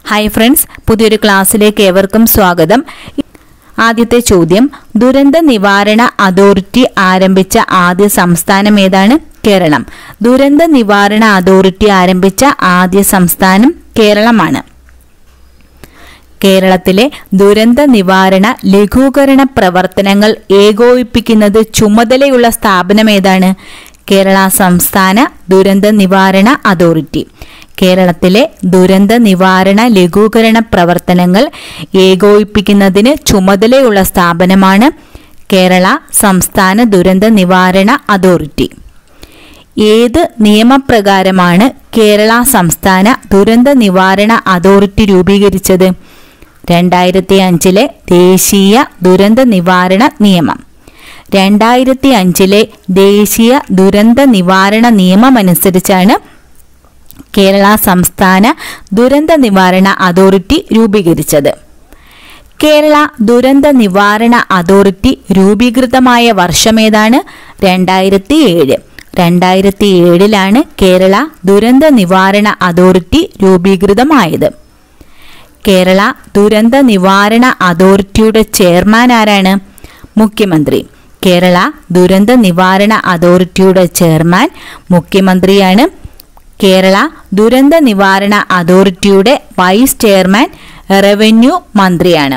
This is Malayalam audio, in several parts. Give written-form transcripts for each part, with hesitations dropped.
ഹായ് ഫ്രണ്ട്സ്, പുതിയൊരു ക്ലാസ്സിലേക്ക് ഏവർക്കും സ്വാഗതം. ആദ്യത്തെ ചോദ്യം, ദുരന്ത നിവാരണ അതോറിറ്റി ആരംഭിച്ച ആദ്യ സംസ്ഥാനം ഏതാണ്? കേരളം. ദുരന്ത നിവാരണ അതോറിറ്റി ആരംഭിച്ച ആദ്യ സംസ്ഥാനം കേരളമാണ്. കേരളത്തിലെ ദുരന്ത നിവാരണ ലഘൂകരണ പ്രവർത്തനങ്ങൾ ഏകോപിപ്പിക്കുന്നത് ചുമതലയുള്ള സ്ഥാപനം ഏതാണ്? കേരള സംസ്ഥാന ദുരന്ത നിവാരണ അതോറിറ്റി. കേരളത്തിലെ ദുരന്ത നിവാരണ ലഘൂകരണ പ്രവർത്തനങ്ങൾ ഏകോപിപ്പിക്കുന്നതിന് ചുമതലയുള്ള സ്ഥാപനമാണ് കേരള സംസ്ഥാന ദുരന്ത നിവാരണ അതോറിറ്റി. ഏത് നിയമപ്രകാരമാണ് കേരള സംസ്ഥാന ദുരന്ത നിവാരണ അതോറിറ്റി രൂപീകരിച്ചത്? 2005 ദേശീയ ദുരന്ത നിവാരണ നിയമം. 2005 ദേശീയ ദുരന്ത നിവാരണ നിയമമനുസരിച്ചാണ് കേരള സംസ്ഥാന ദുരന്ത നിവാരണ അതോറിറ്റി രൂപീകരിച്ചത്. കേരള ദുരന്ത നിവാരണ അതോറിറ്റി രൂപീകൃതമായ വർഷമേതാണ്? 2007. 2007 കേരള ദുരന്ത നിവാരണ അതോറിറ്റി രൂപീകൃതമായത്. കേരള ദുരന്ത നിവാരണ അതോറിറ്റിയുടെ ചെയർമാൻ ആരാണ്? മുഖ്യമന്ത്രി. കേരള ദുരന്ത നിവാരണ അതോറിറ്റിയുടെ ചെയർമാൻ മുഖ്യമന്ത്രിയാണ്. കേരള ദുരന്ത നിവാരണ അതോറിറ്റിയുടെ വൈസ് ചെയർമാൻ റവന്യൂ മന്ത്രിയാണ്.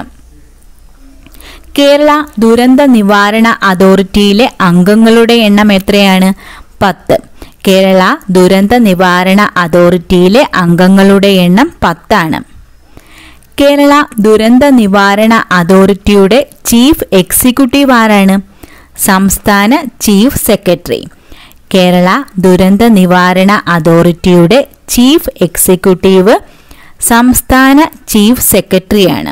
കേരള ദുരന്ത നിവാരണ അതോറിറ്റിയിലെ അംഗങ്ങളുടെ എണ്ണം എത്രയാണ്? 10. കേരള ദുരന്ത നിവാരണ അതോറിറ്റിയിലെ അംഗങ്ങളുടെ എണ്ണം 10 ആണ്. കേരള ദുരന്ത നിവാരണ അതോറിറ്റിയുടെ ചീഫ് എക്സിക്യൂട്ടീവ് ആരാണ്? സംസ്ഥാന ചീഫ് സെക്രട്ടറി. കേരള ദുരന്ത നിവാരണ അതോറിറ്റിയുടെ ചീഫ് എക്സിക്യൂട്ടീവ് സംസ്ഥാന ചീഫ് സെക്രട്ടറിയാണ്.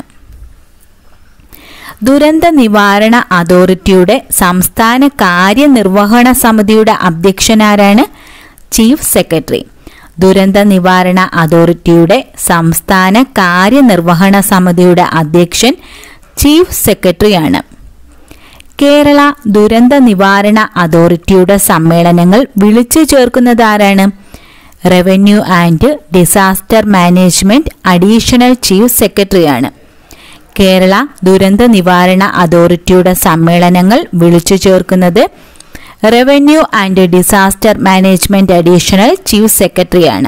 ദുരന്ത നിവാരണ അതോറിറ്റിയുടെ സംസ്ഥാന കാര്യനിർവഹണ സമിതിയുടെ അധ്യക്ഷനാരാണ്? Chief secretary. ദുരന്ത നിവാരണ അതോറിറ്റിയുടെ സംസ്ഥാന കാര്യനിർവഹണ സമിതിയുടെ അധ്യക്ഷൻ ചീഫ് സെക്രട്ടറിയാണ്. കേരള ദുരന്ത നിവാരണ അതോറിറ്റിയുടെ സമ്മേളനങ്ങൾ വിളിച്ചു ചേർക്കുന്നത് ആരാണ്? Revenue and disaster management additional chief സെക്രട്ടറിയാണ്. കേരള ദുരന്ത നിവാരണ അതോറിറ്റിയുടെ സമ്മേളനങ്ങൾ വിളിച്ചു ചേർക്കുന്നത് revenue and disaster management additional chief സെക്രട്ടറിയാണ്.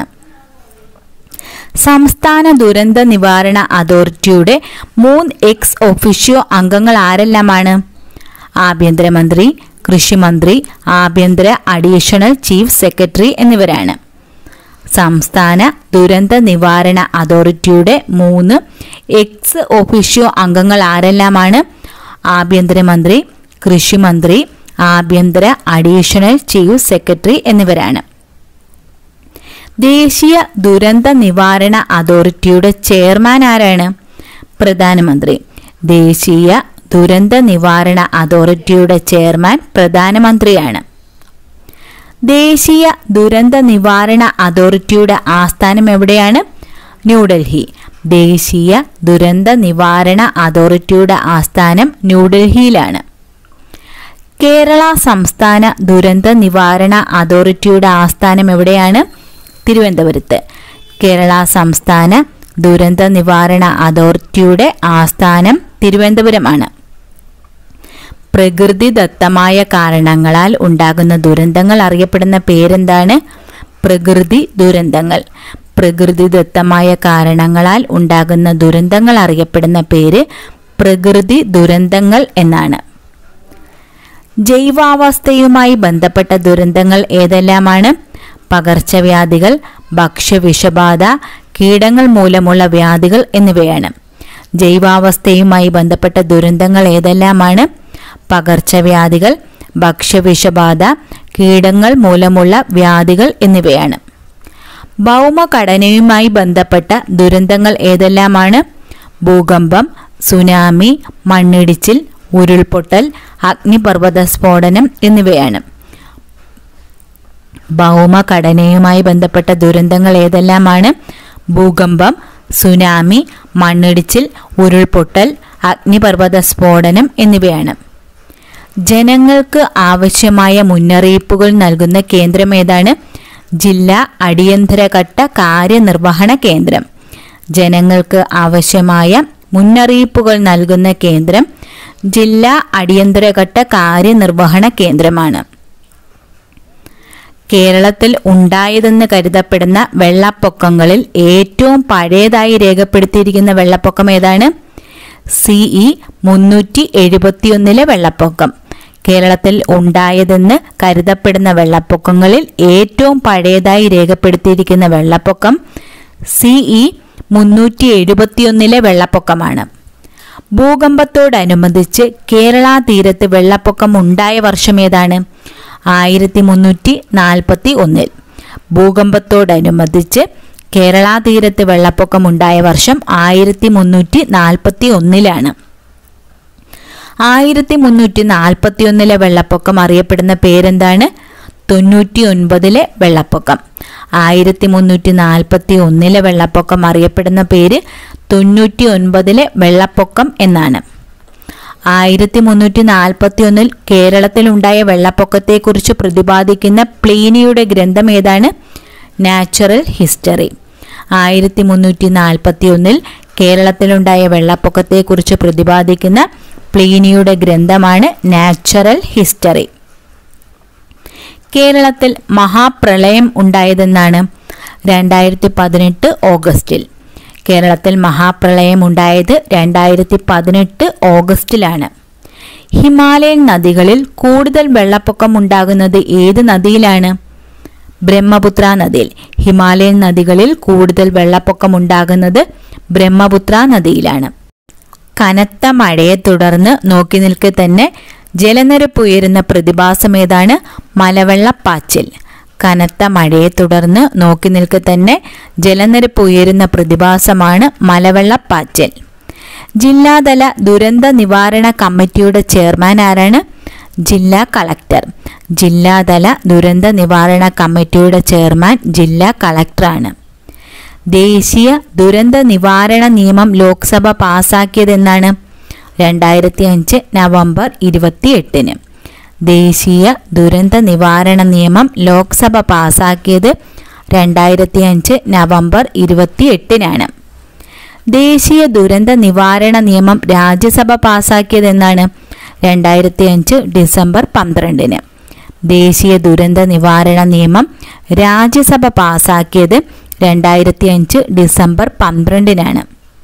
സംസ്ഥാന ദുരന്ത നിവാരണ അതോറിറ്റിയുടെ 3 എക്സ് ഒഫീഷ്യോ അംഗങ്ങൾ ആരെല്ലാമാണ്? ആഭ്യന്തരമന്ത്രി, കൃഷിമന്ത്രി, ആഭ്യന്തര അഡീഷണൽ ചീഫ് സെക്രട്ടറി എന്നിവരാണ്. സംസ്ഥാന ദുരന്ത നിവാരണ അതോറിറ്റിയുടെ 3 എക്സ് ഒഫീഷ്യോ അംഗങ്ങൾ ആരെല്ലാമാണ്? ആഭ്യന്തരമന്ത്രി, കൃഷിമന്ത്രി, ആഭ്യന്തര അഡീഷണൽ ചീഫ് സെക്രട്ടറി എന്നിവരാണ്. ദേശീയ ദുരന്ത നിവാരണ അതോറിറ്റിയുടെ ചെയർമാൻ ആരാണ്? പ്രധാനമന്ത്രി. ദേശീയ ദുരന്ത നിവാരണ അതോറിറ്റിയുടെ ചെയർമാൻ പ്രധാനമന്ത്രിയാണ്. ദേശീയ ദുരന്ത നിവാരണ അതോറിറ്റിയുടെ ആസ്ഥാനം എവിടെയാണ്? ന്യൂഡൽഹി. ദേശീയ ദുരന്ത നിവാരണ അതോറിറ്റിയുടെ ആസ്ഥാനം ന്യൂഡൽഹിയിലാണ്. കേരള സംസ്ഥാന ദുരന്ത നിവാരണ അതോറിറ്റിയുടെ ആസ്ഥാനം എവിടെയാണ്? തിരുവനന്തപുരത്ത്. കേരള സംസ്ഥാന ദുരന്ത നിവാരണ അതോറിറ്റിയുടെ ആസ്ഥാനം തിരുവനന്തപുരമാണ്. പ്രകൃതിദത്തമായ കാരണങ്ങളാൽ ഉണ്ടാകുന്ന ദുരന്തങ്ങൾ അറിയപ്പെടുന്ന പേരെന്താണ്? പ്രകൃതി ദുരന്തങ്ങൾ. പ്രകൃതിദത്തമായ കാരണങ്ങളാൽ ഉണ്ടാകുന്ന ദുരന്തങ്ങൾ അറിയപ്പെടുന്ന പേര് പ്രകൃതി ദുരന്തങ്ങൾ എന്നാണ്. ജൈവാവസ്ഥയുമായി ബന്ധപ്പെട്ട ദുരന്തങ്ങൾ ഏതെല്ലാമാണ്? പകർച്ചവ്യാധികൾ, ഭക്ഷ്യവിഷബാധ, കീടങ്ങൾ മൂലമുള്ള വ്യാധികൾ എന്നിവയാണ്. ജൈവാവസ്ഥയുമായി ബന്ധപ്പെട്ട ദുരന്തങ്ങൾ ഏതെല്ലാമാണ്? പകർച്ചവ്യാധികൾ, ഭക്ഷ്യവിഷബാധ, കീടങ്ങൾ മൂലമുള്ള വ്യാധികൾ എന്നിവയാണ്. ഭൗമഘടനയുമായി ബന്ധപ്പെട്ട ദുരന്തങ്ങൾ ഏതെല്ലാമാണ്? ഭൂകമ്പം, സുനാമി, മണ്ണിടിച്ചിൽ, ഉരുൾപൊട്ടൽ, അഗ്നിപർവ്വത സ്ഫോടനം എന്നിവയാണ്. ഭൗമഘടനയുമായി ബന്ധപ്പെട്ട ദുരന്തങ്ങൾ ഏതെല്ലാമാണ്? ഭൂകമ്പം, സുനാമി, മണ്ണിടിച്ചിൽ, ഉരുൾപൊട്ടൽ, അഗ്നിപർവ്വത സ്ഫോടനം എന്നിവയാണ്. ജനങ്ങൾക്ക് ആവശ്യമായ മുന്നറിയിപ്പുകൾ നൽകുന്ന കേന്ദ്രം ഏതാണ്? ജില്ലാ അടിയന്തരഘട്ട കാര്യനിർവഹണ കേന്ദ്രം. ജനങ്ങൾക്ക് ആവശ്യമായ മുന്നറിയിപ്പുകൾ നൽകുന്ന കേന്ദ്രം ജില്ലാ അടിയന്തരഘട്ട കാര്യനിർവഹണ കേന്ദ്രമാണ്. കേരളത്തിൽ ഉണ്ടായതെന്ന് കരുതപ്പെടുന്ന വെള്ളപ്പൊക്കങ്ങളിൽ ഏറ്റവും പഴയതായി രേഖപ്പെടുത്തിയിരിക്കുന്ന വെള്ളപ്പൊക്കം ഏതാണ്? CE 371 വെള്ളപ്പൊക്കം. കേരളത്തിൽ ഉണ്ടായതെന്ന് കരുതപ്പെടുന്ന വെള്ളപ്പൊക്കങ്ങളിൽ ഏറ്റവും പഴയതായി രേഖപ്പെടുത്തിയിരിക്കുന്ന വെള്ളപ്പൊക്കം CE 371 വെള്ളപ്പൊക്കമാണ്. ഭൂകമ്പത്തോടനുബന്ധിച്ച് കേരള തീരത്ത് വെള്ളപ്പൊക്കം ഉണ്ടായ വർഷം ഏതാണ്? 1341. ഭൂകമ്പത്തോടനുബന്ധിച്ച് കേരള തീരത്ത് വെള്ളപ്പൊക്കം ഉണ്ടായ വർഷം 1341. 1341 വെള്ളപ്പൊക്കം അറിയപ്പെടുന്ന പേരെന്താണ്? 99 വെള്ളപ്പൊക്കം. 1341 വെള്ളപ്പൊക്കം അറിയപ്പെടുന്ന പേര് 99 വെള്ളപ്പൊക്കം എന്നാണ്. 1341 കേരളത്തിലുണ്ടായ വെള്ളപ്പൊക്കത്തെക്കുറിച്ച് പ്രതിപാദിക്കുന്ന പ്ലീനിയുടെ ഗ്രന്ഥം ഏതാണ്? Natural history. 1341 കേരളത്തിലുണ്ടായ വെള്ളപ്പൊക്കത്തെക്കുറിച്ച് പ്രതിപാദിക്കുന്ന പ്ലീനിയുടെ ഗ്രന്ഥമാണ് നാച്ചുറൽ ഹിസ്റ്ററി. കേരളത്തിൽ മഹാപ്രളയം ഉണ്ടായതെന്നാണ്? 2018 ഓഗസ്റ്റിൽ. കേരളത്തിൽ മഹാപ്രളയം ഉണ്ടായത് 2018 ഓഗസ്റ്റിലാണ്. ഹിമാലയൻ നദികളിൽ കൂടുതൽ വെള്ളപ്പൊക്കം ഉണ്ടാകുന്നത് ഏത് നദിയിലാണ്? ബ്രഹ്മപുത്ര നദിയിൽ. ഹിമാലയൻ നദികളിൽ കൂടുതൽ വെള്ളപ്പൊക്കം ഉണ്ടാകുന്നത് ബ്രഹ്മപുത്ര നദിയിലാണ്. കനത്ത മഴയെ തുടർന്ന് നോക്കി നിൽക്കെ തന്നെ ജലനിരപ്പ് ഉയരുന്ന പ്രതിഭാസം ഏതാണ്? മലവെള്ളപ്പാച്ചിൽ. കനത്ത മഴയെ തുടർന്ന് നോക്കി നിൽക്കെ തന്നെ ജലനിരപ്പ് ഉയരുന്ന പ്രതിഭാസമാണ് മലവെള്ളപ്പാച്ചിൽ. ജില്ലാതല ദുരന്ത നിവാരണ കമ്മിറ്റിയുടെ ചെയർമാൻ ആരാണ്? ജില്ലാ കളക്ടർ. ജില്ലാതല ദുരന്ത നിവാരണ കമ്മിറ്റിയുടെ ചെയർമാൻ ജില്ലാ കളക്ടറാണ്. ദേശീയ ദുരന്ത നിവാരണ നിയമം ലോക്സഭ പാസാക്കിയതെന്നാണ്? 2005 നവംബർ 28. ദേശീയ ദുരന്ത നിവാരണ നിയമം ലോക്സഭ പാസാക്കിയത് 2005 നവംബർ 28. ദേശീയ ദുരന്ത നിവാരണ നിയമം രാജ്യസഭ പാസാക്കിയതെന്നാണ്? 2005 ഡിസംബർ 12. ദേശീയ ദുരന്ത നിവാരണ നിയമം രാജ്യസഭ പാസാക്കിയത് 2005 ഡിസംബർ 12.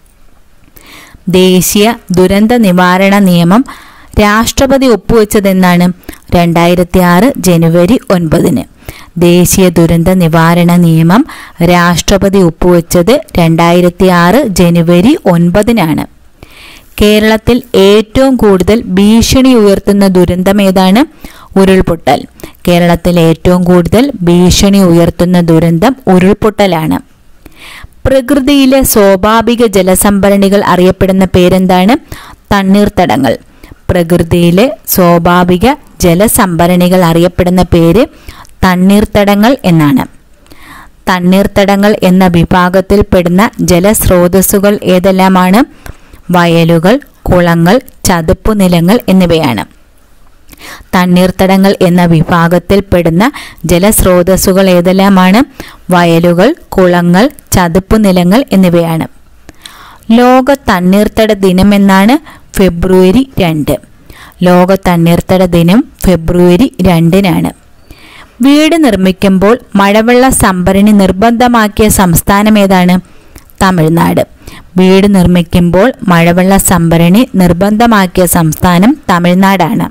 ദേശീയ ദുരന്ത നിവാരണ നിയമം രാഷ്ട്രപതി ഒപ്പുവെച്ചതെന്നാണ്? 2006 ജനുവരി 9. ദേശീയ ദുരന്ത നിവാരണ നിയമം രാഷ്ട്രപതി ഒപ്പുവെച്ചത് 2006 ജനുവരി 9. കേരളത്തിൽ ഏറ്റവും കൂടുതൽ ഭീഷണി ഉയർത്തുന്ന ദുരന്തം ഏതാണ്? ഉരുൾപൊട്ടൽ. കേരളത്തിൽ ഏറ്റവും കൂടുതൽ ഭീഷണി ഉയർത്തുന്ന ദുരന്തം ഉരുൾപൊട്ടലാണ്. പ്രകൃതിയിലെ സ്വാഭാവിക ജലസംഭരണികൾ അറിയപ്പെടുന്ന പേരെന്താണ്? തണ്ണീർത്തടങ്ങൾ. പ്രകൃതിയിലെ സ്വാഭാവിക ജലസംഭരണികൾ അറിയപ്പെടുന്ന പേര് തണ്ണീർത്തടങ്ങൾ എന്നാണ്. തണ്ണീർത്തടങ്ങൾ എന്ന വിഭാഗത്തിൽപ്പെടുന്ന ജലസ്രോതസ്സുകൾ ഏതെല്ലാമാണ്? വയലുകൾ, കുളങ്ങൾ, ചതുപ്പുനിലങ്ങൾ എന്നിവയാണ്. തണ്ണീർത്തടങ്ങൾ എന്ന വിഭാഗത്തിൽപ്പെടുന്ന ജലസ്രോതസ്സുകൾ ഏതെല്ലാമാണ്? വയലുകൾ, കുളങ്ങൾ, ചതുപ്പുനിലങ്ങൾ എന്നിവയാണ്. ലോക തണ്ണീർത്തട ദിനം എന്നാണ്? ഫെബ്രുവരി 2. ലോക തണ്ണീർത്തട ദിനം ഫെബ്രുവരി 2-നാണ്. വീട് നിർമ്മിക്കുമ്പോൾ മഴവെള്ള സംഭരണി നിർബന്ധമാക്കിയ സംസ്ഥാനം ഏതാണ്? തമിഴ്നാട്. വീട് നിർമ്മിക്കുമ്പോൾ മഴവെള്ള സംഭരണി നിർബന്ധമാക്കിയ സംസ്ഥാനം തമിഴ്നാടാണ്.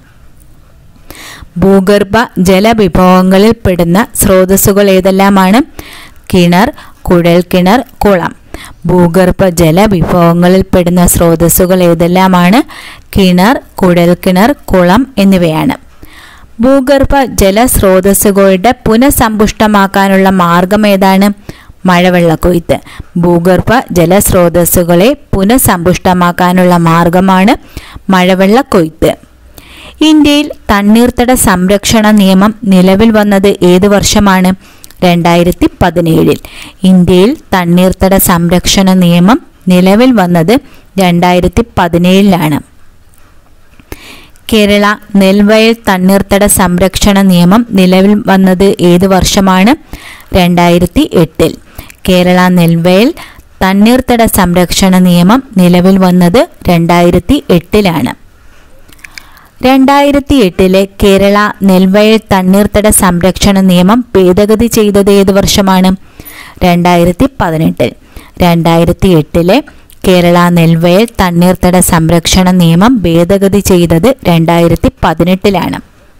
ഭൂഗർഭ ജലവിഭവങ്ങളിൽ പെടുന്ന സ്രോതസ്സുകൾ ഏതെല്ലാമാണ്? കിണർ, കുഴൽക്കിണർ, കുളം. ഭൂഗർഭ ജലവിഭവങ്ങളിൽ പെടുന്ന സ്രോതസ്സുകൾ ഏതെല്ലാമാണ്? കിണർ, കുഴൽക്കിണർ, കുളം എന്നിവയാണ്. ഭൂഗർഭ ജലസ്രോതസ്സുകളുടെ പുനഃസമ്പുഷ്ടമാക്കാനുള്ള മാർഗം ഏതാണ്? മഴവെള്ളക്കൊയ്ത്ത്. ഭൂഗർഭ ജലസ്രോതസ്സുകളെ പുനഃസമ്പുഷ്ടമാക്കാനുള്ള മാർഗമാണ് മഴവെള്ളക്കൊയ്ത്ത്. ഇന്ത്യയിൽ തണ്ണീർത്തട സംരക്ഷണ നിയമം നിലവിൽ വന്നത് ഏത് വർഷമാണ്? 2017. ഇന്ത്യയിൽ തണ്ണീർത്തട സംരക്ഷണ നിയമം നിലവിൽ വന്നത് 2017-ലാണ്. കേരള നെൽവയൽ തണ്ണീർത്തട സംരക്ഷണ നിയമം നിലവിൽ വന്നത് ഏത് വർഷമാണ്? 2008. കേരള നെൽവയൽ തണ്ണീർത്തട സംരക്ഷണ നിയമം നിലവിൽ വന്നത് 2008-ലാണ്. 2008 കേരള നെൽവയൽ തണ്ണീർത്തട സംരക്ഷണ നിയമം ഭേദഗതി ചെയ്തത് ഏത് വർഷമാണ്? 2018. 2008 കേരള നെൽവയൽ തണ്ണീർത്തട സംരക്ഷണ നിയമം ഭേദഗതി ചെയ്തത് 2018-ലാണ്.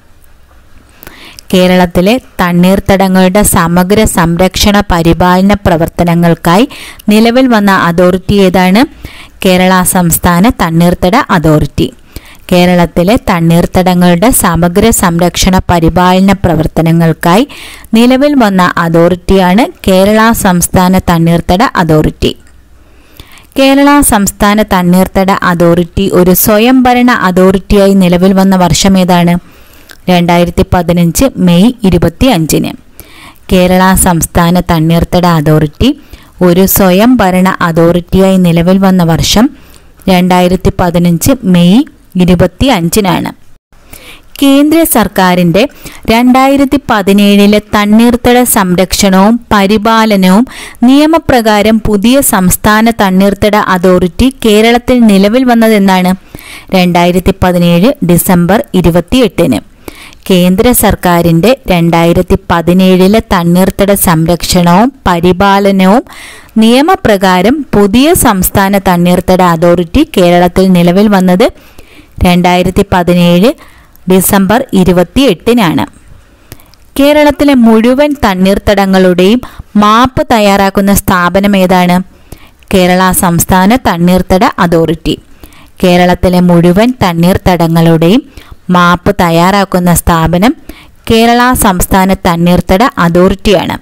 കേരളത്തിലെ തണ്ണീർത്തടങ്ങളുടെ സമഗ്ര സംരക്ഷണ പരിപാലന പ്രവർത്തനങ്ങൾക്കായി നിലവിൽ വന്ന അതോറിറ്റി ഏതാണ്? കേരള സംസ്ഥാന തണ്ണീർത്തട അതോറിറ്റി. കേരളത്തിലെ തണ്ണീർത്തടങ്ങളുടെ സമഗ്ര സംരക്ഷണ പരിപാലന പ്രവർത്തനങ്ങൾക്കായി നിലവിൽ വന്ന അതോറിറ്റിയാണ് കേരള സംസ്ഥാന തണ്ണീർത്തട അതോറിറ്റി. കേരള സംസ്ഥാന തണ്ണീർത്തട അതോറിറ്റി ഒരു സ്വയംഭരണ അതോറിറ്റിയായി നിലവിൽ വന്ന വർഷം ഏതാണ്? 2015 മെയ് 25. കേരള സംസ്ഥാന തണ്ണീർത്തട അതോറിറ്റി ഒരു സ്വയംഭരണ അതോറിറ്റിയായി നിലവിൽ വന്ന വർഷം 2015 മെയ് 25-നാണ്. കേന്ദ്ര സർക്കാരിൻ്റെ 2017 തണ്ണീർത്തട സംരക്ഷണവും പരിപാലനവും നിയമപ്രകാരം പുതിയ സംസ്ഥാന തണ്ണീർത്തട അതോറിറ്റി കേരളത്തിൽ നിലവിൽ വന്നതെന്നാണ്? 2017 ഡിസംബർ 28-ന്. കേന്ദ്ര സർക്കാരിൻ്റെ 2017 തണ്ണീർത്തട സംരക്ഷണവും പരിപാലനവും നിയമപ്രകാരം പുതിയ സംസ്ഥാന തണ്ണീർത്തട അതോറിറ്റി കേരളത്തിൽ നിലവിൽ വന്നത് 2017 ഡിസംബർ 28-നാണ്. കേരളത്തിലെ മുഴുവൻ തണ്ണീർത്തടങ്ങളുടെയും മാപ്പ് തയ്യാറാക്കുന്ന സ്ഥാപനം ഏതാണ്? കേരള സംസ്ഥാന തണ്ണീർത്തട അതോറിറ്റി. കേരളത്തിലെ മുഴുവൻ തണ്ണീർത്തടങ്ങളുടെയും മാപ്പ് തയ്യാറാക്കുന്ന സ്ഥാപനം കേരള സംസ്ഥാന തണ്ണീർത്തട അതോറിറ്റിയാണ്.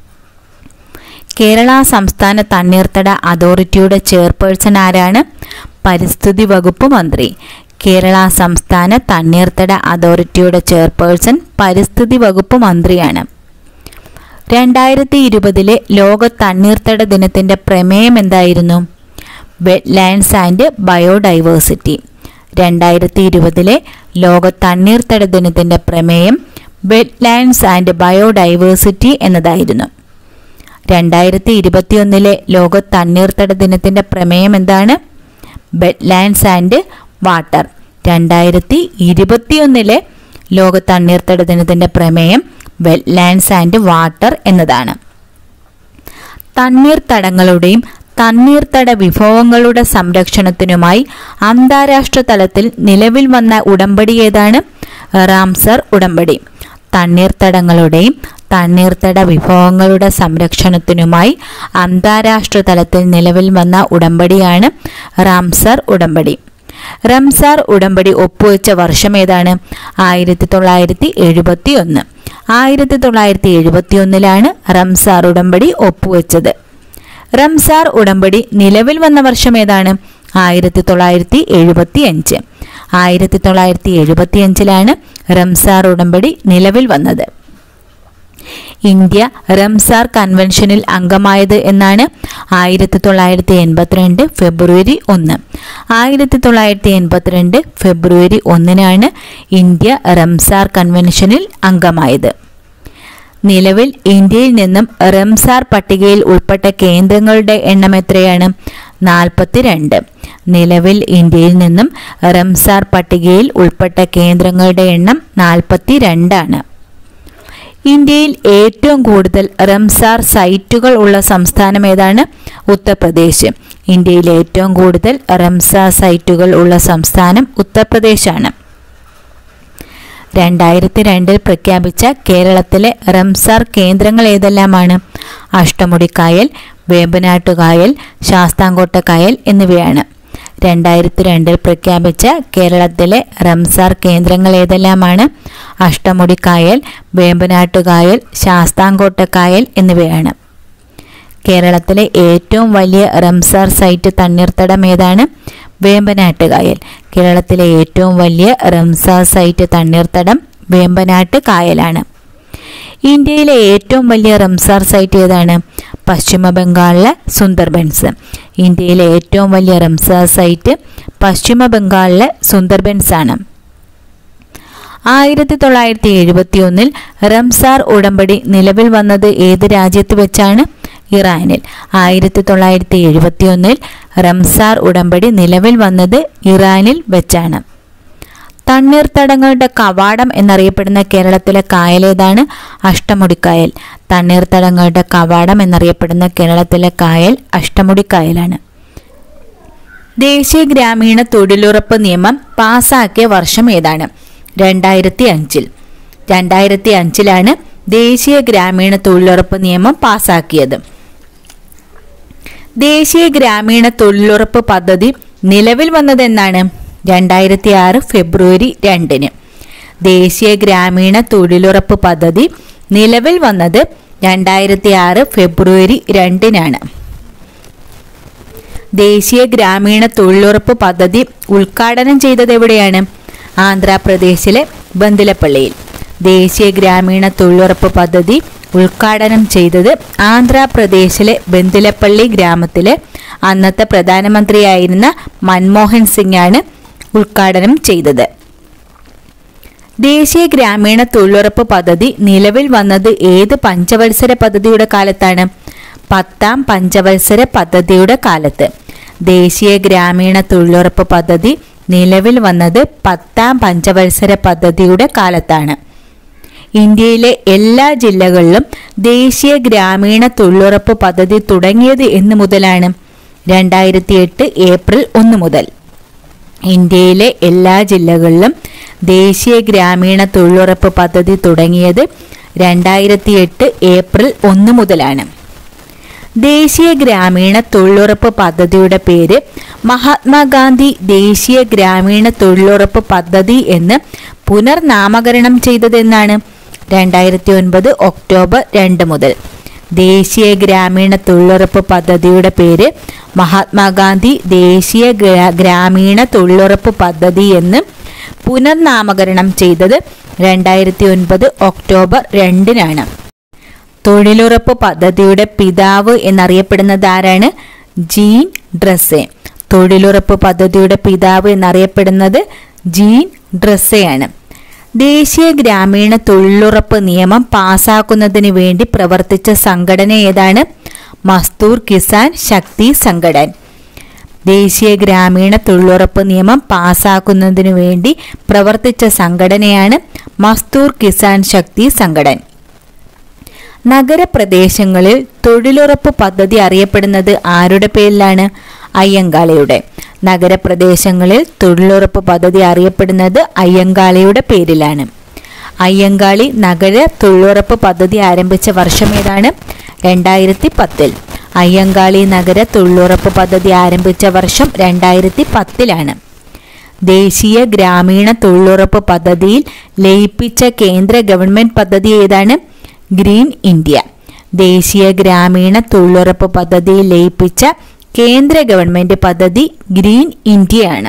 കേരള സംസ്ഥാന തണ്ണീർത്തട അതോറിറ്റിയുടെ ചെയർപേഴ്സൺ ആരാണ്? പരിസ്ഥിതി വകുപ്പ് മന്ത്രി. കേരള സംസ്ഥാന തണ്ണീർത്തട അതോറിറ്റിയുടെ ചെയർപേഴ്സൺ പരിസ്ഥിതി വകുപ്പ് മന്ത്രിയാണ്. 2020 ലോക തണ്ണീർത്തട ദിനത്തിൻ്റെ പ്രമേയം എന്തായിരുന്നു? Wetlands and biodiversity. 2020 ലോക തണ്ണീർത്തട ദിനത്തിൻ്റെ പ്രമേയം വെറ്റ്ലാൻഡ്സ് ആൻഡ് ബയോഡൈവേഴ്സിറ്റി എന്നതായിരുന്നു. 2021 ലോക തണ്ണീർത്തട ദിനത്തിൻ്റെ പ്രമേയം എന്താണ്? Wetlands and water. 2021 ലോക തണ്ണീർത്തട ദിനത്തിൻ്റെ പ്രമേയം വെറ്റ്ലാൻഡ്സ് ആൻഡ് വാട്ടർ എന്നതാണ്. തണ്ണീർത്തടങ്ങളുടെയും തണ്ണീർത്തട വിഭവങ്ങളുടെ സംരക്ഷണത്തിനുമായി അന്താരാഷ്ട്ര തലത്തിൽ നിലവിൽ വന്ന ഉടമ്പടി ഏതാണ്? റാംസർ ഉടമ്പടി. തണ്ണീർത്തടങ്ങളുടെയും തണ്ണീർത്തട വിഭവങ്ങളുടെ സംരക്ഷണത്തിനുമായി അന്താരാഷ്ട്ര തലത്തിൽ നിലവിൽ വന്ന ഉടമ്പടിയാണ് റാംസർ ഉടമ്പടി. റാംസർ ഉടമ്പടി ഒപ്പുവെച്ച വർഷം ഏതാണ്? 1971. 1971 റാംസർ ഉടമ്പടി ഒപ്പുവെച്ചത്. റാംസർ ഉടമ്പടി നിലവിൽ വന്ന വർഷം ഏതാണ്? 1975. 1975 റാംസർ ഉടമ്പടി നിലവിൽ വന്നത്. ഇന്ത്യ റാംസർ കൺവെൻഷനിൽ അംഗമായത് എന്നാണ്? 1982 ഫെബ്രുവരി 1. 1982 ഫെബ്രുവരി 1 ഇന്ത്യ റാംസർ കൺവെൻഷനിൽ അംഗമായത്. നിലവിൽ ഇന്ത്യയിൽ നിന്നും റാംസർ പട്ടികയിൽ ഉൾപ്പെട്ട കേന്ദ്രങ്ങളുടെ എണ്ണം എത്രയാണ്? 42. നിലവിൽ ഇന്ത്യയിൽ നിന്നും റാംസർ പട്ടികയിൽ ഉൾപ്പെട്ട കേന്ദ്രങ്ങളുടെ എണ്ണം 42. ഇന്ത്യയിൽ ഏറ്റവും കൂടുതൽ റാംസർ സൈറ്റുകൾ ഉള്ള സംസ്ഥാനം ഏതാണ്? ഉത്തർപ്രദേശ്. ഇന്ത്യയിൽ ഏറ്റവും കൂടുതൽ റാംസർ സൈറ്റുകൾ ഉള്ള സംസ്ഥാനം ഉത്തർപ്രദേശാണ്. 2002 പ്രഖ്യാപിച്ച കേരളത്തിലെ റാംസർ കേന്ദ്രങ്ങൾ ഏതെല്ലാമാണ്? അഷ്ടമുടിക്കായൽ, വേമ്പനാട്ടുകായൽ, ശാസ്താംകോട്ടക്കായൽ എന്നിവയാണ്. 2002 പ്രഖ്യാപിച്ച കേരളത്തിലെ റാംസർ കേന്ദ്രങ്ങൾ ഏതെല്ലാമാണ്? അഷ്ടമുടിക്കായൽ, വേമ്പനാട്ടുകായൽ, ശാസ്താംകോട്ടക്കായൽ എന്നിവയാണ്. കേരളത്തിലെ ഏറ്റവും വലിയ റാംസർ സൈറ്റ് തണ്ണീർത്തടം ഏതാണ്? വേമ്പനാട്ടുകായൽ. കേരളത്തിലെ ഏറ്റവും വലിയ റാംസർ സൈറ്റ് തണ്ണീർത്തടം വേമ്പനാട്ട് കായലാണ്. ഇന്ത്യയിലെ ഏറ്റവും വലിയ റാംസർ സൈറ്റ് ഏതാണ്? പശ്ചിമ ബംഗാളിലെ സുന്ദർബൻസ്. ഇന്ത്യയിലെ ഏറ്റവും വലിയ റാംസർ സൈറ്റ് പശ്ചിമ ബംഗാളിലെ സുന്ദർബൻസ് ആണ്. 1971 റാംസർ ഉടമ്പടി നിലവിൽ വന്നത് ഏത് രാജ്യത്ത് വെച്ചാണ്? ഇറാനിൽ. 1971 റംസാർ ഉടമ്പടി നിലവിൽ വന്നത് ഇറാനിൽ വെച്ചാണ്. തണ്ണീർത്തടങ്ങളുടെ കവാടം എന്നറിയപ്പെടുന്ന കേരളത്തിലെ കായൽ ഏതാണ്? അഷ്ടമുടിക്കായൽ. തണ്ണീർത്തടങ്ങളുടെ കവാടം എന്നറിയപ്പെടുന്ന കേരളത്തിലെ കായൽ അഷ്ടമുടിക്കായലാണ്. ദേശീയ ഗ്രാമീണ തൊഴിലുറപ്പ് നിയമം പാസാക്കിയ വർഷം ഏതാണ്? 2005. 2005 ദേശീയ ഗ്രാമീണ തൊഴിലുറപ്പ് നിയമം പാസാക്കിയത്. ദേശീയ ഗ്രാമീണ തൊഴിലുറപ്പ് പദ്ധതി നിലവിൽ വന്നത് എന്നാണ്? 2006 ഫെബ്രുവരി 2. ദേശീയ ഗ്രാമീണ തൊഴിലുറപ്പ് പദ്ധതി നിലവിൽ വന്നത് 2006 ഫെബ്രുവരി 2. ദേശീയ ഗ്രാമീണ തൊഴിലുറപ്പ് പദ്ധതി ഉദ്ഘാടനം ചെയ്തത് എവിടെയാണ്? ആന്ധ്രാപ്രദേശിലെ ബന്ദിലപ്പള്ളിയിൽ. ദേശീയ ഗ്രാമീണ തൊഴിലുറപ്പ് പദ്ധതി ഉദ്ഘാടനം ചെയ്തത് ആന്ധ്രാപ്രദേശിലെ ബന്ദിലപ്പള്ളി ഗ്രാമത്തിലെ അന്നത്തെ പ്രധാനമന്ത്രിയായിരുന്ന മൻമോഹൻ സിംഗ് ആണ് ഉദ്ഘാടനം ചെയ്തത്. ദേശീയ ഗ്രാമീണ തൊഴിലുറപ്പ് പദ്ധതി നിലവിൽ വന്നത് ഏത് പഞ്ചവത്സര പദ്ധതിയുടെ കാലത്താണ്? 10ാം പഞ്ചവത്സര പദ്ധതിയുടെ കാലത്ത്. ദേശീയ ഗ്രാമീണ തൊഴിലുറപ്പ് പദ്ധതി നിലവിൽ വന്നത് 10ാം പഞ്ചവത്സര പദ്ധതിയുടെ കാലത്താണ്. ഇന്ത്യയിലെ എല്ലാ ജില്ലകളിലും ദേശീയ ഗ്രാമീണ തൊഴിലുറപ്പ് പദ്ധതി തുടങ്ങിയത് എന്ന് മുതലാണ്? 2008 ഏപ്രിൽ 1 മുതൽ. ഇന്ത്യയിലെ എല്ലാ ജില്ലകളിലും ദേശീയ ഗ്രാമീണ തൊഴിലുറപ്പ് പദ്ധതി തുടങ്ങിയത് 2008 ഏപ്രിൽ 1 മുതലാണ്. ദേശീയ ഗ്രാമീണ തൊഴിലുറപ്പ് പദ്ധതിയുടെ പേര് മഹാത്മാഗാന്ധി ദേശീയ ഗ്രാമീണ തൊഴിലുറപ്പ് പദ്ധതി എന്ന് പുനർനാമകരണം ചെയ്തതെന്നാണ്? 2009 ഒക്ടോബർ 2 മുതൽ. ദേശീയ ഗ്രാമീണ തൊഴിലുറപ്പ് പദ്ധതിയുടെ പേര് മഹാത്മാഗാന്ധി ദേശീയ ഗ്രാമീണ തൊഴിലുറപ്പ് പദ്ധതി എന്ന് പുനർനാമകരണം ചെയ്തത് 2009 ഒക്ടോബർ 2. തൊഴിലുറപ്പ് പദ്ധതിയുടെ പിതാവ് എന്നറിയപ്പെടുന്നത് ആരാണ്? Jean Dreze. തൊഴിലുറപ്പ് പദ്ധതിയുടെ പിതാവ് എന്നറിയപ്പെടുന്നത് ജീൻ ഡ്രസ്സെയാണ്. ദേശീയ ഗ്രാമീണ തൊഴിലുറപ്പ് നിയമം പാസാക്കുന്നതിന് വേണ്ടി പ്രവർത്തിച്ച സംഘടന ഏതാണ്? മസ്ദൂർ കിസാൻ ശക്തി സംഘടൻ. ദേശീയ ഗ്രാമീണ തൊഴിലുറപ്പ് നിയമം പാസാക്കുന്നതിനു വേണ്ടി പ്രവർത്തിച്ച സംഘടനയാണ് മസ്ദൂർ കിസാൻ ശക്തി സംഘടൻ. നഗരപ്രദേശങ്ങളിൽ തൊഴിലുറപ്പ് പദ്ധതി അറിയപ്പെടുന്നത് ആരുടെ പേരിലാണ്? അയ്യങ്കാളിയുടെ. നഗരപ്രദേശങ്ങളിൽ തൊഴിലുറപ്പ് പദ്ധതി അറിയപ്പെടുന്നത് അയ്യങ്കാളിയുടെ പേരിലാണ്. അയ്യങ്കാളി നഗര തൊഴിലുറപ്പ് പദ്ധതി ആരംഭിച്ച വർഷം ഏതാണ്? 2010. അയ്യങ്കാളി നഗര തൊഴിലുറപ്പ് പദ്ധതി ആരംഭിച്ച വർഷം 2010. ദേശീയ ഗ്രാമീണ തൊഴിലുറപ്പ് പദ്ധതിയിൽ ലയിപ്പിച്ച കേന്ദ്ര ഗവൺമെന്റ് പദ്ധതി ഏതാണ്? Green India. ദേശീയ ഗ്രാമീണ തൊഴിലുറപ്പ് പദ്ധതിയിൽ ലയിപ്പിച്ച കേന്ദ്ര ഗവൺമെന്റ് പദ്ധതി ഗ്രീൻ ഇന്ത്യയാണ്.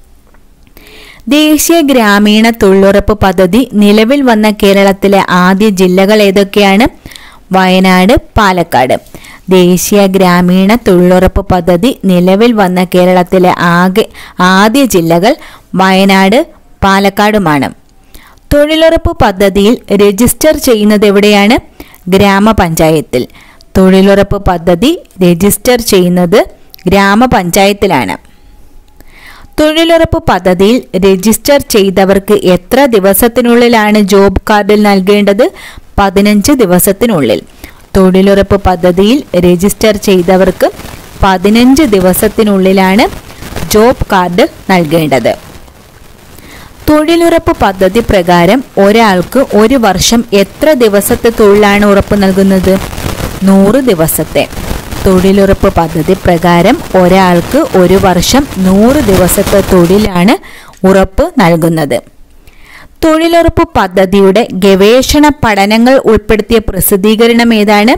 ദേശീയ ഗ്രാമീണ തൊഴിലുറപ്പ് പദ്ധതി നിലവിൽ വന്ന കേരളത്തിലെ ആദ്യ ജില്ലകൾ ഏതൊക്കെയാണ്? വയനാട്, പാലക്കാട്. ദേശീയ ഗ്രാമീണ തൊഴിലുറപ്പ് പദ്ധതി നിലവിൽ വന്ന കേരളത്തിലെ ആദ്യ ജില്ലകൾ വയനാട്, പാലക്കാടുമാണ്. തൊഴിലുറപ്പ് പദ്ധതിയിൽ രജിസ്റ്റർ ചെയ്യുന്നത് എവിടെയാണ്? ഗ്രാമപഞ്ചായത്തിൽ. തൊഴിലുറപ്പ് പദ്ധതി രജിസ്റ്റർ ചെയ്യുന്നത് ഗ്രാമപഞ്ചായത്തിലാണ്. തൊഴിലുറപ്പ് പദ്ധതിയിൽ രജിസ്റ്റർ ചെയ്തവർക്ക് എത്ര ദിവസത്തിനുള്ളിലാണ് ജോബ് കാർഡ് നൽകേണ്ടത്? 15 ദിവസത്തിനുള്ളിൽ. തൊഴിലുറപ്പ് പദ്ധതിയിൽ രജിസ്റ്റർ ചെയ്തവർക്ക് 15 ദിവസത്തിനുള്ളിലാണ് ജോബ് കാർഡ് നൽകേണ്ടത്. തൊഴിലുറപ്പ് പദ്ധതി പ്രകാരം ഒരാൾക്ക് ഒരു വർഷം എത്ര ദിവസത്തെ തൊഴിലാണ് ഉറപ്പ് നൽകുന്നത്? 100 ദിവസത്തെ. തൊഴിലുറപ്പ് പദ്ധതി പ്രകാരം ഒരാൾക്ക് ഒരു വർഷം 100 ദിവസത്തെ തൊഴിലാണ് ഉറപ്പ് നൽകുന്നത്. തൊഴിലുറപ്പ് പദ്ധതിയുടെ ഗവേഷണ പഠനങ്ങൾ ഉൾപ്പെടുത്തിയ പ്രസിദ്ധീകരണം ഏതാണ്?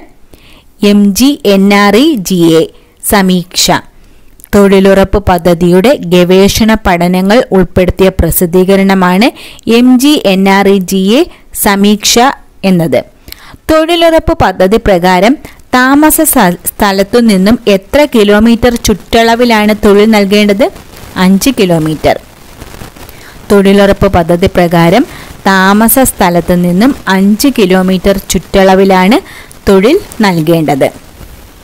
LGNREGA സമീക്ഷ. തൊഴിലുറപ്പ് പദ്ധതിയുടെ ഗവേഷണ പഠനങ്ങൾ ഉൾപ്പെടുത്തിയ പ്രസിദ്ധീകരണമാണ് LGNREGA സമീക്ഷ എന്നത്. തൊഴിലുറപ്പ് പദ്ധതി പ്രകാരം താമസ സ്ഥലത്തു നിന്നും എത്ര കിലോമീറ്റർ ചുറ്റളവിലാണ് തൊഴിൽ നൽകേണ്ടത്? 5 കിലോമീറ്റർ. തൊഴിലുറപ്പ് പദ്ധതി പ്രകാരം താമസ സ്ഥലത്തു നിന്നും 5 കിലോമീറ്റർ ചുറ്റളവിലാണ് തൊഴിൽ നൽകേണ്ടത്.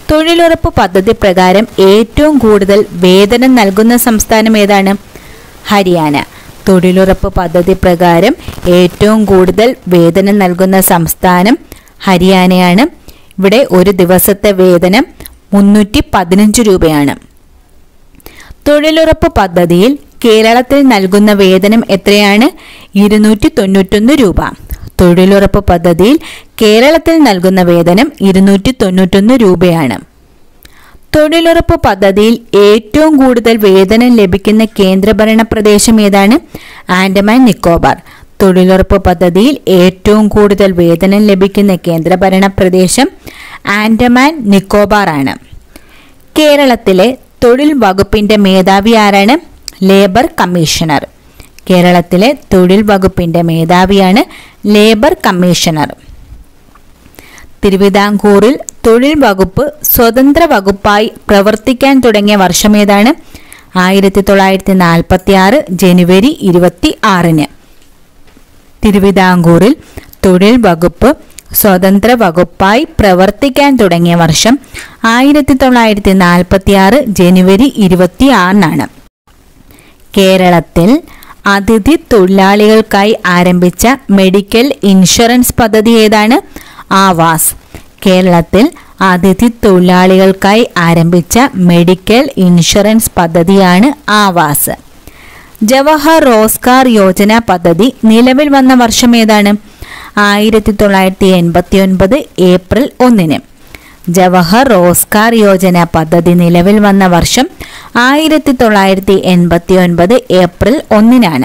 തൊഴിലുറപ്പ് പദ്ധതി പ്രകാരം ഏറ്റവും കൂടുതൽ വേതനം നൽകുന്ന സംസ്ഥാനം ഏതാണ്? ഹരിയാന. തൊഴിലുറപ്പ് പദ്ധതി പ്രകാരം ഏറ്റവും കൂടുതൽ വേതനം നൽകുന്ന സംസ്ഥാനം ഹരിയാനയാണ്. ഇവിടെ ഒരു ദിവസത്തെ വേതനം 315 രൂപയാണ്. തൊഴിലുറപ്പ് പദ്ധതിയിൽ കേരളത്തിൽ നൽകുന്ന വേതനം എത്രയാണ്? 291 രൂപ. തൊഴിലുറപ്പ് പദ്ധതിയിൽ കേരളത്തിൽ നൽകുന്ന വേതനം 291 രൂപയാണ്. തൊഴിലുറപ്പ് പദ്ധതിയിൽ ഏറ്റവും കൂടുതൽ വേതനം ലഭിക്കുന്ന കേന്ദ്രഭരണ പ്രദേശം ഏതാണ്? ആൻഡമാൻ നിക്കോബാർ. തൊഴിലുറപ്പ് പദ്ധതിയിൽ ഏറ്റവും കൂടുതൽ വേതനം ലഭിക്കുന്ന കേന്ദ്രഭരണ പ്രദേശം ആൻഡമാൻ നിക്കോബാർ ആണ്. കേരളത്തിലെ തൊഴിൽ വകുപ്പിന്റെ മേധാവി ആരാണ്? Labour commissioner. കേരളത്തിലെ തൊഴിൽ വകുപ്പിന്റെ മേധാവിയാണ് ലേബർ കമ്മീഷണർ. തിരുവിതാംകൂറിൽ തൊഴിൽ വകുപ്പ് സ്വതന്ത്ര വകുപ്പായി പ്രവർത്തിക്കാൻ തുടങ്ങിയ വർഷം ഏതാണ്? 1946 ജനുവരി 26. തിരുവിതാംകൂറിൽ തൊഴിൽ വകുപ്പ് സ്വതന്ത്ര വകുപ്പായി പ്രവർത്തിക്കാൻ തുടങ്ങിയ വർഷം 1946 ജനുവരി 26. കേരളത്തിൽ അതിഥി തൊഴിലാളികൾക്കായി ആരംഭിച്ച മെഡിക്കൽ ഇൻഷുറൻസ് പദ്ധതി ഏതാണ്? ആവാസ്. കേരളത്തിൽ അതിഥി തൊഴിലാളികൾക്കായി ആരംഭിച്ച മെഡിക്കൽ ഇൻഷുറൻസ് പദ്ധതിയാണ് ആവാസ്. ജവഹർ റോസ്ഗാർ യോജന പദ്ധതി നിലവിൽ വന്ന വർഷം ഏതാണ്? 1989 ഏപ്രിൽ 1. ജവഹർ റോസ്ഗാർ യോജന പദ്ധതി നിലവിൽ വന്ന വർഷം 1989 ഏപ്രിൽ 1.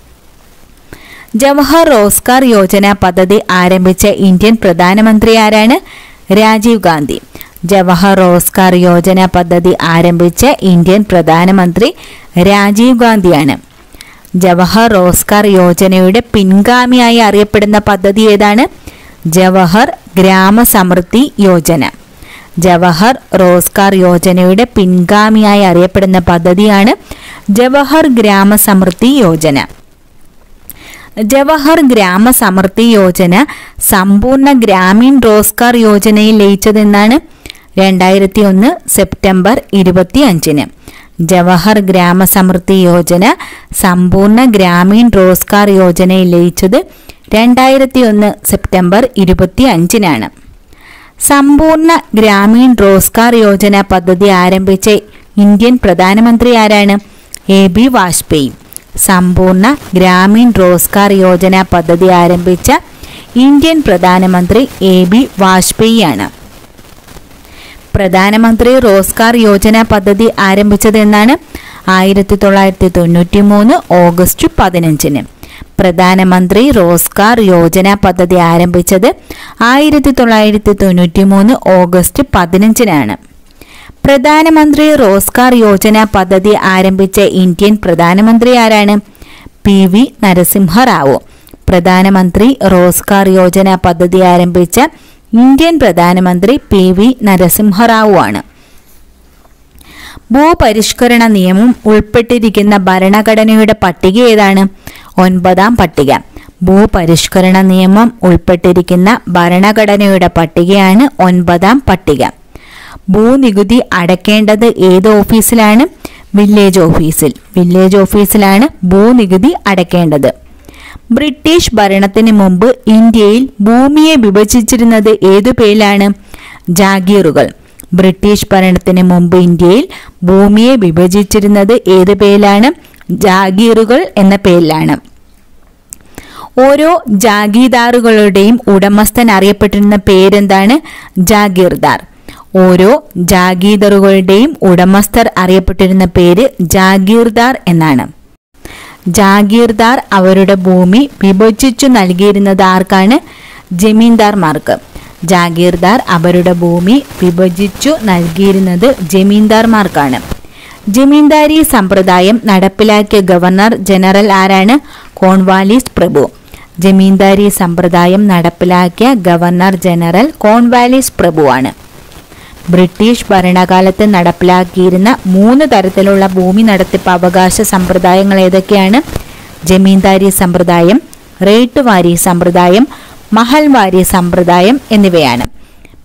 ജവഹർ റോസ്ഗാർ യോജന പദ്ധതി ആരംഭിച്ച ഇന്ത്യൻ പ്രധാനമന്ത്രി ആരാണ്? രാജീവ് ഗാന്ധി. ജവഹർ റോസ്ഗാർ യോജന പദ്ധതി ആരംഭിച്ച ഇന്ത്യൻ പ്രധാനമന്ത്രി രാജീവ് ഗാന്ധിയാണ്. ജവഹർ റോസ്ഗാർ യോജനയുടെ പിൻഗാമിയായി അറിയപ്പെടുന്ന പദ്ധതി ഏതാണ്? ജവഹർ ഗ്രാമ സമൃദ്ധി യോജന. ജവഹർ റോസ്ഗാർ യോജനയുടെ പിൻഗാമിയായി അറിയപ്പെടുന്ന പദ്ധതിയാണ് ജവഹർ ഗ്രാമ സമൃദ്ധി യോജന. ജവഹർ ഗ്രാമ സമൃദ്ധി യോജന സമ്പൂർണ്ണ ഗ്രാമീൺ റോസ്ഗാർ യോജനയിൽ ലയിച്ചതെന്നാണ്? 2001 സെപ്റ്റംബർ 25. ജവഹർ ഗ്രാമ സമൃദ്ധി യോജന സമ്പൂർണ്ണ ഗ്രാമീൺ റോസ്ഗാർ യോജനയിൽ ലയിച്ചത് 2001 സെപ്റ്റംബർ 25. സമ്പൂർണ്ണ ഗ്രാമീൺ റോസ്ഗാർ യോജന പദ്ധതി ആരംഭിച്ച ഇന്ത്യൻ പ്രധാനമന്ത്രി ആരാണ്? എ.ബി. വാജ്പേയി. സമ്പൂർണ്ണ ഗ്രാമീൺ റോസ്ഗാർ യോജന പദ്ധതി ആരംഭിച്ച ഇന്ത്യൻ പ്രധാനമന്ത്രി എ.ബി. വാജ്പേയി ആണ്. പ്രധാനമന്ത്രി റോസ്ഗാർ യോജന പദ്ധതി ആരംഭിച്ചത് എന്നാണ്? 1993 ഓഗസ്റ്റ് 15. പ്രധാനമന്ത്രി റോസ്ഗാർ യോജന പദ്ധതി ആരംഭിച്ചത് 1993 ഓഗസ്റ്റ് 15. പ്രധാനമന്ത്രി റോസ്ഗാർ യോജന പദ്ധതി ആരംഭിച്ച ഇന്ത്യൻ പ്രധാനമന്ത്രി ആരാണ്? പി.വി. നരസിംഹറാവു. പ്രധാനമന്ത്രി റോസ്ഗാർ യോജന പദ്ധതി ആരംഭിച്ച ഇന്ത്യൻ പ്രധാനമന്ത്രി പി.വി. നരസിംഹറാവു ആണ്. ഭൂപരിഷ്കരണ നിയമം ഉൾപ്പെട്ടിരിക്കുന്ന ഭരണഘടനയുടെ പട്ടിക ഏതാണ്? 9ാം പട്ടിക. ഭൂപരിഷ്കരണ നിയമം ഉൾപ്പെട്ടിരിക്കുന്ന ഭരണഘടനയുടെ പട്ടികയാണ് 9ാം പട്ടിക. ഭൂനികുതി അടയ്ക്കേണ്ടത് ഏത് ഓഫീസിലാണ്? വില്ലേജ് ഓഫീസിൽ. വില്ലേജ് ഓഫീസിലാണ് ഭൂനികുതി അടയ്ക്കേണ്ടത്. ബ്രിട്ടീഷ് ഭരണത്തിന് മുമ്പ് ഇന്ത്യയിൽ ഭൂമിയെ വിഭജിച്ചിരുന്നത് ഏതു പേരിലാണ്? ജാഗീറുകൾ. ബ്രിട്ടീഷ് ഭരണത്തിന് മുമ്പ് ഇന്ത്യയിൽ ഭൂമിയെ വിഭജിച്ചിരുന്നത് ഏതു പേരിലാണ്? ജാഗീറുകൾ എന്ന പേരിലാണ്. ഓരോ ജാഗീർദാറുകളുടെയും ഉടമസ്ഥൻ അറിയപ്പെട്ടിരുന്ന പേരെന്താണ്? ജാഗീർദാർ. ഓരോ ജാഗീർദാറുകളുടെയും ഉടമസ്ഥർ അറിയപ്പെട്ടിരുന്ന പേര് ജാഗീർദാർ എന്നാണ്. ജാഗീർദാർ അവരുടെ ഭൂമി വിഭജിച്ചു നൽകിയിരുന്നത് ആർക്കാണ്? ജമീന്ദാർമാർക്ക്. ജാഗീർദാർ അവരുടെ ഭൂമി വിഭജിച്ചു നൽകിയിരുന്നത് ജമീന്ദാർമാർക്കാണ്. ജമീന്ദാരി സമ്പ്രദായം നടപ്പിലാക്കിയ ഗവർണർ ജനറൽ ആരാണ്? കോൺവാലിസ് പ്രഭു. ജമീന്ദാരി സമ്പ്രദായം നടപ്പിലാക്കിയ ഗവർണർ ജനറൽ കോൺവാലിസ് പ്രഭുവാണ്. ബ്രിട്ടീഷ് ഭരണകാലത്ത് നടപ്പിലാക്കിയിരുന്ന 3 തരത്തിലുള്ള ഭൂമി നടത്തിപ്പ് അവകാശ സമ്പ്രദായങ്ങൾ ഏതൊക്കെയാണ്? ജമീന്ദാരി സമ്പ്രദായം, റേട്ടുവാരി സമ്പ്രദായം, മഹൽവാരി സമ്പ്രദായം എന്നിവയാണ്.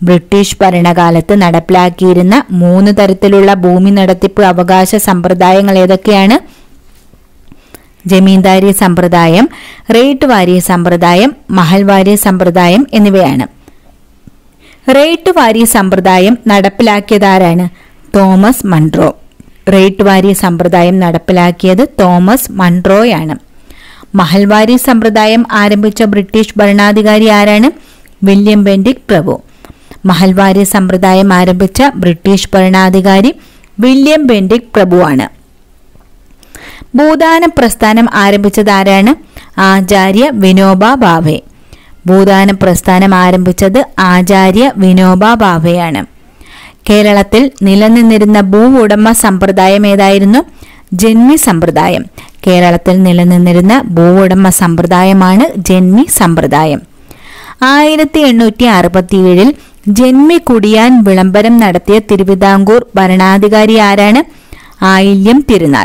ബ്രിട്ടീഷ് ഭരണകാലത്ത് നടപ്പിലാക്കിയിരുന്ന 3 തരത്തിലുള്ള ഭൂമി നടത്തിപ്പ് അവകാശ സമ്പ്രദായങ്ങൾ ഏതൊക്കെയാണ്? ജമീന്ദാരി സമ്പ്രദായം, റേറ്റ് വാരിയ സമ്പ്രദായം, മഹൽവാരി സമ്പ്രദായം എന്നിവയാണ്. റേറ്റ് വാരിയ സമ്പ്രദായം നടപ്പിലാക്കിയതാരാണ്? Thomas Munro. റേറ്റ് വാരിയ സമ്പ്രദായം നടപ്പിലാക്കിയത് തോമസ് മൺട്രോയാണ്. മഹൽവാരി സമ്പ്രദായം ആരംഭിച്ച ബ്രിട്ടീഷ് ഭരണാധികാരി ആരാണ്? വില്യം ബെന്റിക് പ്രഭു. മഹൽവാരി സമ്പ്രദായം ആരംഭിച്ച ബ്രിട്ടീഷ് ഭരണാധികാരി വില്യം ബെന്റിക് പ്രഭുവാണ്. ഭൂദാന പ്രസ്ഥാനം ആരംഭിച്ചത് ആരാണ്? ആചാര്യ വിനോബ ഭാവെ. ഭൂദാന പ്രസ്ഥാനം ആരംഭിച്ചത് ആചാര്യ വിനോബ ഭാവെയാണ്. കേരളത്തിൽ നിലനിന്നിരുന്ന ഭൂവുടമ സമ്പ്രദായം ഏതായിരുന്നു? ജന്മി സമ്പ്രദായം. കേരളത്തിൽ നിലനിന്നിരുന്ന ഭൂവുടമ സമ്പ്രദായമാണ് ജന്മി സമ്പ്രദായം. 1867 ജന്മി കുടിയാൻ വിളംബരം നടത്തിയ തിരുവിതാംകൂർ ഭരണാധികാരി ആരാണ്? ആയില്യം തിരുനാൾ.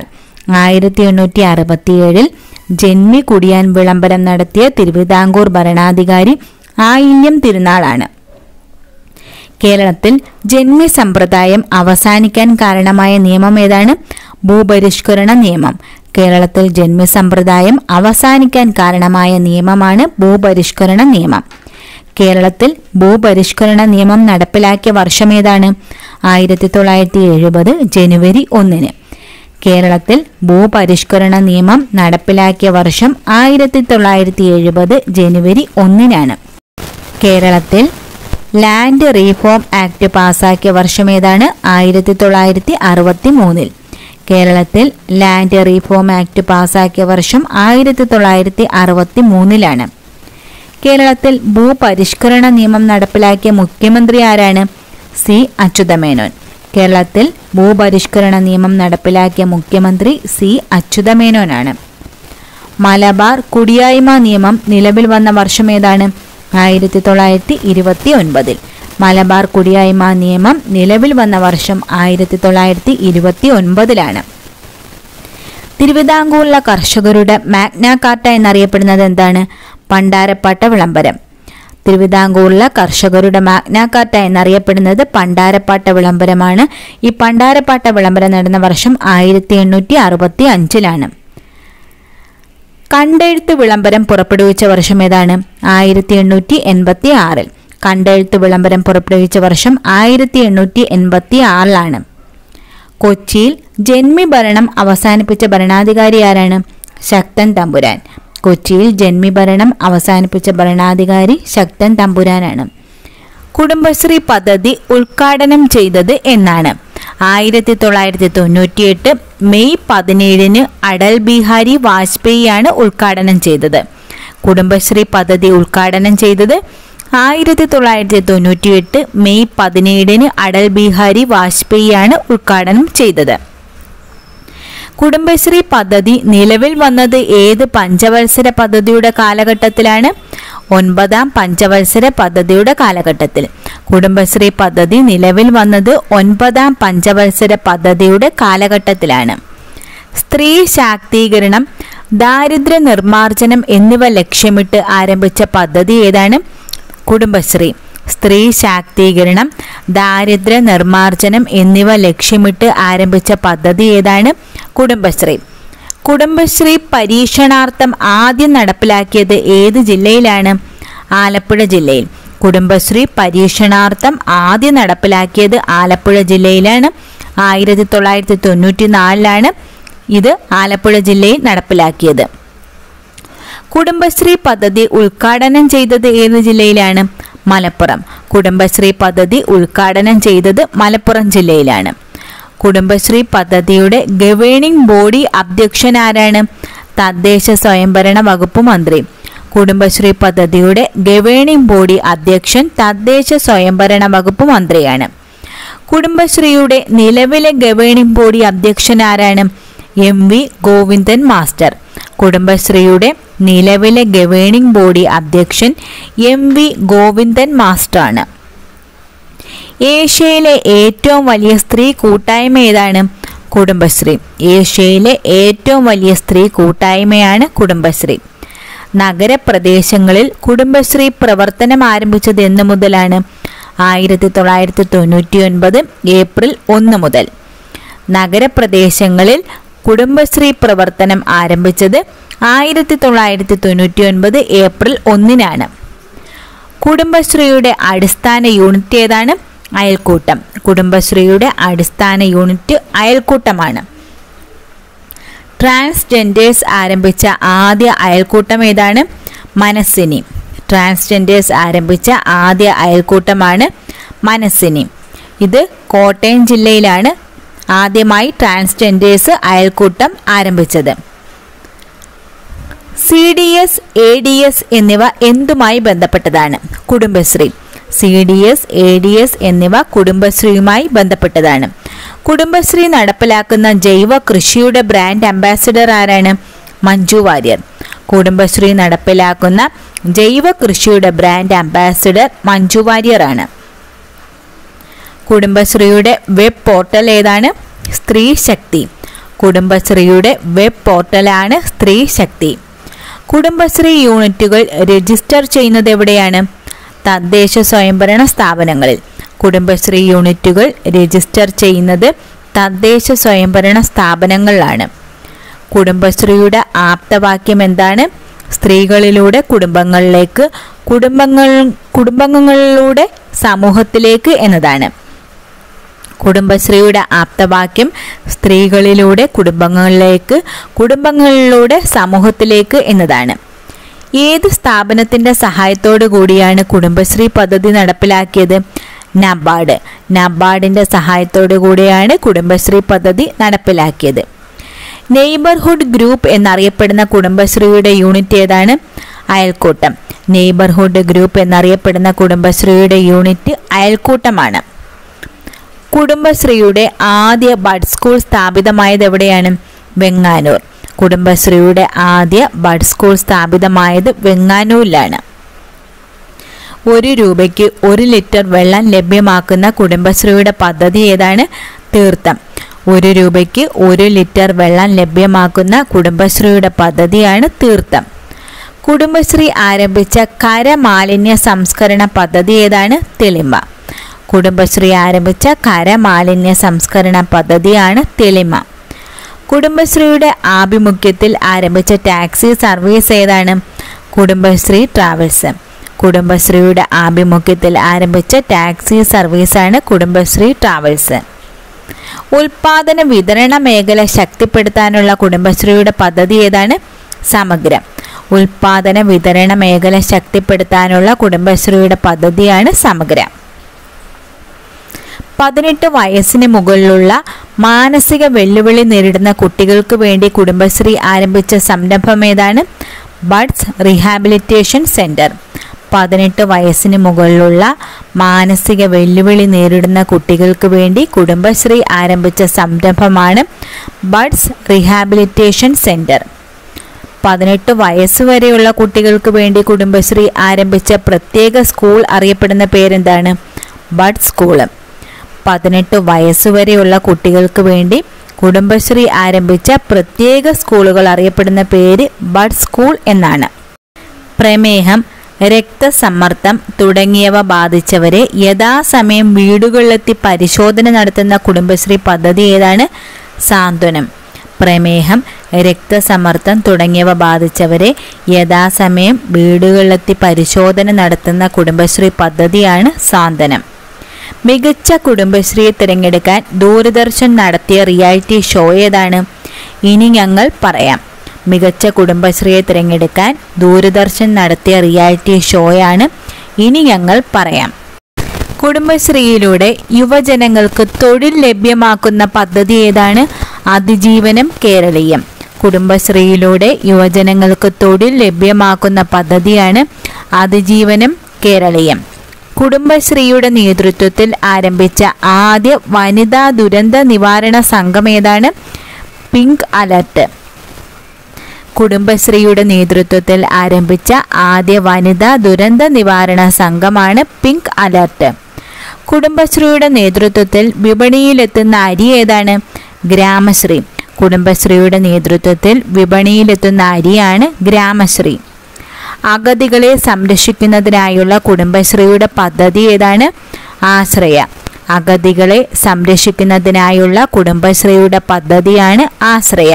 1867 ജന്മി കുടിയാൻ വിളംബരം നടത്തിയ തിരുവിതാംകൂർ ഭരണാധികാരി ആയില്യം തിരുനാളാണ്. കേരളത്തിൽ ജന്മി സമ്പ്രദായം അവസാനിക്കാൻ കാരണമായ നിയമം ഏതാണ്? ഭൂപരിഷ്കരണ നിയമം. കേരളത്തിൽ ജന്മി സമ്പ്രദായം അവസാനിക്കാൻ കാരണമായ നിയമമാണ് ഭൂപരിഷ്കരണ നിയമം. കേരളത്തിൽ ഭൂപരിഷ്കരണ നിയമം നടപ്പിലാക്കിയ വർഷം ഏതാണ്? 1970 ജനുവരി 1. കേരളത്തിൽ ഭൂപരിഷ്കരണ നിയമം നടപ്പിലാക്കിയ വർഷം 1970 ജനുവരി 1. കേരളത്തിൽ ലാൻഡ് റീഫോം ആക്ട് പാസാക്കിയ വർഷം ഏതാണ്? 1963. കേരളത്തിൽ ലാൻഡ് റീഫോം ആക്ട് പാസാക്കിയ വർഷം 1963. കേരളത്തിൽ ഭൂപരിഷ്കരണ നിയമം നടപ്പിലാക്കിയ മുഖ്യമന്ത്രി ആരാണ്? സി അച്യുതമേനോൻ. കേരളത്തിൽ ഭൂപരിഷ്കരണ നിയമം നടപ്പിലാക്കിയ മുഖ്യമന്ത്രി സി അച്യുതമേനോനാണ്. മലബാർ കുടിയായ്മ നിയമം നിലവിൽ വന്ന വർഷം ഏതാണ്? 1929. മലബാർ കുടിയായ്മ നിയമം നിലവിൽ വന്ന വർഷം 1929. തിരുവിതാംകൂറിലെ കർഷകരുടെ മാഗ്ന കാർട്ട എന്നറിയപ്പെടുന്നത് എന്താണ്? പണ്ടാരപ്പാട്ട വിളംബരം. തിരുവിതാംകൂറിലെ കർഷകരുടെ മാഗ്ന കാർട്ട എന്നറിയപ്പെടുന്നത് പണ്ടാരപ്പാട്ട വിളംബരമാണ്. ഈ പണ്ടാരപ്പാട്ട വിളംബരം നടന്ന വർഷം 1865. കണ്ടെഴുത്ത് വിളംബരം പുറപ്പെടുവിച്ച വർഷം ഏതാണ്? 1886. കണ്ടെഴുത്ത് വിളംബരം പുറപ്പെടുവിച്ച വർഷം 1886. കൊച്ചിയിൽ ജന്മി ഭരണം അവസാനിപ്പിച്ച ഭരണാധികാരി ആരാണ്? ശക്തൻ തമ്പുരാൻ. കൊച്ചിയിൽ ജന്മി ഭരണം അവസാനിപ്പിച്ച ഭരണാധികാരി ശക്തൻ തമ്പുരാനാണ്. കുടുംബശ്രീ പദ്ധതി ഉദ്ഘാടനം ചെയ്തത് എന്നാണ്? 1998 മെയ് 17 അടൽ ബിഹാരി വാജ്പേയിയാണ് ഉദ്ഘാടനം ചെയ്തത്. കുടുംബശ്രീ പദ്ധതി ഉദ്ഘാടനം ചെയ്തത് 1998 മെയ് 17 അടൽ ബിഹാരി വാജ്പേയിയാണ് ഉദ്ഘാടനം ചെയ്തത്. കുടുംബശ്രീ പദ്ധതി നിലവിൽ വന്നത് ഏത് പഞ്ചവത്സര പദ്ധതിയുടെ കാലഘട്ടത്തിലാണ്? 9ാം പഞ്ചവത്സര പദ്ധതിയുടെ കാലഘട്ടത്തിൽ. കുടുംബശ്രീ പദ്ധതി നിലവിൽ വന്നത് 9ാം പഞ്ചവത്സര പദ്ധതിയുടെ കാലഘട്ടത്തിലാണ്. സ്ത്രീ ശാക്തീകരണം, ദാരിദ്ര്യ നിർമ്മാർജ്ജനം എന്നിവ ലക്ഷ്യമിട്ട് ആരംഭിച്ച പദ്ധതി ഏതാണ്? കുടുംബശ്രീ. സ്ത്രീ ശാക്തീകരണം, ദാരിദ്ര്യ നിർമ്മാർജ്ജനം എന്നിവ ലക്ഷ്യമിട്ട് ആരംഭിച്ച പദ്ധതി ഏതാണ്? കുടുംബശ്രീ. കുടുംബശ്രീ പരീക്ഷണാർത്ഥം ആദ്യം നടപ്പിലാക്കിയത് ഏത് ജില്ലയിലാണ്? ആലപ്പുഴ ജില്ലയിൽ. കുടുംബശ്രീ പരീക്ഷണാർത്ഥം ആദ്യം നടപ്പിലാക്കിയത് ആലപ്പുഴ ജില്ലയിലാണ്. 1994 ഇത് ആലപ്പുഴ ജില്ലയിൽ നടപ്പിലാക്കിയത്. കുടുംബശ്രീ പദ്ധതി ഉദ്ഘാടനം ചെയ്തത് ഏത് ജില്ലയിലാണ്? മലപ്പുറം. കുടുംബശ്രീ പദ്ധതി ഉദ്ഘാടനം ചെയ്തത് മലപ്പുറം ജില്ലയിലാണ്. കുടുംബശ്രീ പദ്ധതിയുടെ ഗവേണിംഗ് ബോഡി അധ്യക്ഷൻ ആരാണ്? തദ്ദേശ സ്വയംഭരണ വകുപ്പ് മന്ത്രി. കുടുംബശ്രീ പദ്ധതിയുടെ ഗവേണിംഗ് ബോഡി അധ്യക്ഷൻ തദ്ദേശ സ്വയംഭരണ വകുപ്പ് മന്ത്രിയാണ്. കുടുംബശ്രീയുടെ നിലവിലെ ഗവേണിംഗ് ബോഡി അധ്യക്ഷൻ ആരാണ്? MV Govindan master. കുടുംബശ്രീയുടെ നിലവിലെ ഗവേണിംഗ് ബോഡി അധ്യക്ഷൻ MV ഗോവിന്ദൻ മാസ്റ്ററാണ്. ഏഷ്യയിലെ ഏറ്റവും വലിയ സ്ത്രീ കൂട്ടായ്മ ഏതാണ്? കുടുംബശ്രീ. ഏഷ്യയിലെ ഏറ്റവും വലിയ സ്ത്രീ കൂട്ടായ്മയാണ് കുടുംബശ്രീ. നഗരപ്രദേശങ്ങളിൽ കുടുംബശ്രീ പ്രവർത്തനം ആരംഭിച്ചത് എന്നു മുതലാണ്? 1999 ഏപ്രിൽ 1 മുതൽ. നഗരപ്രദേശങ്ങളിൽ കുടുംബശ്രീ പ്രവർത്തനം ആരംഭിച്ചത് 1999 ഏപ്രിൽ 1-നാണ്. കുടുംബശ്രീയുടെ അടിസ്ഥാന യൂണിറ്റ് ഏതാണ്? അയൽക്കൂട്ടം. കുടുംബശ്രീയുടെ അടിസ്ഥാന യൂണിറ്റ് അയൽക്കൂട്ടമാണ്. ട്രാൻസ്ജെൻഡേഴ്സ് ആരംഭിച്ച ആദ്യ അയൽക്കൂട്ടം ഏതാണ്? മനസ്സിനി. ട്രാൻസ്ജെൻഡേഴ്സ് ആരംഭിച്ച ആദ്യ അയൽക്കൂട്ടമാണ് മനസ്സിനി. ഇത് കോട്ടയം ജില്ലയിലാണ് ആദ്യമായി ട്രാൻസ്ജെൻഡേഴ്സ് അയൽക്കൂട്ടം ആരംഭിച്ചത്. CDS, ADS എന്നിവ എന്തുമായി ബന്ധപ്പെട്ടതാണ്? കുടുംബശ്രീ. CDS, ADS എന്നിവ കുടുംബശ്രീയുമായി ബന്ധപ്പെട്ടതാണ്. കുടുംബശ്രീ നടപ്പിലാക്കുന്ന ജൈവ കൃഷിയുടെ ബ്രാൻഡ് അംബാസിഡർ ആരാണ്? മഞ്ജു വാര്യർ. കുടുംബശ്രീ നടപ്പിലാക്കുന്ന ജൈവ കൃഷിയുടെ ബ്രാൻഡ് അംബാസിഡർ മഞ്ജു വാര്യർ ആണ്. കുടുംബശ്രീയുടെ വെബ് പോർട്ടൽ ഏതാണ്? സ്ത്രീ ശക്തി. കുടുംബശ്രീയുടെ വെബ് പോർട്ടലാണ് സ്ത്രീ ശക്തി. കുടുംബശ്രീ യൂണിറ്റുകൾ രജിസ്റ്റർ ചെയ്യുന്നത് എവിടെയാണ്? തദ്ദേശ സ്വയംഭരണ സ്ഥാപനങ്ങളിൽ. കുടുംബശ്രീ യൂണിറ്റുകൾ രജിസ്റ്റർ ചെയ്യുന്നത് തദ്ദേശ സ്വയംഭരണ സ്ഥാപനങ്ങളിലാണ്. കുടുംബശ്രീയുടെ ആപ്തവാക്യം എന്താണ്? സ്ത്രീകളിലൂടെ കുടുംബങ്ങളിലേക്ക്, കുടുംബങ്ങളിലൂടെ സമൂഹത്തിലേക്ക് എന്നതാണ്. കുടുംബശ്രീയുടെ ആപ്തവാക്യം സ്ത്രീകളിലൂടെ കുടുംബങ്ങളിലേക്ക്, കുടുംബങ്ങളിലൂടെ സമൂഹത്തിലേക്ക് എന്നതാണ്. ഏത് സ്ഥാപനത്തിന്റെ സഹായത്തോടു കൂടിയാണ് കുടുംബശ്രീ പദ്ധതി നടപ്പിലാക്കിയത്? നബാർഡ്. നബാർഡിന്റെ സഹായത്തോടു കൂടിയാണ് കുടുംബശ്രീ പദ്ധതി നടപ്പിലാക്കിയത്. നെയ്ബർഹുഡ് ഗ്രൂപ്പ് എന്നറിയപ്പെടുന്ന കുടുംബശ്രീയുടെ യൂണിറ്റ് ഏതാണ്? അയൽക്കൂട്ടം. നെയ്ബർഹുഡ് ഗ്രൂപ്പ് എന്നറിയപ്പെടുന്ന കുടുംബശ്രീയുടെ യൂണിറ്റ് അയൽക്കൂട്ടമാണ്. കുടുംബശ്രീയുടെ ആദ്യ ബഡ് സ്കൂൾ സ്ഥാപിതമായത് എവിടെയാണ്? വെങ്ങാനൂർ. കുടുംബശ്രീയുടെ ആദ്യ ബഡ് സ്കൂൾ സ്ഥാപിതമായത് വെങ്ങാനൂരിലാണ്. 1 രൂപയ്ക്ക് 1 ലിറ്റർ വെള്ളം ലഭ്യമാക്കുന്ന കുടുംബശ്രീയുടെ പദ്ധതി ഏതാണ്? തീർത്ഥം. 1 രൂപയ്ക്ക് 1 ലിറ്റർ വെള്ളം ലഭ്യമാക്കുന്ന കുടുംബശ്രീയുടെ പദ്ധതിയാണ് തീർത്ഥം. കുടുംബശ്രീ ആരംഭിച്ച കരമാലിന്യ സംസ്കരണ പദ്ധതി ഏതാണ്? തെളിമ. കുടുംബശ്രീ ആരംഭിച്ച കരമാലിന്യ സംസ്കരണ പദ്ധതിയാണ് തെളിമ. കുടുംബശ്രീയുടെ ആഭിമുഖ്യത്തിൽ ആരംഭിച്ച ടാക്സി സർവീസ് ഏതാണ്? കുടുംബശ്രീ ട്രാവൽസ്. കുടുംബശ്രീയുടെ ആഭിമുഖ്യത്തിൽ ആരംഭിച്ച ടാക്സി സർവീസാണ് കുടുംബശ്രീ ട്രാവൽസ്. ഉൽപാദന വിതരണ മേഖല ശക്തിപ്പെടുത്താനുള്ള കുടുംബശ്രീയുടെ പദ്ധതി ഏതാണ്? സമഗ്രം. ഉൽപാദന വിതരണ മേഖല ശക്തിപ്പെടുത്താനുള്ള കുടുംബശ്രീയുടെ പദ്ധതിയാണ് സമഗ്രം. 18 വയസ്സിന് മുകളിലുള്ള മാനസിക വെല്ലുവിളി നേരിടുന്ന കുട്ടികൾക്ക് വേണ്ടി കുടുംബശ്രീ ആരംഭിച്ച സംരംഭം ഏതാണ്? Buds rehabilitation centre. 18 വയസ്സിന് മുകളിലുള്ള മാനസിക വെല്ലുവിളി നേരിടുന്ന കുട്ടികൾക്ക് വേണ്ടി കുടുംബശ്രീ ആരംഭിച്ച സംരംഭമാണ് ബഡ്സ് റീഹാബിലിറ്റേഷൻ സെന്റർ. 18 വയസ്സ് വരെയുള്ള കുട്ടികൾക്ക് വേണ്ടി കുടുംബശ്രീ ആരംഭിച്ച പ്രത്യേക സ്കൂൾ അറിയപ്പെടുന്ന പേരെന്താണ്? Bud school. 18 വയസ്സ് വരെയുള്ള കുട്ടികൾക്ക് വേണ്ടി കുടുംബശ്രീ ആരംഭിച്ച പ്രത്യേക സ്കൂളുകൾ അറിയപ്പെടുന്ന പേര് ബഡ് സ്കൂൾ എന്നാണ്. പ്രമേഹം, രക്തസമ്മർദ്ദം തുടങ്ങിയവ ബാധിച്ചവരെ യഥാസമയം വീടുകളിലെത്തി പരിശോധന നടത്തുന്ന കുടുംബശ്രീ പദ്ധതി ഏതാണ്? സാന്ത്വനം. പ്രമേഹം, രക്തസമ്മർദ്ദം തുടങ്ങിയവ ബാധിച്ചവരെ യഥാസമയം വീടുകളിലെത്തി പരിശോധന നടത്തുന്ന കുടുംബശ്രീ പദ്ധതിയാണ് സാന്ത്വനം. മികച്ച കുടുംബശ്രീയെ തിരഞ്ഞെടുക്കാൻ ദൂരദർശൻ നടത്തിയ റിയാലിറ്റി ഷോ ഏതാണ്? ഇനി ഞങ്ങൾ പറയാം. മികച്ച കുടുംബശ്രീയെ തിരഞ്ഞെടുക്കാൻ ദൂരദർശൻ നടത്തിയ റിയാലിറ്റി ഷോയാണ് ഇനി ഞങ്ങൾ പറയാം. കുടുംബശ്രീയിലൂടെ യുവജനങ്ങൾക്ക് തൊഴിൽ ലഭ്യമാക്കുന്ന പദ്ധതി ഏതാണ്? അതിജീവനം കേരളീയം. കുടുംബശ്രീയിലൂടെ യുവജനങ്ങൾക്ക് തൊഴിൽ ലഭ്യമാക്കുന്ന പദ്ധതിയാണ് അതിജീവനം കേരളീയം. കുടുംബശ്രീയുടെ നേതൃത്വത്തിൽ ആരംഭിച്ച ആദ്യ വനിതാ ദുരന്ത നിവാരണ സംഘം ഏതാണ്? Pink alert. കുടുംബശ്രീയുടെ നേതൃത്വത്തിൽ ആരംഭിച്ച ആദ്യ വനിതാ ദുരന്ത നിവാരണ സംഘമാണ് പിങ്ക് അലർട്ട്. കുടുംബശ്രീയുടെ നേതൃത്വത്തിൽ വിപണിയിലെത്തുന്ന അരി ഏതാണ്? ഗ്രാമശ്രീ. കുടുംബശ്രീയുടെ നേതൃത്വത്തിൽ വിപണിയിലെത്തുന്ന അരിയാണ് ഗ്രാമശ്രീ. അഗതികളെ സംരക്ഷിക്കുന്നതിനായുള്ള കുടുംബശ്രീയുടെ പദ്ധതി ഏതാണ്? ആശ്രയ. അഗതികളെ സംരക്ഷിക്കുന്നതിനായുള്ള കുടുംബശ്രീയുടെ പദ്ധതിയാണ് ആശ്രയ.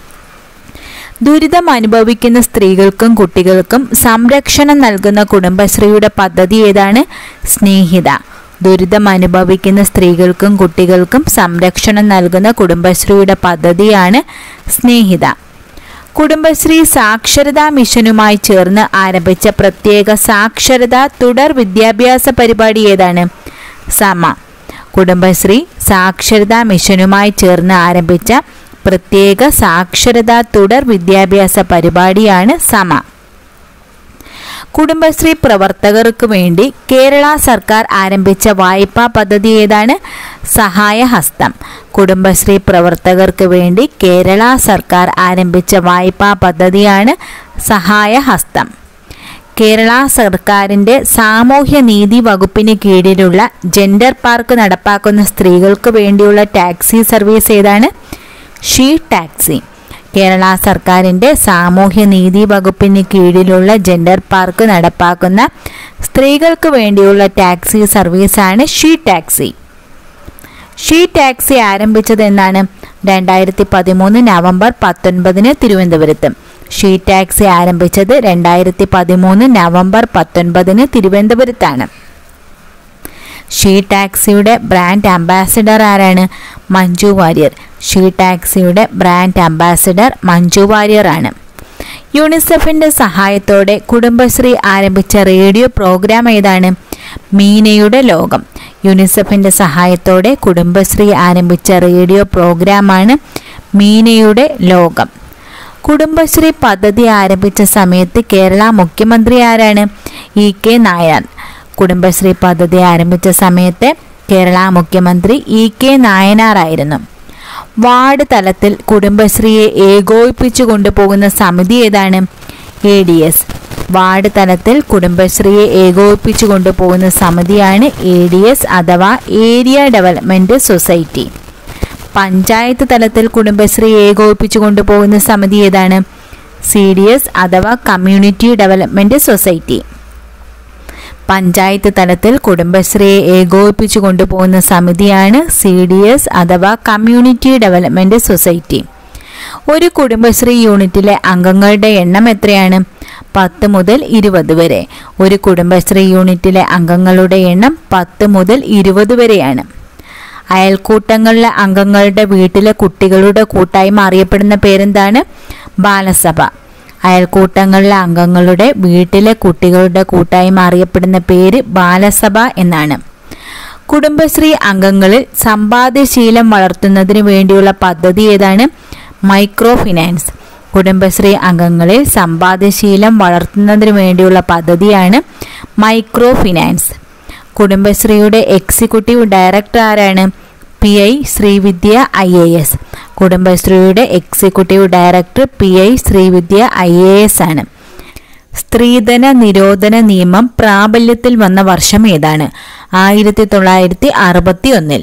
ദുരിതം അനുഭവിക്കുന്ന സ്ത്രീകൾക്കും കുട്ടികൾക്കും സംരക്ഷണം നൽകുന്ന കുടുംബശ്രീയുടെ പദ്ധതി ഏതാണ്? സ്നേഹിത. ദുരിതം അനുഭവിക്കുന്ന സ്ത്രീകൾക്കും കുട്ടികൾക്കും സംരക്ഷണം നൽകുന്ന കുടുംബശ്രീയുടെ പദ്ധതിയാണ് സ്നേഹിത. കുടുംബശ്രീ സാക്ഷരതാ മിഷനുമായി ചേർന്ന് ആരംഭിച്ച പ്രത്യേക സാക്ഷരതാ തുടർ വിദ്യാഭ്യാസ പരിപാടി ഏതാണ്? സമ. കുടുംബശ്രീ സാക്ഷരതാ മിഷനുമായി ചേർന്ന് ആരംഭിച്ച പ്രത്യേക സാക്ഷരതാ തുടർ വിദ്യാഭ്യാസ പരിപാടിയാണ് സമ. കുടുംബശ്രീ പ്രവർത്തകർക്ക് വേണ്ടി കേരള സർക്കാർ ആരംഭിച്ച വായ്പാ പദ്ധതി ഏതാണ്? സഹായഹസ്തം. കുടുംബശ്രീ പ്രവർത്തകർക്ക് വേണ്ടി കേരള സർക്കാർ ആരംഭിച്ച വായ്പാ പദ്ധതിയാണ് സഹായഹസ്തം. കേരള സർക്കാരിൻ്റെ സാമൂഹ്യനീതി വകുപ്പിന് കീഴിലുള്ള ജെൻഡർ പാർക്ക് നടപ്പാക്കുന്ന സ്ത്രീകൾക്ക് വേണ്ടിയുള്ള ടാക്സി സർവീസ് ഏതാണ്? She taxi. കേരള സർക്കാരിൻ്റെ സാമൂഹ്യനീതി വകുപ്പിന് കീഴിലുള്ള ജെൻഡർ പാർക്ക് നടപ്പാക്കുന്ന സ്ത്രീകൾക്ക് വേണ്ടിയുള്ള ടാക്സി സർവീസാണ് ഷീ ടാക്സി. ഷീ ടാക്സി ആരംഭിച്ചത് എന്നാണ്? 2013 നവംബർ 19 തിരുവനന്തപുരത്ത്. ഷീ ടാക്സി ആരംഭിച്ചത് 2013 നവംബർ 19 തിരുവനന്തപുരത്താണ്. ഷീ ടാക്സിയുടെ ബ്രാൻഡ് അംബാസിഡർ ആരാണ്? മഞ്ജു വാര്യർ. ഷീ ടാക്സിയുടെ ബ്രാൻഡ് അംബാസിഡർ മഞ്ജു വാര്യർ ആണ്. യൂണിസെഫിൻ്റെ സഹായത്തോടെ കുടുംബശ്രീ ആരംഭിച്ച റേഡിയോ പ്രോഗ്രാം ഏതാണ്? മീനയുടെ ലോകം. യൂണിസെഫിൻ്റെ സഹായത്തോടെ കുടുംബശ്രീ ആരംഭിച്ച റേഡിയോ പ്രോഗ്രാമാണ് മീനയുടെ ലോകം. കുടുംബശ്രീ പദ്ധതി ആരംഭിച്ച സമയത്ത് കേരള മുഖ്യമന്ത്രി ആരാണ്? EK നായനാർ. കുടുംബശ്രീ പദ്ധതി ആരംഭിച്ച സമയത്ത് കേരള മുഖ്യമന്ത്രി EK നായനാർ ആയിരുന്നു. വാർഡ് തലത്തിൽ കുടുംബശ്രീയെ ഏകോപിപ്പിച്ചു കൊണ്ടുപോകുന്ന സമിതി ഏതാണ്? ADS. വാർഡ് തലത്തിൽ കുടുംബശ്രീയെ ഏകോപിപ്പിച്ചു കൊണ്ടുപോകുന്ന സമിതിയാണ് ADS അഥവാ ഏരിയ ഡെവലപ്മെൻറ്റ് സൊസൈറ്റി. പഞ്ചായത്ത് തലത്തിൽ കുടുംബശ്രീയെ ഏകോപിപ്പിച്ചു കൊണ്ടുപോകുന്ന സമിതി ഏതാണ്? CDS അഥവാ കമ്മ്യൂണിറ്റി ഡെവലപ്മെൻറ്റ് സൊസൈറ്റി. പഞ്ചായത്ത് തലത്തിൽ കുടുംബശ്രീയെ ഏകോപിപ്പിച്ചു കൊണ്ടുപോകുന്ന സമിതിയാണ് CDS അഥവാ കമ്മ്യൂണിറ്റി ഡെവലപ്മെൻറ്റ് സൊസൈറ്റി. ഒരു കുടുംബശ്രീ യൂണിറ്റിലെ അംഗങ്ങളുടെ എണ്ണം എത്രയാണ്? 10 മുതൽ 20 വരെ. ഒരു കുടുംബശ്രീ യൂണിറ്റിലെ അംഗങ്ങളുടെ എണ്ണം 10 മുതൽ 20 വരെയാണ്. അയൽക്കൂട്ടങ്ങളിലെ അംഗങ്ങളുടെ വീട്ടിലെ കുട്ടികളുടെ കൂട്ടായ്മ അറിയപ്പെടുന്ന പേരെന്താണ്? ബാലസഭ. അയൽക്കൂട്ടങ്ങളിലെ അംഗങ്ങളുടെ വീട്ടിലെ കുട്ടികളുടെ കൂട്ടായ്മ അറിയപ്പെടുന്ന പേര് ബാലസഭ എന്നാണ്. കുടുംബശ്രീ അംഗങ്ങളിൽ സമ്പാദ്യശീലം വളർത്തുന്നതിന് വേണ്ടിയുള്ള പദ്ധതി ഏതാണ്? Micro finance. കുടുംബശ്രീ അംഗങ്ങളിൽ സമ്പാദ്യശീലം വളർത്തുന്നതിന് വേണ്ടിയുള്ള പദ്ധതിയാണ് മൈക്രോ ഫിനാൻസ്. കുടുംബശ്രീയുടെ എക്സിക്യൂട്ടീവ് ഡയറക്ടർ ആരാണ്? PI Sreevidya IAS. കുടുംബശ്രീയുടെ executive director PI Sreevidya IAS ആണ്. സ്ത്രീധന നിരോധന നിയമം പ്രാബല്യത്തിൽ വന്ന വർഷം ഏതാണ്? 1961.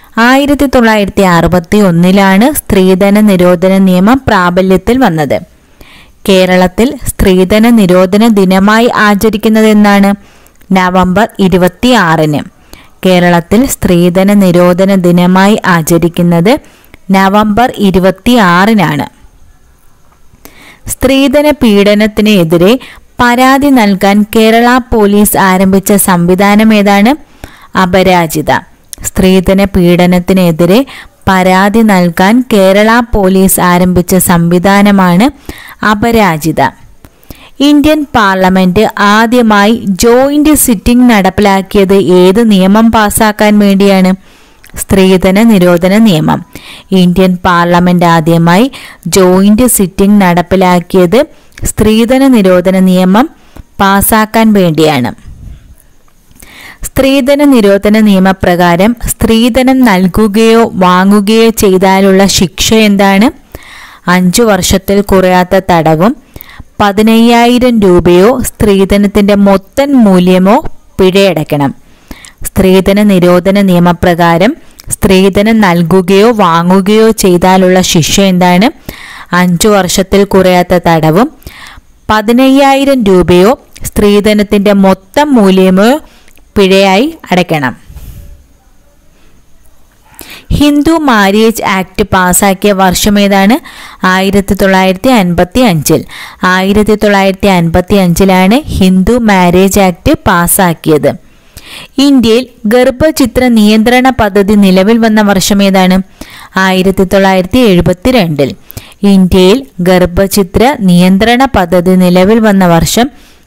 1961 സ്ത്രീധന നിരോധന നിയമം പ്രാബല്യത്തിൽ വന്നത്. കേരളത്തിൽ സ്ത്രീധന നിരോധന ദിനമായി ആചരിക്കുന്നത് എന്നാണ്? നവംബർ 26. കേരളത്തിൽ സ്ത്രീധന നിരോധന ദിനമായി ആചരിക്കുന്നത് നവംബർ 26. സ്ത്രീധന പീഡനത്തിനെതിരെ പരാതി നൽകാൻ കേരള പോലീസ് ആരംഭിച്ച സംവിധാനം ഏതാണ്? അപരാജിത. സ്ത്രീധന പീഡനത്തിനെതിരെ പരാതി നൽകാൻ കേരള പോലീസ് ആരംഭിച്ച സംവിധാനമാണ് അപരാജിത. ഇന്ത്യൻ പാർലമെന്റ് ആദ്യമായി ജോയിന്റ് സിറ്റിംഗ് നടപ്പിലാക്കിയത് ഏത് നിയമം പാസാക്കാൻ വേണ്ടിയാണ്? സ്ത്രീധന നിരോധന നിയമം. ഇന്ത്യൻ പാർലമെന്റ് ആദ്യമായി ജോയിന്റ് സിറ്റിംഗ് നടപ്പിലാക്കിയത് സ്ത്രീധന നിരോധന നിയമം പാസാക്കാൻ വേണ്ടിയാണ്. സ്ത്രീധന നിരോധന നിയമപ്രകാരം സ്ത്രീധനം നൽകുകയോ വാങ്ങുകയോ ചെയ്താലുള്ള ശിക്ഷ എന്താണ്? 5 വർഷത്തിൽ കുറയാത്ത തടവും 15,000 രൂപയോ സ്ത്രീധനത്തിൻ്റെ മൊത്തം മൂല്യമോ പിഴയടയ്ക്കണം. സ്ത്രീധന നിരോധന നിയമപ്രകാരം സ്ത്രീധനം നൽകുകയോ വാങ്ങുകയോ ചെയ്താലുള്ള ശിക്ഷ എന്താണ്? 5 വർഷത്തിൽ കുറയാത്ത തടവും 15,000 രൂപയോ സ്ത്രീധനത്തിൻ്റെ മൊത്തം മൂല്യമോ പിഴയായി അടയ്ക്കണം. ഹിന്ദു മാരേജ് ആക്ട് പാസാക്കിയ വർഷം ഏതാണ്? 1955. 1955 ഹിന്ദു മാരേജ് ആക്ട് പാസാക്കിയത്. ഇന്ത്യയിൽ ഗർഭചിത്ര നിയന്ത്രണ പദ്ധതി നിലവിൽ വന്ന വർഷം ഏതാണ്? 1972. ഇന്ത്യയിൽ ഗർഭചിത്ര നിയന്ത്രണ പദ്ധതി നിലവിൽ വന്ന വർഷം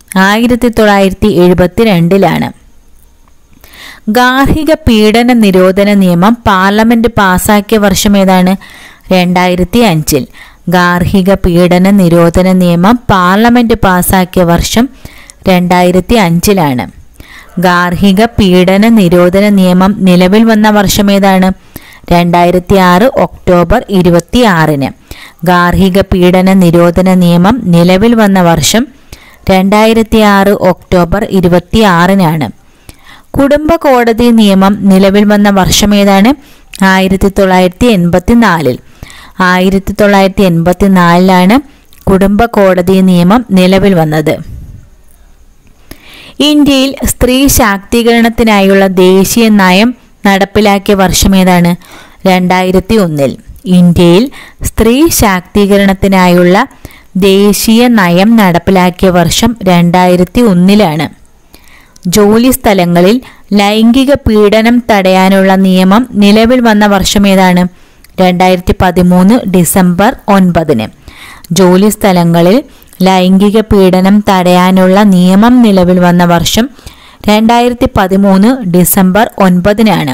1972. ഗാർഹിക പീഡന നിരോധന നിയമം പാർലമെന്റ് പാസാക്കിയ വർഷം ഏതാണ്? 2005. ഗാർഹിക പീഡന നിരോധന നിയമം പാർലമെന്റ് പാസാക്കിയ വർഷം 2005. ഗാർഹിക പീഡന നിരോധന നിയമം നിലവിൽ വന്ന വർഷം ഏതാണ്? 2006 ഒക്ടോബർ 26. ഗാർഹിക പീഡന നിരോധന നിയമം നിലവിൽ വന്ന വർഷം 2006 ഒക്ടോബർ 26. കുടുംബ കോടതി നിയമം നിലവിൽ വന്ന വർഷം ഏതാണ്? 1984. 1984 കുടുംബ കോടതി നിയമം നിലവിൽ വന്നത്. ഇന്ത്യയിൽ സ്ത്രീ ശാക്തീകരണത്തിനായുള്ള ദേശീയ നയം നടപ്പിലാക്കിയ വർഷം ഏതാണ്? 2001. ഇന്ത്യയിൽ സ്ത്രീ ശാക്തീകരണത്തിനായുള്ള ദേശീയ നയം നടപ്പിലാക്കിയ വർഷം 2001. ജോലി സ്ഥലങ്ങളിൽ ലൈംഗിക പീഡനം തടയാനുള്ള നിയമം നിലവിൽ വന്ന വർഷം ഏതാണ്? 2013 ഡിസംബർ 9. ജോലി സ്ഥലങ്ങളിൽ ലൈംഗിക പീഡനം തടയാനുള്ള നിയമം നിലവിൽ വന്ന വർഷം 2013 ഡിസംബർ 9.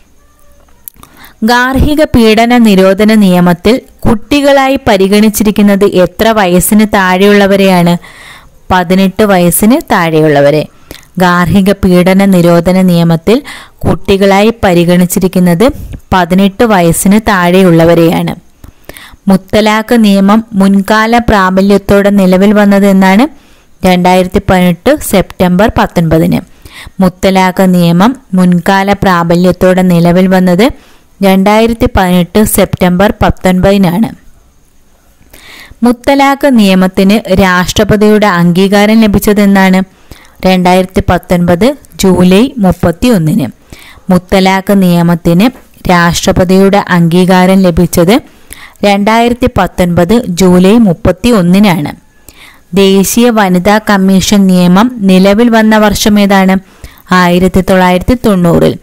ഗാർഹിക പീഡന നിരോധന നിയമത്തിൽ കുട്ടികളായി പരിഗണിച്ചിരിക്കുന്നത് എത്ര വയസ്സിന് താഴെയുള്ളവരെയാണ്? 18 വയസ്സിന് താഴെയുള്ളവരെ. ഗാർഹിക പീഡന നിരോധന നിയമത്തിൽ കുട്ടികളായി പരിഗണിച്ചിരിക്കുന്നത് 18 വയസ്സിന് താഴെയുള്ളവരെയാണ്. മുത്തലാഖ് നിയമം മുൻകാല പ്രാബല്യത്തോടെ നിലവിൽ വന്നത് എന്നാണ്? 2018 സെപ്റ്റംബർ 19. മുത്തലാഖ് നിയമം മുൻകാല പ്രാബല്യത്തോടെ നിലവിൽ വന്നത് 2018 സെപ്റ്റംബർ 19. മുത്തലാഖ് നിയമത്തിന് രാഷ്ട്രപതിയുടെ അംഗീകാരം ലഭിച്ചതെന്നാണ്? 2019 ജൂലൈ 31. മുത്തലാഖ് നിയമത്തിന് രാഷ്ട്രപതിയുടെ അംഗീകാരം ലഭിച്ചത് 2019 ജൂലൈ 31. ദേശീയ വനിതാ കമ്മീഷൻ നിയമം നിലവിൽ വന്ന വർഷം ഏതാണ്? 1990.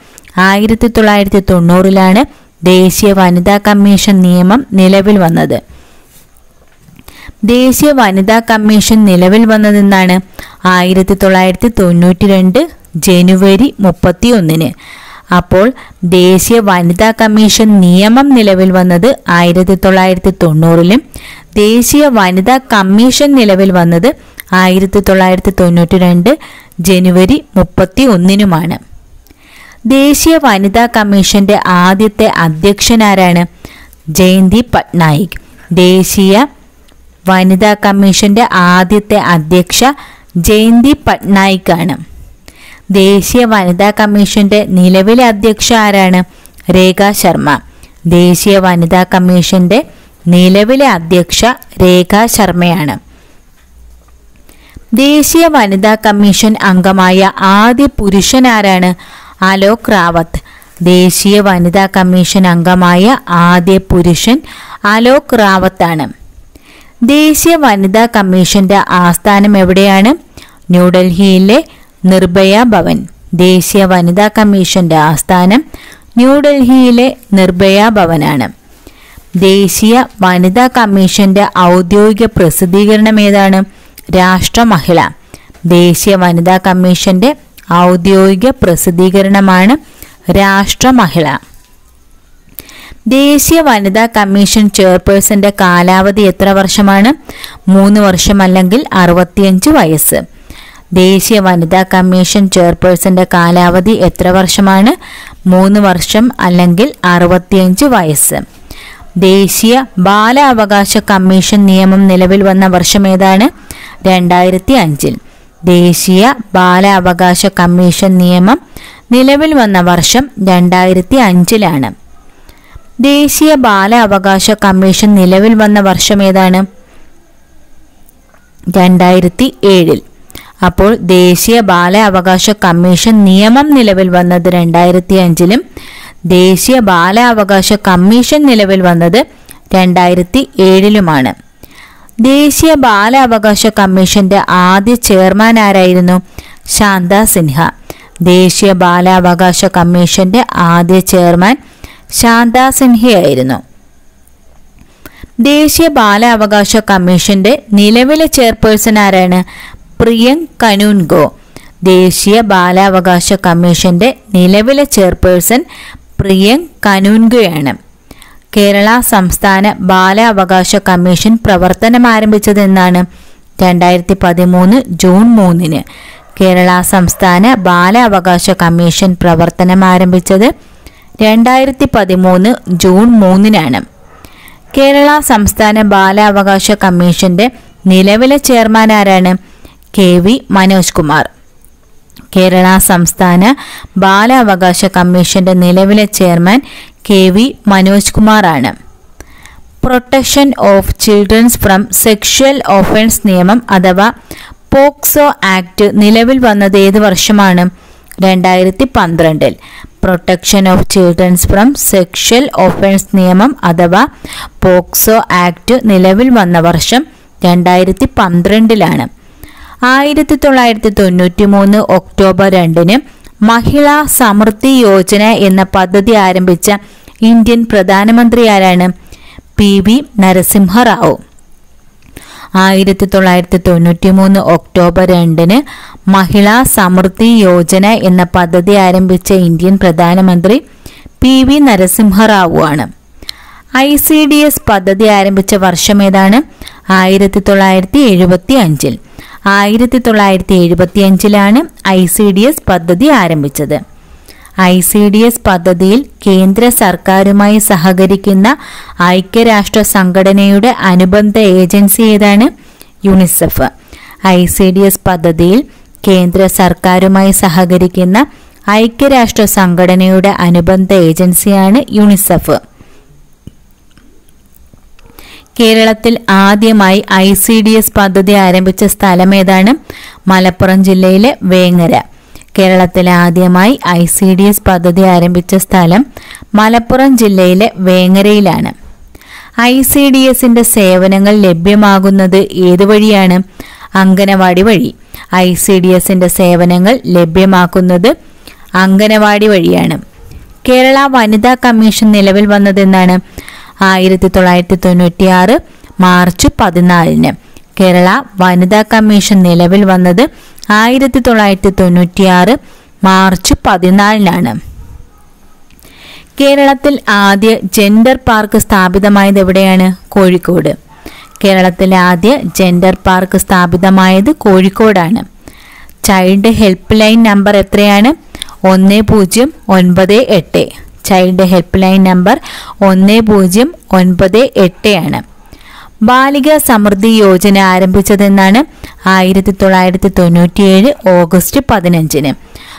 1990 ദേശീയ വനിതാ കമ്മീഷൻ നിയമം നിലവിൽ വന്നത്. ദേശീയ വനിതാ കമ്മീഷൻ നിലവിൽ വന്നതെന്നാണ്? 1992 ജനുവരി 31. അപ്പോൾ ദേശീയ വനിതാ കമ്മീഷൻ നിയമം നിലവിൽ വന്നത് 1990-ലും ദേശീയ വനിതാ കമ്മീഷൻ നിലവിൽ വന്നത് 1992 ജനുവരി 31-നുമാണ്. ദേശീയ വനിതാ കമ്മീഷന്റെ ആദ്യത്തെ അധ്യക്ഷനാരാണ്? ജയന്തി പട്നായിക്. ദേശീയ വനിതാ കമ്മീഷന്റെ ആദ്യത്തെ അധ്യക്ഷ ജയന്തി പട്നായിക് ആണ്. ദേശീയ വനിതാ കമ്മീഷന്റെ നിലവിലെ അധ്യക്ഷ ആരാണ്? രേഖ ശർമ്മ. ദേശീയ വനിതാ കമ്മീഷന്റെ നിലവിലെ അധ്യക്ഷ രേഖ ശർമ്മയാണ്. ദേശീയ വനിതാ കമ്മീഷൻ അംഗമായ ആദ്യ പുരുഷൻ ആരാണ്? അലോക് റാവത്ത്. ദേശീയ വനിതാ കമ്മീഷൻ അംഗമായ ആദ്യ പുരുഷൻ അലോക് റാവത്ത് ആണ്. ദേശീയ വനിതാ കമ്മീഷന്റെ ആസ്ഥാനം എവിടെയാണ്? ന്യൂഡൽഹിയിലെ നിർഭയ ഭവൻ. ദേശീയ വനിതാ കമ്മീഷന്റെ ആസ്ഥാനം ന്യൂഡൽഹിയിലെ നിർഭയ ഭവനാണ്. ദേശീയ വനിതാ കമ്മീഷന്റെ ഔദ്യോഗിക പ്രസിദ്ധീകരണം ഏതാണ്? രാഷ്ട്രമഹിള. ദേശീയ വനിതാ കമ്മീഷന്റെ ഔദ്യോഗിക പ്രസിദ്ധീകരണമാണ് രാഷ്ട്രമഹിള. ദേശീയ വനിതാ കമ്മീഷൻ ചെയർപേഴ്സന്റെ കാലാവധി എത്ര വർഷമാണ്? 3 വർഷം അല്ലെങ്കിൽ 65 വയസ്സ്. ദേശീയ വനിതാ കമ്മീഷൻ ചെയർപേഴ്സന്റെ കാലാവധി എത്ര വർഷമാണ്? 3 വർഷം അല്ലെങ്കിൽ 65 വയസ്സ്. ദേശീയ ബാലാവകാശ കമ്മീഷൻ നിയമം നിലവിൽ വന്ന വർഷം ഏതാണ്? 2005. ദേശീയ ബാലാവകാശ കമ്മീഷൻ നിയമം നിലവിൽ വന്ന വർഷം 2005-ലാണ്. ദേശീയ ബാലാവകാശ കമ്മീഷൻ നിലവിൽ വന്ന വർഷം ഏതാണ്? 2007. അപ്പോൾ ദേശീയ ബാലാവകാശ കമ്മീഷൻ നിയമം നിലവിൽ വന്നത് 2005-ലും ദേശീയ ബാലാവകാശ കമ്മീഷൻ നിലവിൽ വന്നത് 2007 ദേശീയ ബാലാവകാശ കമ്മീഷന്റെ ആദ്യ ചെയർമാൻ ആരായിരുന്നു? ശാന്ത സിൻഹ. ദേശീയ ബാലാവകാശ കമ്മീഷന്റെ ആദ്യ ചെയർമാൻ ശാന്ത സിൻഹയായിരുന്നു. ദേശീയ ബാലാവകാശ കമ്മീഷന്റെ നിലവിലെ ചെയർപേഴ്സൺ ആരാണ്? പ്രിയങ്ക് കനുൻഗോ. ദേശീയ ബാലാവകാശ കമ്മീഷന്റെ നിലവിലെ ചെയർപേഴ്സൺ പ്രിയങ്ക് കനുൻഗോയാണ്. കേരള സംസ്ഥാന ബാലാവകാശ കമ്മീഷൻ പ്രവർത്തനം ആരംഭിച്ചത് എന്നാണ്? 2013 ജൂൺ 3. കേരള സംസ്ഥാന ബാലാവകാശ കമ്മീഷൻ പ്രവർത്തനം ആരംഭിച്ചത് 2013 ജൂൺ 3. കേരള സംസ്ഥാന ബാലാവകാശ കമ്മീഷന്റെ നിലവിലെ ചെയർമാൻ ആരാണ്? KV മനോജ് കുമാർ. കേരള സംസ്ഥാന ബാലാവകാശ കമ്മീഷന്റെ നിലവിലെ ചെയർമാൻ KV മനോജ് കുമാർ ആണ്. Protection of childrens from sexual offence നിയമം അഥവാ പോക്സോ ആക്ട് നിലവിൽ വന്നത് ഏത് വർഷമാണ്? 2012. Protection of childrens from sexual offence നിയമം അഥവാ പോക്സോ ആക്ട് നിലവിൽ വന്ന വർഷം 2012. 1993 ഒക്ടോബർ 2 മഹിളാ സമൃദ്ധി യോജന എന്ന പദ്ധതി ആരംഭിച്ച ഇന്ത്യൻ പ്രധാനമന്ത്രി ആരാണ്? PV നരസിംഹറാവു. 1993 ഒക്ടോബർ 2 മഹിളാ സമൃദ്ധി യോജന എന്ന പദ്ധതി ആരംഭിച്ച ഇന്ത്യൻ പ്രധാനമന്ത്രി PV നരസിംഹറാവു ആണ്. ICDS പദ്ധതി ആരംഭിച്ച വർഷം ഏതാണ്? 1975. 1975 ICDS പദ്ധതി ആരംഭിച്ചത്. ICDS പദ്ധതിയിൽ കേന്ദ്ര സർക്കാരുമായി സഹകരിക്കുന്ന ഐക്യരാഷ്ട്ര സംഘടനയുടെ അനുബന്ധ ഏജൻസി ഏതാണ്? യുണിസെഫ്. ICDS പദ്ധതിയിൽ കേന്ദ്ര സർക്കാരുമായി സഹകരിക്കുന്ന ഐക്യരാഷ്ട്ര സംഘടനയുടെ അനുബന്ധ ഏജൻസിയാണ് യുണിസെഫ്. കേരളത്തിൽ ആദ്യമായി ICDS പദ്ധതി ആരംഭിച്ച സ്ഥലം ഏതാണ്? മലപ്പുറം ജില്ലയിലെ വേങ്ങര. കേരളത്തിൽ ആദ്യമായി ICDS പദ്ധതി ആരംഭിച്ച സ്ഥലം മലപ്പുറം ജില്ലയിലെ വേങ്ങരയിലാണ്. ICDSന്റെ സേവനങ്ങൾ ലഭ്യമാകുന്നത് ഏതുവഴിയാണ്? അംഗനവാടി വഴി. ICDSന്റെ സേവനങ്ങൾ ലഭ്യമാക്കുന്നത് അംഗനവാടി വഴിയാണ്. കേരള വനിതാ കമ്മീഷൻ നിലവിൽ വന്നതെന്നാണ്? 1996 മാർച്ച് 14. കേരള വനിതാ കമ്മീഷൻ നിലവിൽ വന്നത് 1996 മാർച്ച് 14. കേരളത്തിൽ ആദ്യ ജെൻഡർ പാർക്ക് സ്ഥാപിതമായത് എവിടെയാണ്? കോഴിക്കോട്. കേരളത്തിലെ ആദ്യ ജെൻഡർ പാർക്ക് സ്ഥാപിതമായത് കോഴിക്കോടാണ്. ചൈൽഡ് ഹെൽപ്പ് ലൈൻ നമ്പർ എത്രയാണ്? 1098. ചൈൽഡ് ഹെൽപ്പ് ലൈൻ നമ്പർ 1098 ആണ്. ബാലിക സമൃദ്ധി യോജന ആരംഭിച്ചതെന്നാണ്? 1997 ഓഗസ്റ്റ് 15.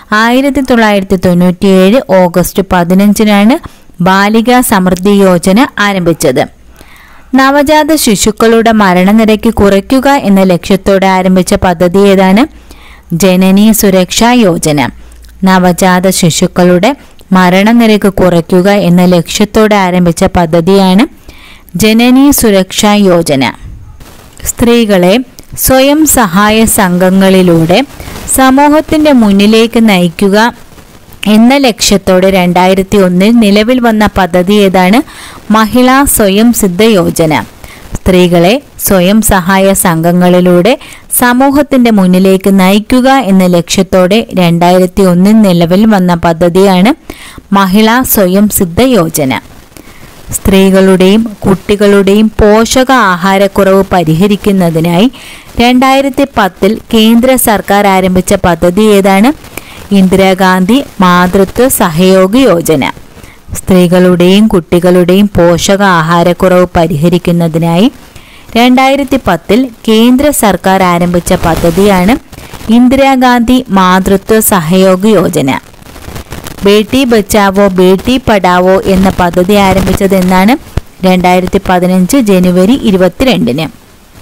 1997 ഓഗസ്റ്റ് 15 ബാലിക സമൃദ്ധി യോജന ആരംഭിച്ചത്. നവജാത ശിശുക്കളുടെ മരണനിരക്ക് കുറയ്ക്കുക എന്ന ലക്ഷ്യത്തോടെ ആരംഭിച്ച പദ്ധതി ഏതാണ്? ജനനി സുരക്ഷാ യോജന. നവജാത ശിശുക്കളുടെ മരണനിരക്ക് കുറയ്ക്കുക എന്ന ലക്ഷ്യത്തോടെ ആരംഭിച്ച പദ്ധതിയാണ് ജനനി സുരക്ഷാ യോജന. സ്ത്രീകളെ സ്വയം സഹായ സംഘങ്ങളിലൂടെ സമൂഹത്തിന്റെ മുന്നിലേക്ക് നയിക്കുക എന്ന ലക്ഷ്യത്തോടെ 2001 നിലവിൽ വന്ന പദ്ധതി ഏതാണ്? മഹിളാ സ്വയം സിദ്ധ യോജന. സ്ത്രീകളെ സ്വയം സഹായ സംഘങ്ങളിലൂടെ സമൂഹത്തിന്റെ മുന്നിലേക്ക് നയിക്കുക എന്ന ലക്ഷ്യത്തോടെ 2001 നിലവിൽ വന്ന പദ്ധതിയാണ് മഹിളാ സ്വയം സിദ്ധ യോജന. സ്ത്രീകളുടെയും കുട്ടികളുടെയും പോഷക ആഹാരക്കുറവ് പരിഹരിക്കുന്നതിനായി 2010 കേന്ദ്ര സർക്കാർ ആരംഭിച്ച പദ്ധതി ഏതാണ്? ഇന്ദിരാഗാന്ധി മാതൃത്വ സഹയോഗ യോജന. സ്ത്രീകളുടെയും കുട്ടികളുടെയും പോഷക ആഹാരക്കുറവ് പരിഹരിക്കുന്നതിനായി 2010 കേന്ദ്ര സർക്കാർ ആരംഭിച്ച പദ്ധതിയാണ് ഇന്ദിരാഗാന്ധി മാതൃത്വ സഹയോഗ യോജന. ബേട്ടി ബച്ചാവോ ബേട്ടി പഠാവോ എന്ന പദ്ധതി ആരംഭിച്ചത് എന്നാണ്? 2015 ജനുവരി 22.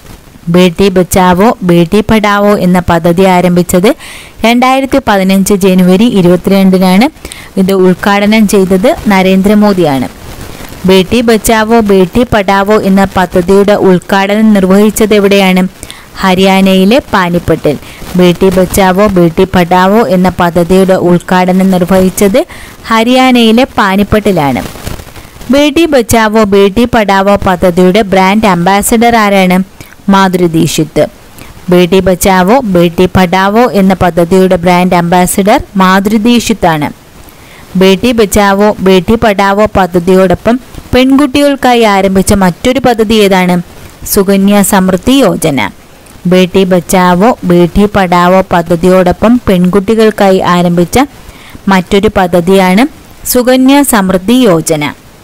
ബേട്ടി ബച്ചാവോ ബേട്ടി പഠാവോ എന്ന പദ്ധതി ആരംഭിച്ചത് 2015 ജനുവരി 22-നാണ്. ഇത് ഉദ്ഘാടനം ചെയ്തത് നരേന്ദ്രമോദിയാണ്. ബേട്ടി ബച്ചാവോ ബേട്ടി പഠാവോ എന്ന പദ്ധതിയുടെ ഉദ്ഘാടനം നിർവഹിച്ചത് എവിടെയാണ്? ഹരിയാനയിലെ പാനിപ്പട്ടിൽ. ബേട്ടി ബച്ചാവോ ബേട്ടി പഠാവോ എന്ന പദ്ധതിയുടെ ഉദ്ഘാടനം നിർവഹിച്ചത് ഹരിയാനയിലെ പാനിപ്പട്ടിലാണ്. ബേട്ടി ബച്ചാവോ ബേട്ടി പഠാവോ പദ്ധതിയുടെ ബ്രാൻഡ് അംബാസഡർ ആരാണ്? മാധുരി ദീക്ഷിത്. ബേട്ടി ബച്ചാവോ ബേട്ടി പഠാവോ എന്ന പദ്ധതിയുടെ ബ്രാൻഡ് അംബാസഡർ മാധുരി ദീക്ഷിത് ആണ്. ബേട്ടി ബച്ചാവോ ബേട്ടി പഠാവോ പദ്ധതിയോടൊപ്പം പെൺകുട്ടികൾക്കായി ആരംഭിച്ച മറ്റൊരു പദ്ധതി ഏതാണ്? സുകന്യ സമൃദ്ധി യോജന. ബേട്ടി ബച്ചാവോ ബേട്ടി പഠാവോ പദ്ധതിയോടൊപ്പം പെൺകുട്ടികൾക്കായി ആരംഭിച്ച മറ്റൊരു പദ്ധതിയാണ് സുകന്യ സമൃദ്ധി യോജന.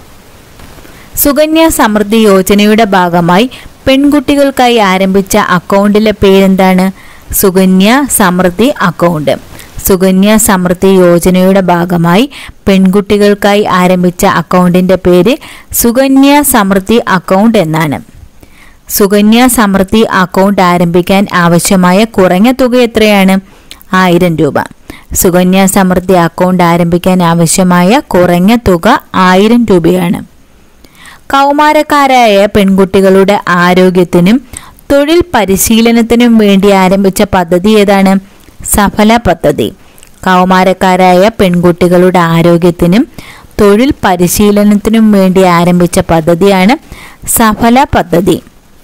സുകന്യ സമൃദ്ധി യോജനയുടെ ഭാഗമായി പെൺകുട്ടികൾക്കായി ആരംഭിച്ച അക്കൗണ്ടിലെ പേരെന്താണ്? സുകന്യ സമൃദ്ധി അക്കൗണ്ട്. സുകന്യ സമൃദ്ധി യോജനയുടെ ഭാഗമായി പെൺകുട്ടികൾക്കായി ആരംഭിച്ച അക്കൗണ്ടിന്റെ പേര് സുകന്യ സമൃദ്ധി അക്കൗണ്ട് എന്നാണ്. സുകന്യ സമൃദ്ധി അക്കൗണ്ട് ആരംഭിക്കാൻ ആവശ്യമായ കുറഞ്ഞ തുക എത്രയാണ്? 1000 രൂപ. സുകന്യ സമൃദ്ധി അക്കൗണ്ട് ആരംഭിക്കാൻ ആവശ്യമായ കുറഞ്ഞ തുക 1000 രൂപയാണ്. കൗമാരക്കാരായ പെൺകുട്ടികളുടെ ആരോഗ്യത്തിനും തൊഴിൽ പരിശീലനത്തിനും വേണ്ടി ആരംഭിച്ച പദ്ധതി ഏതാണ്? സഫല പദ്ധതി. കൗമാരക്കാരായ പെൺകുട്ടികളുടെ ആരോഗ്യത്തിനും തൊഴിൽ പരിശീലനത്തിനും വേണ്ടി ആരംഭിച്ച പദ്ധതിയാണ് സഫല പദ്ധതി.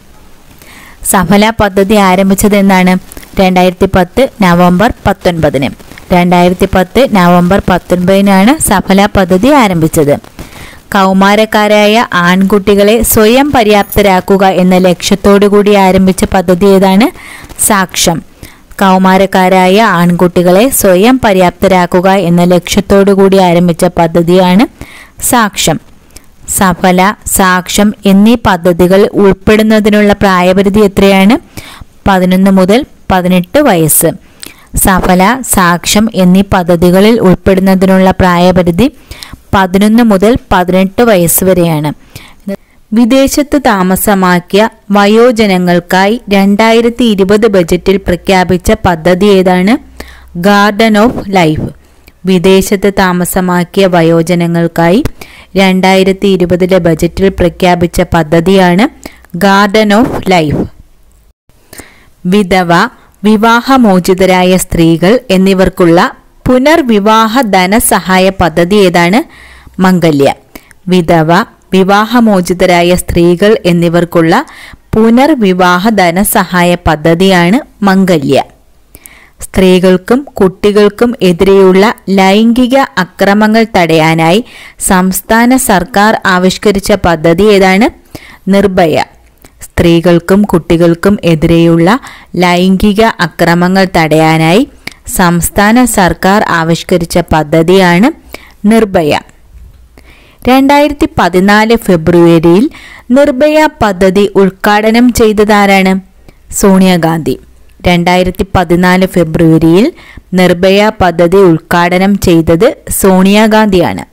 സഫല പദ്ധതി ആരംഭിച്ചത് എന്നാണ്? 2010 നവംബർ 19. 2010 നവംബർ 19-നാണ് സഫല പദ്ധതി ആരംഭിച്ചത്. കൗമാരക്കാരായ ആൺകുട്ടികളെ സ്വയം പര്യാപ്തരാക്കുക എന്ന ലക്ഷ്യത്തോടു കൂടി ആരംഭിച്ച പദ്ധതി ഏതാണ്? സാക്ഷം. കൗമാരക്കാരായ ആൺകുട്ടികളെ സ്വയം പര്യാപ്തരാക്കുക എന്ന ലക്ഷ്യത്തോടു കൂടി ആരംഭിച്ച പദ്ധതിയാണ് സാക്ഷം. സഫല, സാക്ഷം എന്നീ പദ്ധതികൾ ഉൾപ്പെടുന്നതിനുള്ള പ്രായപരിധി എത്രയാണ്? 11 മുതൽ 18 വയസ്സ്. സഫല, സാക്ഷം എന്നീ പദ്ധതികളിൽ ഉൾപ്പെടുന്നതിനുള്ള പ്രായപരിധി 11 മുതൽ 18 വയസ്സ് വരെയാണ്. വിദേശത്ത് താമസമാക്കിയ വയോജനങ്ങൾക്കായി 2020 ബജറ്റിൽ പ്രഖ്യാപിച്ച പദ്ധതി ഏതാണ്? Garden of life. വിദേശത്ത് താമസമാക്കിയ വയോജനങ്ങൾക്കായി 2020 ബജറ്റിൽ പ്രഖ്യാപിച്ച പദ്ധതിയാണ് ഗാർഡൻ ഓഫ് ലൈഫ്. വിധവ, വിവാഹമോചിതരായ സ്ത്രീകൾ എന്നിവർക്കുള്ള പുനർവിവാഹ ധനസഹായ പദ്ധതി ഏതാണ്? മംഗല്യ. വിധവ, വിവാഹമോചിതരായ സ്ത്രീകൾ എന്നിവർക്കുള്ള പുനർവിവാഹ ധനസഹായ പദ്ധതിയാണ് മംഗല്യ. സ്ത്രീകൾക്കും കുട്ടികൾക്കും എതിരെയുള്ള ലൈംഗിക അക്രമങ്ങൾ തടയാനായി സംസ്ഥാന സർക്കാർ ആവിഷ്കരിച്ച പദ്ധതി ഏതാണ്? നിർഭയ. സ്ത്രീകൾക്കും കുട്ടികൾക്കും എതിരെയുള്ള ലൈംഗിക അക്രമങ്ങൾ തടയാനായി സംസ്ഥാന സർക്കാർ ആവിഷ്കരിച്ച പദ്ധതിയാണ് നിർഭയ. 2014 ഫെബ്രുവരിയിൽ നിർഭയ പദ്ധതി ഉദ്ഘാടനം ചെയ്തതാരാണ്? സോണിയാഗാന്ധി. 2014 ഫെബ്രുവരിയിൽ നിർഭയ പദ്ധതി ഉദ്ഘാടനം ചെയ്തത് സോണിയാഗാന്ധിയാണ്.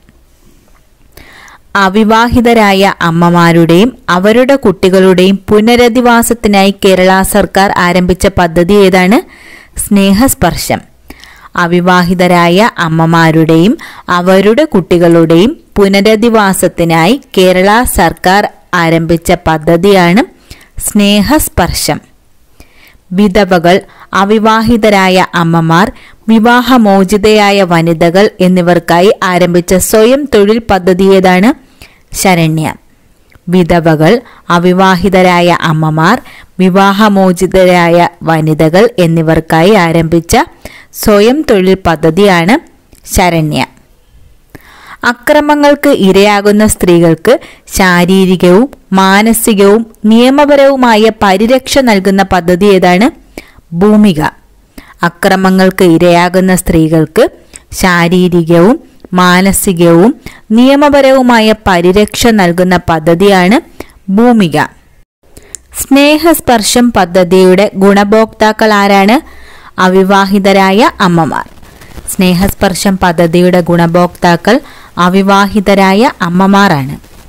അവിവാഹിതരായ അമ്മമാരുടെയും അവരുടെ കുട്ടികളുടെയും പുനരധിവാസത്തിനായി കേരള സർക്കാർ ആരംഭിച്ച പദ്ധതി ഏതാണ്? സ്നേഹസ്പർശം. അവിവാഹിതരായ അമ്മമാരുടെയും അവരുടെ കുട്ടികളുടെയും പുനരധിവാസത്തിനായി കേരള സർക്കാർ ആരംഭിച്ച പദ്ധതിയാണ് സ്നേഹസ്പർശം. വിധവകൾ, അവിവാഹിതരായ അമ്മമാർ, വിവാഹമോചിതയായ വനിതകൾ എന്നിവർക്കായി ആരംഭിച്ച സ്വയം തൊഴിൽ പദ്ധതി ഏതാണ്? ശരണ്യ. വിധവകൾ, അവിവാഹിതരായ അമ്മമാർ, വിവാഹമോചിതരായ വനിതകൾ എന്നിവർക്കായി ആരംഭിച്ച സ്വയം തൊഴിൽ പദ്ധതിയാണ് ശരണ്യ. അക്രമങ്ങൾക്ക് ഇരയാകുന്ന സ്ത്രീകൾക്ക് ശാരീരികവും മാനസികവും നിയമപരവുമായ പരിരക്ഷ നൽകുന്ന പദ്ധതി ഏതാണ്? ഭൂമിക. അക്രമങ്ങൾക്ക് ഇരയാകുന്ന സ്ത്രീകൾക്ക് ശാരീരികവും മാനസികവും നിയമപരവുമായ പരിരക്ഷ നൽകുന്ന പദ്ധതിയാണ് ഭൂമിക. സ്നേഹസ്പർശം പദ്ധതിയുടെ ഗുണഭോക്താക്കൾ ആരാണ്? അവിവാഹിതരായ അമ്മമാർ. സ്നേഹസ്പർശം പദ്ധതിയുടെ ഗുണഭോക്താക്കൾ അവിവാഹിതരായ അമ്മമാരാണ്.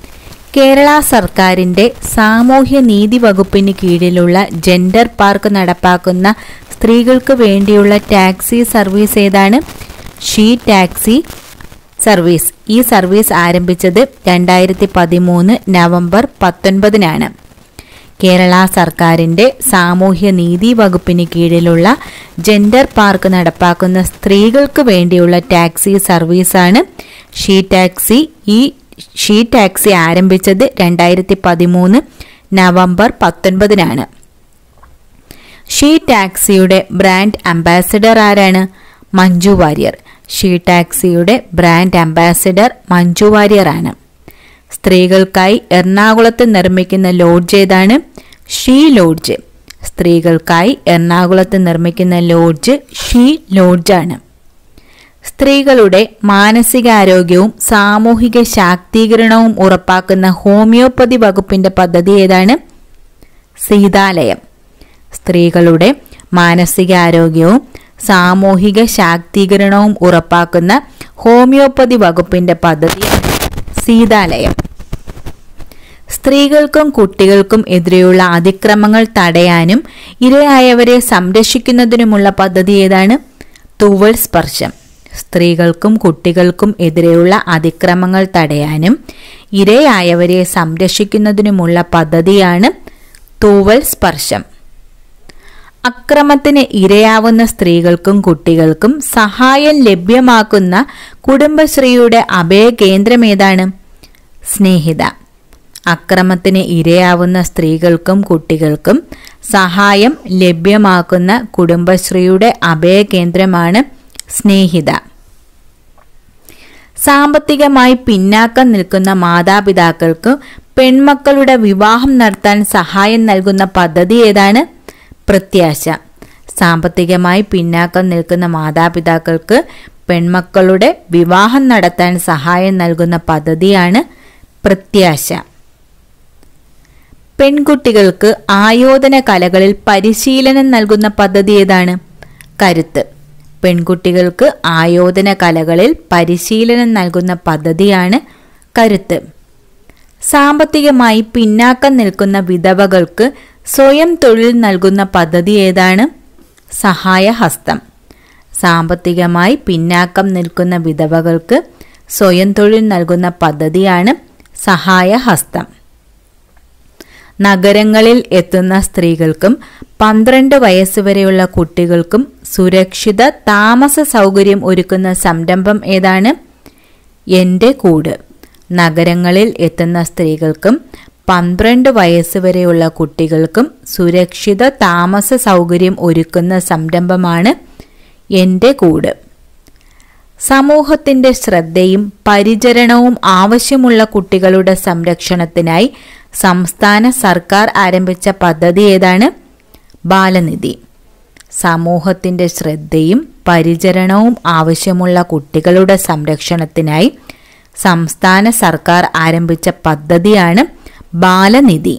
കേരള സർക്കാരിന്റെ സാമൂഹ്യ നീതി വകുപ്പിന് കീഴിലുള്ള ജെൻഡർ പാർക്ക് നടപ്പാക്കുന്ന സ്ത്രീകൾക്ക് വേണ്ടിയുള്ള ടാക്സി സർവീസ് ഏതാണ്? She taxi service. ഈ സർവീസ് ആരംഭിച്ചത് 2013 നവംബർ 19 കേരള സർക്കാരിന്റെ സാമൂഹ്യ നീതി വകുപ്പിന് കീഴിലുള്ള ജെൻഡർ പാർക്ക് നടപ്പാക്കുന്ന സ്ത്രീകൾക്ക് വേണ്ടിയുള്ള ടാക്സി സർവീസാണ് ഷീ ടാക്സി. ഈ ഷീ ടാക്സി ആരംഭിച്ചത് 2013 നവംബർ 19 ഷീ ടാക്സിയുടെ ബ്രാൻഡ് അംബാസിഡർ ആരാണ്? മഞ്ജു വാര്യർ. ഷീ ടാക്സിയുടെ ബ്രാൻഡ് അംബാസിഡർ മഞ്ജു വാര്യർ ആണ്. സ്ത്രീകൾക്കായി എറണാകുളത്ത് നിർമ്മിക്കുന്ന ലോഡ്ജ് ഏതാണ്? She lodge. സ്ത്രീകൾക്കായി എറണാകുളത്ത് നിർമ്മിക്കുന്ന ലോഡ്ജ് ഷീ ലോഡ്ജാണ്. സ്ത്രീകളുടെ മാനസികാരോഗ്യവും സാമൂഹിക ശാക്തീകരണവും ഉറപ്പാക്കുന്ന ഹോമിയോപ്പതി വകുപ്പിന്റെ പദ്ധതി ഏതാണ്? സീതാലയം. സ്ത്രീകളുടെ മാനസികാരോഗ്യവും സാമൂഹിക ശാക്തീകരണവും ഉറപ്പാക്കുന്ന ഹോമിയോപ്പതി വകുപ്പിന്റെ പദ്ധതിയാണ് സീതാലയം. സ്ത്രീകൾക്കും കുട്ടികൾക്കും എതിരെയുള്ള അതിക്രമങ്ങൾ തടയാനും ഇരയായവരെ സംരക്ഷിക്കുന്നതിനുമുള്ള പദ്ധതി ഏതാണ്? തൂവൽ സ്പർശം. സ്ത്രീകൾക്കും കുട്ടികൾക്കും എതിരെയുള്ള അതിക്രമങ്ങൾ തടയാനും ഇരയായവരെ സംരക്ഷിക്കുന്നതിനുമുള്ള പദ്ധതിയാണ് തൂവൽ സ്പർശം. അക്രമത്തിന് ഇരയാവുന്ന സ്ത്രീകൾക്കും കുട്ടികൾക്കും സഹായം ലഭ്യമാക്കുന്ന കുടുംബശ്രീയുടെ അഭയകേന്ദ്രം ഏതാണ്? സ്നേഹിത. അക്രമത്തിന് ഇരയാവുന്ന സ്ത്രീകൾക്കും കുട്ടികൾക്കും സഹായം ലഭ്യമാക്കുന്ന കുടുംബശ്രീയുടെ അഭയകേന്ദ്രമാണ് സ്നേഹിത. സാമ്പത്തികമായി പിന്നാക്കം നിൽക്കുന്ന മാതാപിതാക്കൾക്ക് പെൺമക്കളുടെ വിവാഹം നടത്താൻ സഹായം നൽകുന്ന പദ്ധതി ഏതാണ്? പ്രത്യാശ. സാമ്പത്തികമായി പിന്നാക്കം നിൽക്കുന്ന മാതാപിതാക്കൾക്ക് പെൺമക്കളുടെ വിവാഹം നടത്താൻ സഹായം നൽകുന്ന പദ്ധതിയാണ് പ്രത്യാശ. പെൺകുട്ടികൾക്ക് ആയോധന കലകളിൽ പരിശീലനം നൽകുന്ന പദ്ധതി ഏതാണ്? കരുത്ത്. പെൺകുട്ടികൾക്ക് ആയോധന കലകളിൽ പരിശീലനം നൽകുന്ന പദ്ധതിയാണ് കരുത്ത്. സാമ്പത്തികമായി പിന്നാക്കം നിൽക്കുന്ന വിധവകൾക്ക് സ്വയം തൊഴിൽ നൽകുന്ന പദ്ധതി ഏതാണ്? സഹായഹസ്തം. സാമ്പത്തികമായി പിന്നാക്കം നിൽക്കുന്ന വിധവകൾക്ക് സ്വയം തൊഴിൽ നൽകുന്ന പദ്ധതിയാണ് സഹായഹസ്തം. നഗരങ്ങളിൽ എത്തുന്ന സ്ത്രീകൾക്കും 12 വയസ്സുവരെയുള്ള കുട്ടികൾക്കും സുരക്ഷിത താമസ സൗകര്യം ഒരുക്കുന്ന സംരംഭം ഏതാണ്? എൻ്റെ കൂട്. നഗരങ്ങളിൽ എത്തുന്ന സ്ത്രീകൾക്കും 12 വയസ്സുവരെയുള്ള കുട്ടികൾക്കും സുരക്ഷിത താമസ സൗകര്യം ഒരുക്കുന്ന സംരംഭമാണ് എൻ്റെ കൂട്. സമൂഹത്തിന്റെ ശ്രദ്ധയും പരിചരണവും ആവശ്യമുള്ള കുട്ടികളുടെ സംരക്ഷണത്തിനായി സംസ്ഥാന സർക്കാർ ആരംഭിച്ച പദ്ധതി ഏതാണ്? ബാലനിധി. സമൂഹത്തിന്റെ ശ്രദ്ധയും പരിചരണവും ആവശ്യമുള്ള കുട്ടികളുടെ സംരക്ഷണത്തിനായി സംസ്ഥാന സർക്കാർ ആരംഭിച്ച പദ്ധതിയാണ് ബാലനിധി.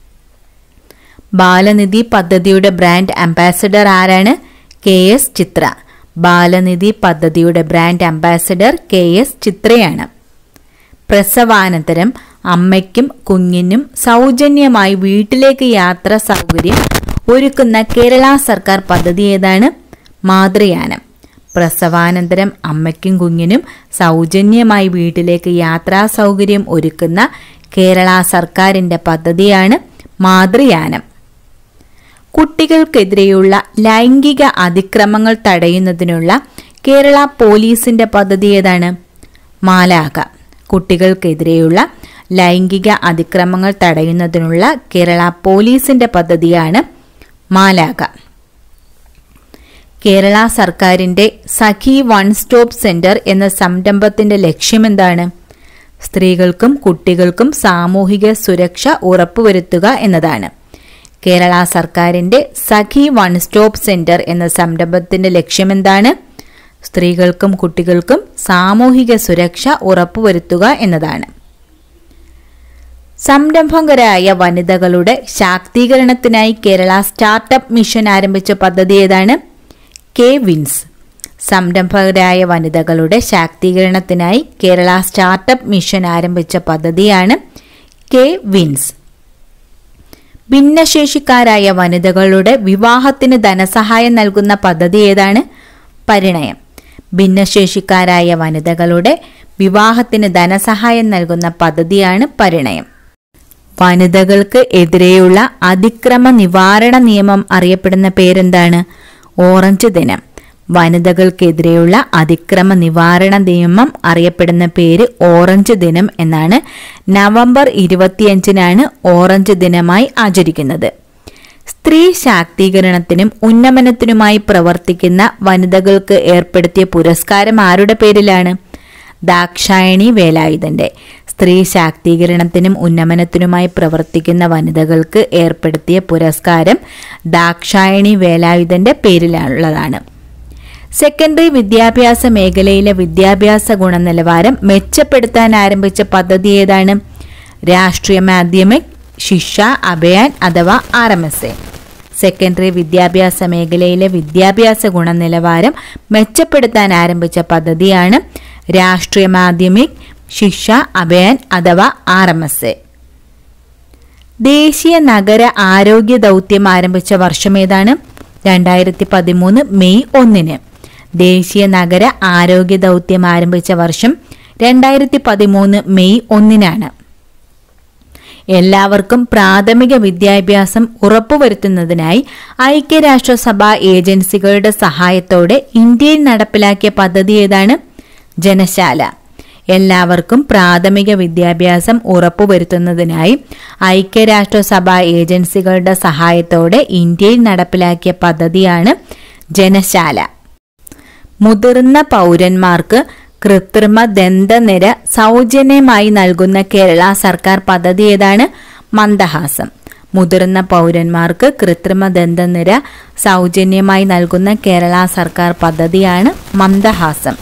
ബാലനിധി പദ്ധതിയുടെ ബ്രാൻഡ് അംബാസിഡർ ആരാണ്? KS ചിത്ര. ബാലനിധി പദ്ധതിയുടെ ബ്രാൻഡ് അംബാസിഡർ KS ചിത്രയാണ്. പ്രസവാനന്തരം അമ്മയ്ക്കും കുഞ്ഞിനും സൗജന്യമായി വീട്ടിലേക്ക് യാത്രാ സൗകര്യം ഒരുക്കുന്ന കേരള സർക്കാർ പദ്ധതി ഏതാണ്? മാതൃയാനം. പ്രസവാനന്തരം അമ്മയ്ക്കും കുഞ്ഞിനും സൗജന്യമായി വീട്ടിലേക്ക് യാത്രാ സൗകര്യം ഒരുക്കുന്ന കേരള സർക്കാരിന്റെ പദ്ധതിയാണ് മാതൃയാനം. കുട്ടികൾക്കെതിരെയുള്ള ലൈംഗിക അതിക്രമങ്ങൾ തടയുന്നതിനുള്ള കേരള പോലീസിന്റെ പദ്ധതി ഏതാണ്? മാലാഖ. കുട്ടികൾക്കെതിരെയുള്ള ലൈംഗിക അതിക്രമങ്ങൾ തടയുന്നതിനുള്ള കേരള പോലീസിന്റെ പദ്ധതിയാണ് മാലാഖ. കേരള സർക്കാരിന്റെ സഖി വൺ സ്റ്റോപ്പ് സെന്റർ എന്ന സംരംഭത്തിന്റെ ലക്ഷ്യമെന്താണ്? സ്ത്രീകൾക്കും കുട്ടികൾക്കും സാമൂഹിക സുരക്ഷ ഉറപ്പുവരുത്തുക എന്നതാണ്. കേരള സർക്കാരിന്റെ സഖി വൺ സ്റ്റോപ്പ് സെന്റർ എന്ന സംരംഭത്തിന്റെ ലക്ഷ്യമെന്താണ്? സ്ത്രീകൾക്കും കുട്ടികൾക്കും സാമൂഹിക സുരക്ഷ ഉറപ്പുവരുത്തുക എന്നതാണ്. സംരംഭകരായ വനിതകളുടെ ശാക്തീകരണത്തിനായി കേരള സ്റ്റാർട്ടപ്പ് മിഷൻ ആരംഭിച്ച പദ്ധതി ഏതാണ്? K-Wins. സംരംഭകരായ വനിതകളുടെ ശാക്തീകരണത്തിനായി കേരള സ്റ്റാർട്ടപ്പ് മിഷൻ ആരംഭിച്ച പദ്ധതിയാണ് കെ വിൻസ്. ഭിന്നശേഷിക്കാരായ വനിതകളുടെ വിവാഹത്തിന് ധനസഹായം നൽകുന്ന പദ്ധതി ഏതാണ്? പരിണയം. ഭിന്നശേഷിക്കാരായ വനിതകളുടെ വിവാഹത്തിന് ധനസഹായം നൽകുന്ന പദ്ധതിയാണ് പരിണയം. വനിതകൾക്ക് എതിരെയുള്ള അതിക്രമ നിവാരണ നിയമം അറിയപ്പെടുന്ന പേരെന്താണ്? ഓറഞ്ച് ദിനം. വനിതകൾക്കെതിരെയുള്ള അതിക്രമ നിവാരണ നിയമം അറിയപ്പെടുന്ന പേര് ഓറഞ്ച് ദിനം എന്നാണ്. നവംബർ 25-നാണ് ഓറഞ്ച് ദിനമായി ആചരിക്കുന്നത്. സ്ത്രീ ശാക്തീകരണത്തിനും ഉന്നമനത്തിനുമായി പ്രവർത്തിക്കുന്ന വനിതകൾക്ക് ഏർപ്പെടുത്തിയ പുരസ്കാരം ആരുടെ പേരിലാണ്? ദാക്ഷായണി വേലായുധന്റെ. സ്ത്രീ ശാക്തീകരണത്തിനും ഉന്നമനത്തിനുമായി പ്രവർത്തിക്കുന്ന വനിതകൾക്ക് ഏർപ്പെടുത്തിയ പുരസ്കാരം ദാക്ഷായണി വേലായുധന്റെ പേരിലുള്ളതാണ്. സെക്കൻഡറി വിദ്യാഭ്യാസ മേഖലയിലെ വിദ്യാഭ്യാസ ഗുണനിലവാരം മെച്ചപ്പെടുത്താൻ ആരംഭിച്ച പദ്ധതി ഏതാണ്? രാഷ്ട്രീയ മാധ്യമിക് ശിക്ഷ അഭിയാൻ അഥവാ RMSA. സെക്കൻഡറി വിദ്യാഭ്യാസ മേഖലയിലെ വിദ്യാഭ്യാസ ഗുണനിലവാരം മെച്ചപ്പെടുത്താൻ ആരംഭിച്ച പദ്ധതിയാണ് രാഷ്ട്രീയ മാധ്യമിക് ശിക്ഷ അഭിയാൻ അഥവാ RMSA. ദേശീയ നഗര ആരോഗ്യ ദൗത്യം ആരംഭിച്ച വർഷം ഏതാണ്? 2013 മെയ് 1-ന്. ദേശീയ നഗര ആരോഗ്യ ദൗത്യം ആരംഭിച്ച വർഷം 2013 മെയ് 1-നാണ്. എല്ലാവർക്കും പ്രാഥമിക വിദ്യാഭ്യാസം ഉറപ്പുവരുത്തുന്നതിനായി ഐക്യരാഷ്ട്രസഭ ഏജൻസികളുടെ സഹായത്തോടെ ഇന്ത്യയിൽ നടപ്പിലാക്കിയ പദ്ധതി ഏതാണ്? ജനശാല. എല്ലാവർക്കും പ്രാഥമിക വിദ്യാഭ്യാസം ഉറപ്പുവരുത്തുന്നതിനായി ഐക്യരാഷ്ട്രസഭ ഏജൻസികളുടെ സഹായത്തോടെ ഇന്ത്യയിൽ നടപ്പിലാക്കിയ പദ്ധതിയാണ് ജനശാല. മുതിർന്ന പൗരന്മാർക്ക് കൃത്രിമ ദന്തനിര സൗജന്യമായി നൽകുന്ന കേരള സർക്കാർ പദ്ധതി ഏതാണ്? മന്ദഹാസം. മുതിർന്ന പൗരന്മാർക്ക് കൃത്രിമ ദന്തനിര സൗജന്യമായി നൽകുന്ന കേരള സർക്കാർ പദ്ധതിയാണ് മന്ദഹാസം.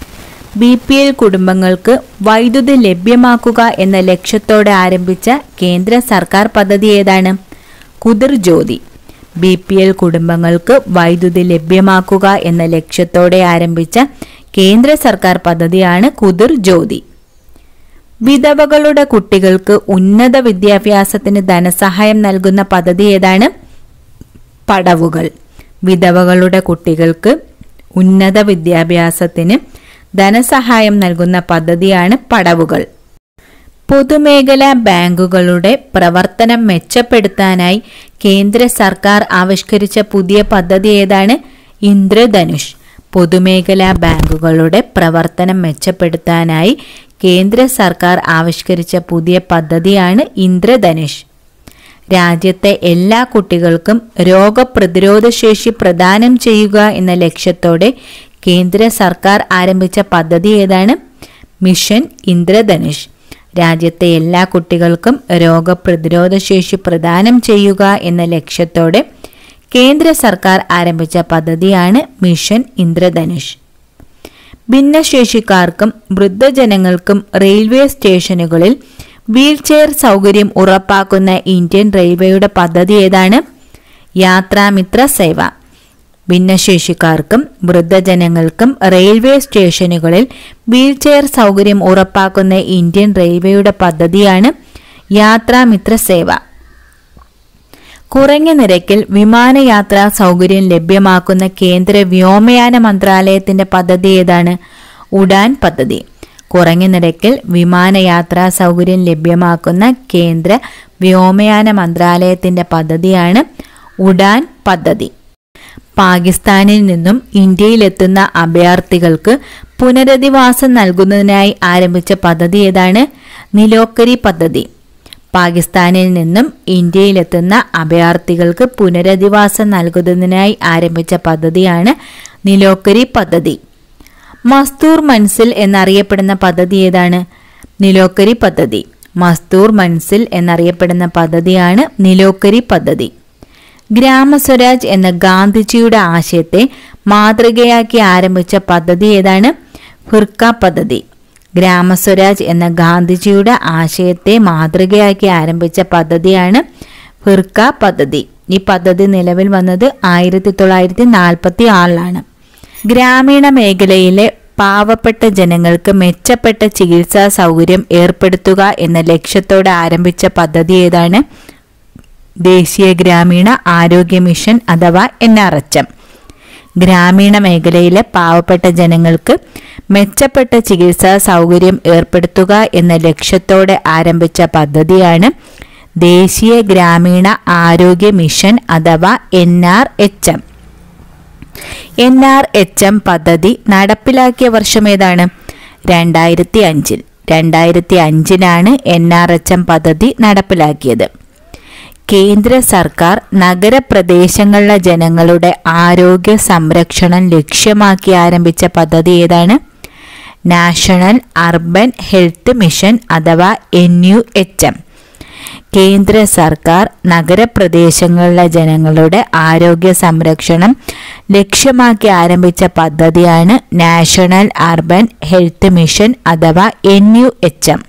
BPL കുടുംബങ്ങൾക്ക് വൈദ്യുതി ലഭ്യമാക്കുക എന്ന ലക്ഷ്യത്തോടെ ആരംഭിച്ച കേന്ദ്ര സർക്കാർ പദ്ധതി ഏതാണ്? കുതിർ ജ്യോതി. BPL കുടുംബങ്ങൾക്ക് വൈദ്യുതി ലഭ്യമാക്കുക എന്ന ലക്ഷ്യത്തോടെ ആരംഭിച്ച കേന്ദ്ര സർക്കാർ പദ്ധതിയാണ് കുതിർ ജ്യോതി. വിധവകളുടെ കുട്ടികൾക്ക് ഉന്നത വിദ്യാഭ്യാസത്തിന് ധനസഹായം നൽകുന്ന പദ്ധതി ഏതാണ്? പടവുകൾ. വിധവകളുടെ കുട്ടികൾക്ക് ഉന്നത വിദ്യാഭ്യാസത്തിന് ധനസഹായം നൽകുന്ന പദ്ധതിയാണ് പടവുകൾ. പൊതുമേഖലാ ബാങ്കുകളുടെ പ്രവർത്തനം മെച്ചപ്പെടുത്താനായി കേന്ദ്ര സർക്കാർ ആവിഷ്കരിച്ച പുതിയ പദ്ധതി ഏതാണ്? ഇന്ദ്രധനുഷ്. പൊതുമേഖലാ ബാങ്കുകളുടെ പ്രവർത്തനം മെച്ചപ്പെടുത്താനായി കേന്ദ്ര സർക്കാർ ആവിഷ്കരിച്ച പുതിയ പദ്ധതിയാണ് ഇന്ദ്രധനുഷ്. രാജ്യത്തെ എല്ലാ കുട്ടികൾക്കും രോഗപ്രതിരോധ ശേഷി പ്രദാനം ചെയ്യുക എന്ന ലക്ഷ്യത്തോടെ കേന്ദ്ര സർക്കാർ ആരംഭിച്ച പദ്ധതി ഏതാണ്? മിഷൻ ഇന്ദ്രധനുഷ്. രാജ്യത്തെ എല്ലാ കുട്ടികൾക്കും രോഗപ്രതിരോധ ശേഷി പ്രദാനം ചെയ്യുക എന്ന ലക്ഷ്യത്തോടെ കേന്ദ്ര സർക്കാർ ആരംഭിച്ച പദ്ധതിയാണ് മിഷൻ ഇന്ദ്രധനുഷ്. ഭിന്നശേഷിക്കാർക്കും വൃദ്ധജനങ്ങൾക്കും റെയിൽവേ സ്റ്റേഷനുകളിൽ വീൽചെയർ സൗകര്യം ഉറപ്പാക്കുന്ന ഇന്ത്യൻ റെയിൽവേയുടെ പദ്ധതി ഏതാണ്? യാത്രാമിത്ര സേവ. ഭിന്നശേഷിക്കാർക്കും വൃദ്ധജനങ്ങൾക്കും റെയിൽവേ സ്റ്റേഷനുകളിൽ വീൽചെയർ സൗകര്യം ഉറപ്പാക്കുന്ന ഇന്ത്യൻ റെയിൽവേയുടെ പദ്ധതിയാണ് യാത്രാമിത്ര സേവ. കുറഞ്ഞ നിരക്കിൽ വിമാനയാത്രാ സൗകര്യം ലഭ്യമാക്കുന്ന കേന്ദ്ര വ്യോമയാന മന്ത്രാലയത്തിന്റെ പദ്ധതി ഏതാണ്? ഉഡാൻ പദ്ധതി. കുറഞ്ഞ നിരക്കിൽ വിമാനയാത്രാ സൗകര്യം ലഭ്യമാക്കുന്ന കേന്ദ്ര വ്യോമയാന മന്ത്രാലയത്തിന്റെ പദ്ധതിയാണ് ഉഡാൻ പദ്ധതി. പാകിസ്ഥാനിൽ നിന്നും ഇന്ത്യയിലെത്തുന്ന അഭയാർത്ഥികൾക്ക് പുനരധിവാസം നൽകുന്നതിനായി ആരംഭിച്ച പദ്ധതി ഏതാണ്? നിലോക്കരി പദ്ധതി. പാകിസ്ഥാനിൽ നിന്നും ഇന്ത്യയിലെത്തുന്ന അഭയാർത്ഥികൾക്ക് പുനരധിവാസം നൽകുന്നതിനായി ആരംഭിച്ച പദ്ധതിയാണ് നിലോക്കരി പദ്ധതി. മസ്തൂർ മൻസിൽ എന്നറിയപ്പെടുന്ന പദ്ധതി ഏതാണ്? നിലോക്കരി പദ്ധതി. മസ്തൂർ മൻസിൽ എന്നറിയപ്പെടുന്ന പദ്ധതിയാണ് നിലോക്കരി പദ്ധതി. ഗ്രാമസ്വരാജ് എന്ന ഗാന്ധിജിയുടെ ആശയത്തെ മാതൃകയാക്കി ആരംഭിച്ച പദ്ധതി ഏതാണ്? ഫിർക്ക പദ്ധതി. ഗ്രാമസ്വരാജ് എന്ന ഗാന്ധിജിയുടെ ആശയത്തെ മാതൃകയാക്കി ആരംഭിച്ച പദ്ധതിയാണ് ഫിർക്ക പദ്ധതി. ഈ പദ്ധതി നിലവിൽ വന്നത് 1946-ലാണ്. ഗ്രാമീണ മേഖലയിലെ പാവപ്പെട്ട ജനങ്ങൾക്ക് മെച്ചപ്പെട്ട ചികിത്സാ സൗകര്യം ഏർപ്പെടുത്തുക എന്ന ലക്ഷ്യത്തോടെ ആരംഭിച്ച പദ്ധതി ഏതാണ്? ദേശീയ ഗ്രാമീണ ആരോഗ്യ മിഷൻ അഥവാ NRHM. ഗ്രാമീണ മേഖലയിലെ പാവപ്പെട്ട ജനങ്ങൾക്ക് മെച്ചപ്പെട്ട ചികിത്സാ സൗകര്യം ഏർപ്പെടുത്തുക എന്ന ലക്ഷ്യത്തോടെ ആരംഭിച്ച പദ്ധതിയാണ് ദേശീയ ഗ്രാമീണ ആരോഗ്യ മിഷൻ അഥവാ NRHM. NRHM പദ്ധതി നടപ്പിലാക്കിയ വർഷം ഏതാണ്? 2005. 2005 NRHM പദ്ധതി നടപ്പിലാക്കിയത്. കേന്ദ്ര സർക്കാർ നഗരപ്രദേശങ്ങളിലെ ജനങ്ങളുടെ ആരോഗ്യ സംരക്ഷണം ലക്ഷ്യമാക്കി ആരംഭിച്ച പദ്ധതി ഏതാണ്? നാഷണൽ അർബൻ ഹെൽത്ത് മിഷൻ അഥവാ NUHM. കേന്ദ്ര സർക്കാർ നഗരപ്രദേശങ്ങളിലെ ജനങ്ങളുടെ ആരോഗ്യ സംരക്ഷണം ലക്ഷ്യമാക്കി ആരംഭിച്ച പദ്ധതിയാണ് നാഷണൽ അർബൻ ഹെൽത്ത് മിഷൻ അഥവാ NUHM.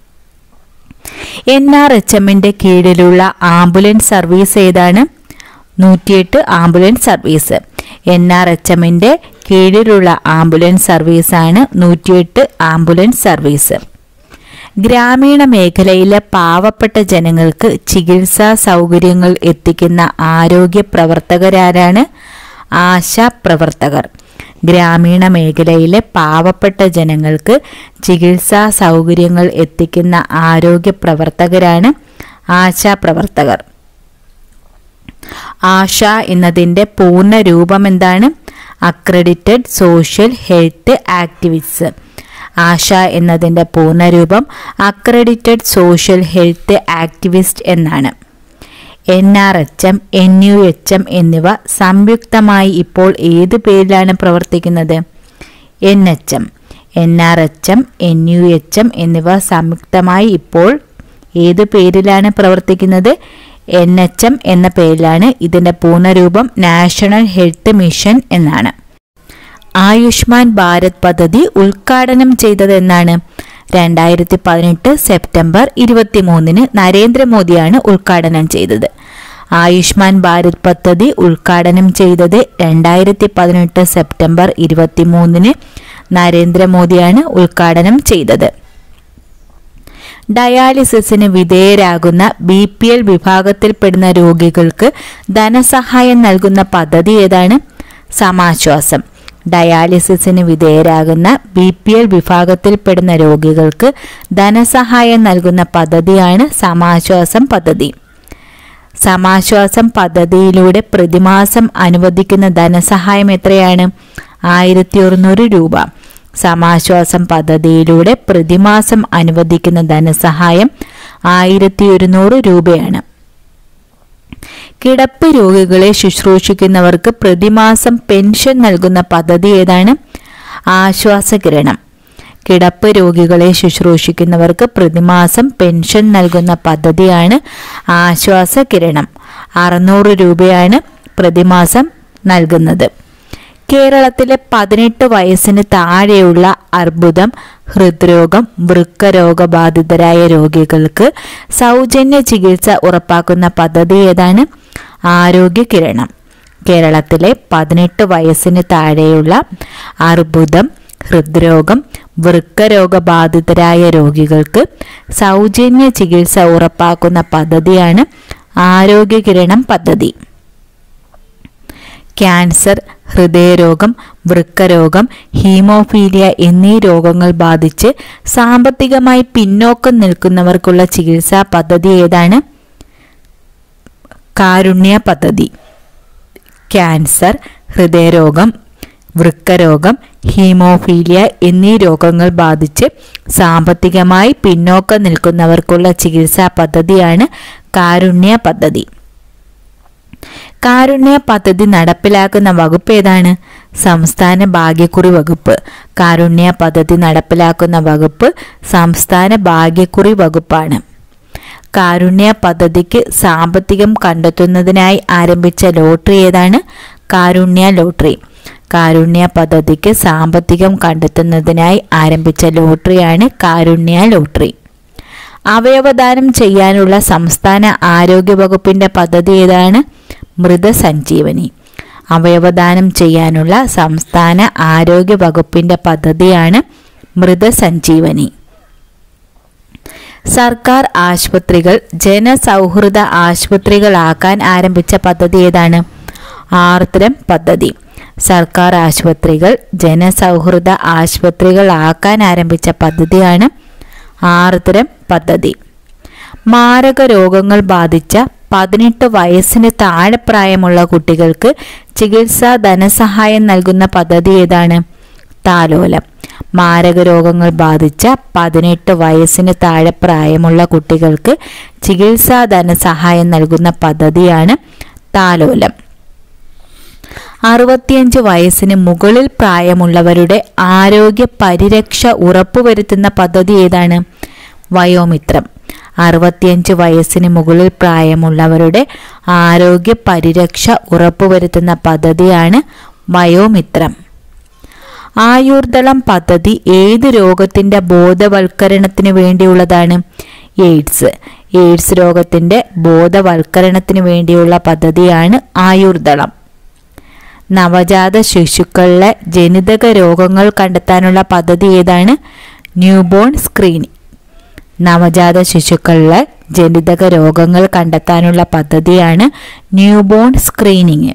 NRHMന്റെ കീഴിലുള്ള ആംബുലൻസ് സർവീസ് ഏതാണ്? 108 ആംബുലൻസ് സർവീസ്. NRHMന്റെ കീഴിലുള്ള ആംബുലൻസ് സർവീസാണ് 108 ആംബുലൻസ് സർവീസ്. ഗ്രാമീണ മേഖലയിലെ പാവപ്പെട്ട ജനങ്ങൾക്ക് ചികിത്സാ സൗകര്യങ്ങൾ എത്തിക്കുന്ന ആരോഗ്യ പ്രവർത്തകരാരാണ്? ആശാപ്രവർത്തകർ. ഗ്രാമീണ മേഖലയിലെ പാവപ്പെട്ട ജനങ്ങൾക്ക് ചികിത്സാ സൗകര്യങ്ങൾ എത്തിക്കുന്ന ആരോഗ്യ പ്രവർത്തകരാണ് ആശാപ്രവർത്തകർ. ആശ എന്നതിൻ്റെ പൂർണ്ണ രൂപം എന്താണ്? Accredited social health activist. ASHA എന്നതിൻ്റെ പൂർണ്ണരൂപം അക്രഡിറ്റഡ് സോഷ്യൽ ഹെൽത്ത് ആക്ടിവിസ്റ്റ് എന്നാണ്. NRHM, NUHM എന്നിവ സംയുക്തമായി ഇപ്പോൾ ഏത് പേരിലാണ് പ്രവർത്തിക്കുന്നത്? NHM. NRHM, NUHM എന്നിവ സംയുക്തമായി ഇപ്പോൾ ഏത് പേരിലാണ് പ്രവർത്തിക്കുന്നത്? NHM എന്ന പേരിലാണ്. ഇതിൻ്റെ പൂർണ്ണരൂപം നാഷണൽ ഹെൽത്ത് മിഷൻ എന്നാണ്. ആയുഷ്മാൻ ഭാരത് പദ്ധതി ഉദ്ഘാടനം ചെയ്തത് എന്നാണ്? 2018 സെപ്റ്റംബർ 23 നരേന്ദ്രമോദിയാണ് ഉദ്ഘാടനം ചെയ്തത്. ആയുഷ്മാൻ ഭാരത് പദ്ധതി ഉദ്ഘാടനം ചെയ്തത് 2018 സെപ്റ്റംബർ 23 നരേന്ദ്രമോദിയാണ് ഉദ്ഘാടനം ചെയ്തത്. ഡയാലിസിസിന് വിധേയരാകുന്ന BPL വിഭാഗത്തിൽപ്പെടുന്ന രോഗികൾക്ക് ധനസഹായം നൽകുന്ന പദ്ധതി ഏതാണ്? സമാശ്വാസം. ഡയാലിസിസിന് വിധേയരാകുന്ന BPL വിഭാഗത്തിൽപ്പെടുന്ന രോഗികൾക്ക് ധനസഹായം നൽകുന്ന പദ്ധതിയാണ് സമാശ്വാസം പദ്ധതി. സമാശ്വാസം പദ്ധതിയിലൂടെ പ്രതിമാസം അനുവദിക്കുന്ന ധനസഹായം എത്രയാണ്? 1100 രൂപ. സമാശ്വാസം പദ്ധതിയിലൂടെ പ്രതിമാസം അനുവദിക്കുന്ന ധനസഹായം 1100 രൂപയാണ്. കിടപ്പ് രോഗികളെ ശുശ്രൂഷിക്കുന്നവർക്ക് പ്രതിമാസം പെൻഷൻ നൽകുന്ന പദ്ധതി ഏതാണ്? ആശ്വാസകിരണം. കിടപ്പ് രോഗികളെ ശുശ്രൂഷിക്കുന്നവർക്ക് പ്രതിമാസം പെൻഷൻ നൽകുന്ന പദ്ധതിയാണ് ആശ്വാസകിരണം. 600 രൂപയാണ് പ്രതിമാസം നൽകുന്നത്. കേരളത്തിലെ 18 വയസ്സിന് താഴെയുള്ള അർബുദം, ഹൃദ്രോഗം, വൃക്കരോഗബാധിതരായ രോഗികൾക്ക് സൗജന്യ ചികിത്സ ഉറപ്പാക്കുന്ന പദ്ധതി ഏതാണ്? ആരോഗ്യകിരണം. കേരളത്തിലെ 18 വയസ്സിന് താഴെയുള്ള അർബുദം, ഹൃദ്രോഗം, വൃക്കരോഗബാധിതരായ രോഗികൾക്ക് സൗജന്യ ചികിത്സ ഉറപ്പാക്കുന്ന പദ്ധതിയാണ് ആരോഗ്യകിരണം പദ്ധതി. ക്യാൻസർ, ഹൃദയരോഗം, വൃക്കരോഗം, ഹീമോഫീലിയ എന്നീ രോഗങ്ങൾ ബാധിച്ച് സാമ്പത്തികമായി പിന്നോക്കം നിൽക്കുന്നവർക്കുള്ള ചികിത്സാ പദ്ധതി ഏതാണ്? കാരുണ്യ പദ്ധതി. ക്യാൻസർ, ഹൃദയരോഗം, വൃക്കരോഗം, ഹീമോഫീലിയ എന്നീ രോഗങ്ങൾ ബാധിച്ച് സാമ്പത്തികമായി പിന്നോക്കം നിൽക്കുന്നവർക്കുള്ള ചികിത്സാ പദ്ധതിയാണ് കാരുണ്യ പദ്ധതി. കാരുണ്യ പദ്ധതി നടപ്പിലാക്കുന്ന വകുപ്പ് ഏതാണ്? സംസ്ഥാന ഭാഗ്യക്കുറി വകുപ്പ്. കാരുണ്യ പദ്ധതി നടപ്പിലാക്കുന്ന വകുപ്പ് സംസ്ഥാന ഭാഗ്യക്കുറി വകുപ്പാണ്. കാരുണ്യ പദ്ധതിക്ക് സാമ്പത്തികം കണ്ടെത്തുന്നതിനായി ആരംഭിച്ച ലോട്ടറി ഏതാണ്? കാരുണ്യ ലോട്ടറി. കാരുണ്യ പദ്ധതിക്ക് സാമ്പത്തികം കണ്ടെത്തുന്നതിനായി ആരംഭിച്ച ലോട്ടറിയാണ് കാരുണ്യ ലോട്ടറി. അവയവദാനം ചെയ്യാനുള്ള സംസ്ഥാന ആരോഗ്യ വകുപ്പിന്റെ പദ്ധതി ഏതാണ്? മൃതസഞ്ജീവനി. അവയവദാനം ചെയ്യാനുള്ള സംസ്ഥാന ആരോഗ്യ വകുപ്പിന്റെ പദ്ധതിയാണ് മൃതസഞ്ജീവനി. സർക്കാർ ആശുപത്രികൾ ജനസൗഹൃദ ആശുപത്രികളാക്കാൻ ആരംഭിച്ച പദ്ധതി ഏതാണ്? ആർദ്രം പദ്ധതി. സർക്കാർ ആശുപത്രികൾ ജനസൗഹൃദ ആശുപത്രികളാക്കാൻ ആരംഭിച്ച പദ്ധതിയാണ് ആർദ്രം പദ്ധതി. മാരക രോഗങ്ങൾ ബാധിച്ച 18 വയസ്സിന് താഴെ പ്രായമുള്ള കുട്ടികൾക്ക് ചികിത്സാ ധനസഹായം നൽകുന്ന പദ്ധതി ഏതാണ്? താലോലം. മാരക രോഗങ്ങൾ ബാധിച്ച 18 വയസ്സിന് താഴെ പ്രായമുള്ള കുട്ടികൾക്ക് ചികിത്സാ ധനസഹായം നൽകുന്ന പദ്ധതിയാണ് താലോലം. 65 വയസ്സിന് മുകളിൽ പ്രായമുള്ളവരുടെ ആരോഗ്യ പരിരക്ഷ ഉറപ്പുവരുത്തുന്ന പദ്ധതി ഏതാണ്? വയോമിത്രം. 65 വയസ്സിന് മുകളിൽ പ്രായമുള്ളവരുടെ ആരോഗ്യ പരിരക്ഷ ഉറപ്പുവരുത്തുന്ന പദ്ധതിയാണ് വയോമിത്രം. ആയുർദളം പദ്ധതി ഏത് രോഗത്തിന്റെ ബോധവൽക്കരണത്തിന് വേണ്ടിയുള്ളതാണ്? എയ്ഡ്സ്. എയ്ഡ്സ് രോഗത്തിന്റെ ബോധവൽക്കരണത്തിന് വേണ്ടിയുള്ള പദ്ധതിയാണ് ആയുർദളം. നവജാത ശിശുക്കളിലെ ജനിതക രോഗങ്ങൾ കണ്ടെത്താനുള്ള പദ്ധതി ഏതാണ്? Newborn screening. നവജാത ശിശുക്കളിലെ ജനിതക രോഗങ്ങൾ കണ്ടെത്താനുള്ള പദ്ധതിയാണ് ന്യൂബോൺ സ്ക്രീനിംഗ്.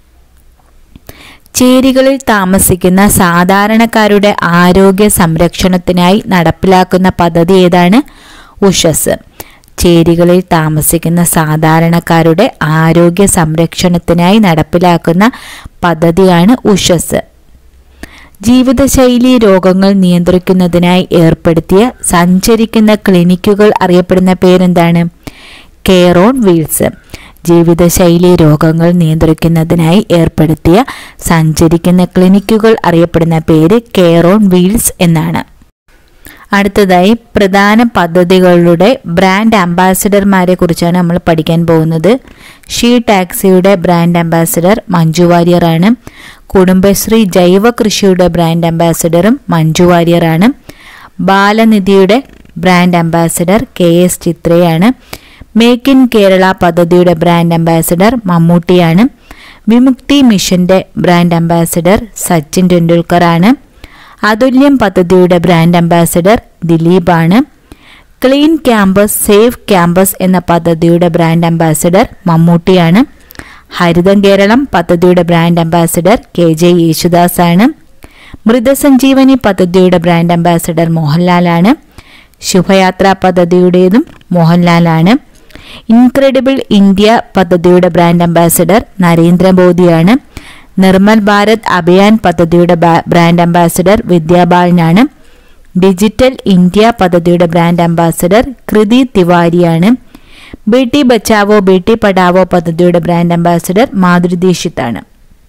ചേരികളിൽ താമസിക്കുന്ന സാധാരണക്കാരുടെ ആരോഗ്യ സംരക്ഷണത്തിനായി നടപ്പിലാക്കുന്ന പദ്ധതി ഏതാണ്? ഉഷസ്. ചേരികളിൽ താമസിക്കുന്ന സാധാരണക്കാരുടെ ആരോഗ്യ സംരക്ഷണത്തിനായി നടപ്പിലാക്കുന്ന പദ്ധതിയാണ് ഉഷസ്. ജീവിതശൈലി രോഗങ്ങൾ നിയന്ത്രിക്കുന്നതിനായി ഏർപ്പെടുത്തിയ സഞ്ചരിക്കുന്ന ക്ലിനിക്കുകൾ അറിയപ്പെടുന്ന പേരെന്താണ്? Care on wheels. ജീവിതശൈലി രോഗങ്ങൾ നിയന്ത്രിക്കുന്നതിനായി ഏർപ്പെടുത്തിയ സഞ്ചരിക്കുന്ന ക്ലിനിക്കുകൾ അറിയപ്പെടുന്ന പേര് കെയർ ഓൺ വീൽസ് എന്നാണ്. അടുത്തതായി പ്രധാന പദ്ധതികളുടെ ബ്രാൻഡ് അംബാസിഡർമാരെ കുറിച്ചാണ് നമ്മൾ പഠിക്കാൻ പോകുന്നത്. ഷീ ടാക്സിയുടെ ബ്രാൻഡ് അംബാസിഡർ മഞ്ജു വാര്യറാണ്. കുടുംബശ്രീ ജൈവ കൃഷിയുടെ ബ്രാൻഡ് അംബാസിഡറും മഞ്ജു വാര്യറാണ്. ബാലനിധിയുടെ ബ്രാൻഡ് അംബാസിഡർ KS ചിത്രയാണ്. മേക്ക് ഇൻ കേരള പദ്ധതിയുടെ ബ്രാൻഡ് അംബാസിഡർ മമ്മൂട്ടിയാണ്. വിമുക്തി മിഷന്റെ ബ്രാൻഡ് അംബാസിഡർ സച്ചിൻ ടെണ്ടുൽക്കർ ആണ്. അതുല്യം പദ്ധതിയുടെ ബ്രാൻഡ് അംബാസിഡർ ദിലീപാണ്. ക്ലീൻ ക്യാമ്പസ് സേഫ് ക്യാമ്പസ് എന്ന പദ്ധതിയുടെ ബ്രാൻഡ് അംബാസിഡർ മമ്മൂട്ടിയാണ്. ഹരിതം കേരളം പദ്ധതിയുടെ ബ്രാൻഡ് അംബാസിഡർ KJ യേശുദാസ് ആണ്. മൃതസഞ്ജീവനി പദ്ധതിയുടെ ബ്രാൻഡ് അംബാസിഡർ മോഹൻലാലാണ്. ശുഭയാത്ര പദ്ധതിയുടേതും മോഹൻലാലാണ്. ഇൻക്രെഡിബിൾ ഇന്ത്യ പദ്ധതിയുടെ ബ്രാൻഡ് അംബാസിഡർ നരേന്ദ്രമോദിയാണ്. നിർമ്മൽ ഭാരത് അഭിയാൻ പദ്ധതിയുടെ ബ്രാൻഡ് അംബാസിഡർ വിദ്യാബാലനാണ്. ഡിജിറ്റൽ ഇന്ത്യ പദ്ധതിയുടെ ബ്രാൻഡ് അംബാസിഡർ കൃതി തിവാരിയാണ്. ബേട്ടി ബച്ചാവോ ബേട്ടി പഠാവോ പദ്ധതിയുടെ ബ്രാൻഡ് അംബാസിഡർ മാധുരി ദീക്ഷിതാണ്.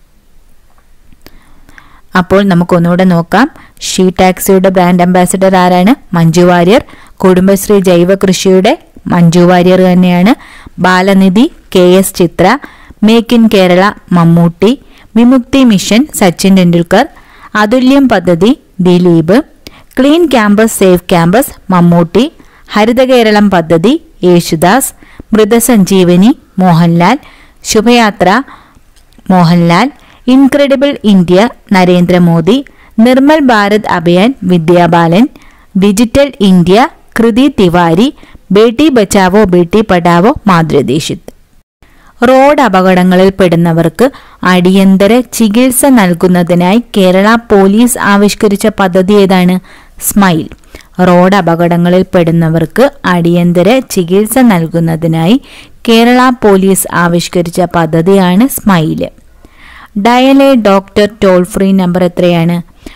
അപ്പോൾ നമുക്കൊന്നുകൂടെ നോക്കാം. ഷീ ടാക്സിയുടെ ബ്രാൻഡ് അംബാസിഡർ ആരാണ്? മഞ്ജു വാര്യർ. കുടുംബശ്രീ ജൈവ കൃഷിയുടെ മഞ്ജു വാര്യർ തന്നെയാണ്. Balanidhi KS Chithra. Make in Kerala Mammootty. Vimukthi mission Sachin Tendulkar. Athulyam പദ്ധതി Dileep. Clean campus safe campus Mammootty. Haritha Keralam പദ്ധതി Yesudas. Mrithasanjeevani Mohanlal. Shubhayatra Mohanlal. Incredible India Narendra Modi. Nirmal Bharat Abhiyan Vidya Balan. Digital India Kriti Tiwari. Beti Bachao Beti Padhao Madhuri Dixit. Road അപകടങ്ങളിൽ പെടുന്നവർക്ക് അടിയന്തര ചികിത്സ നൽകുന്നതിനായി കേരള പോലീസ് ആവിഷ്കരിച്ച പദ്ധതി ഏതാണ്? സ്മൈൽ. റോഡ് അപകടങ്ങളിൽ പെടുന്നവർക്ക് അടിയന്തര ചികിത്സ നൽകുന്നതിനായി കേരള പോലീസ് ആവിഷ്കരിച്ച പദ്ധതിയാണ് smile. Dial a doctor toll free number എത്രയാണ്?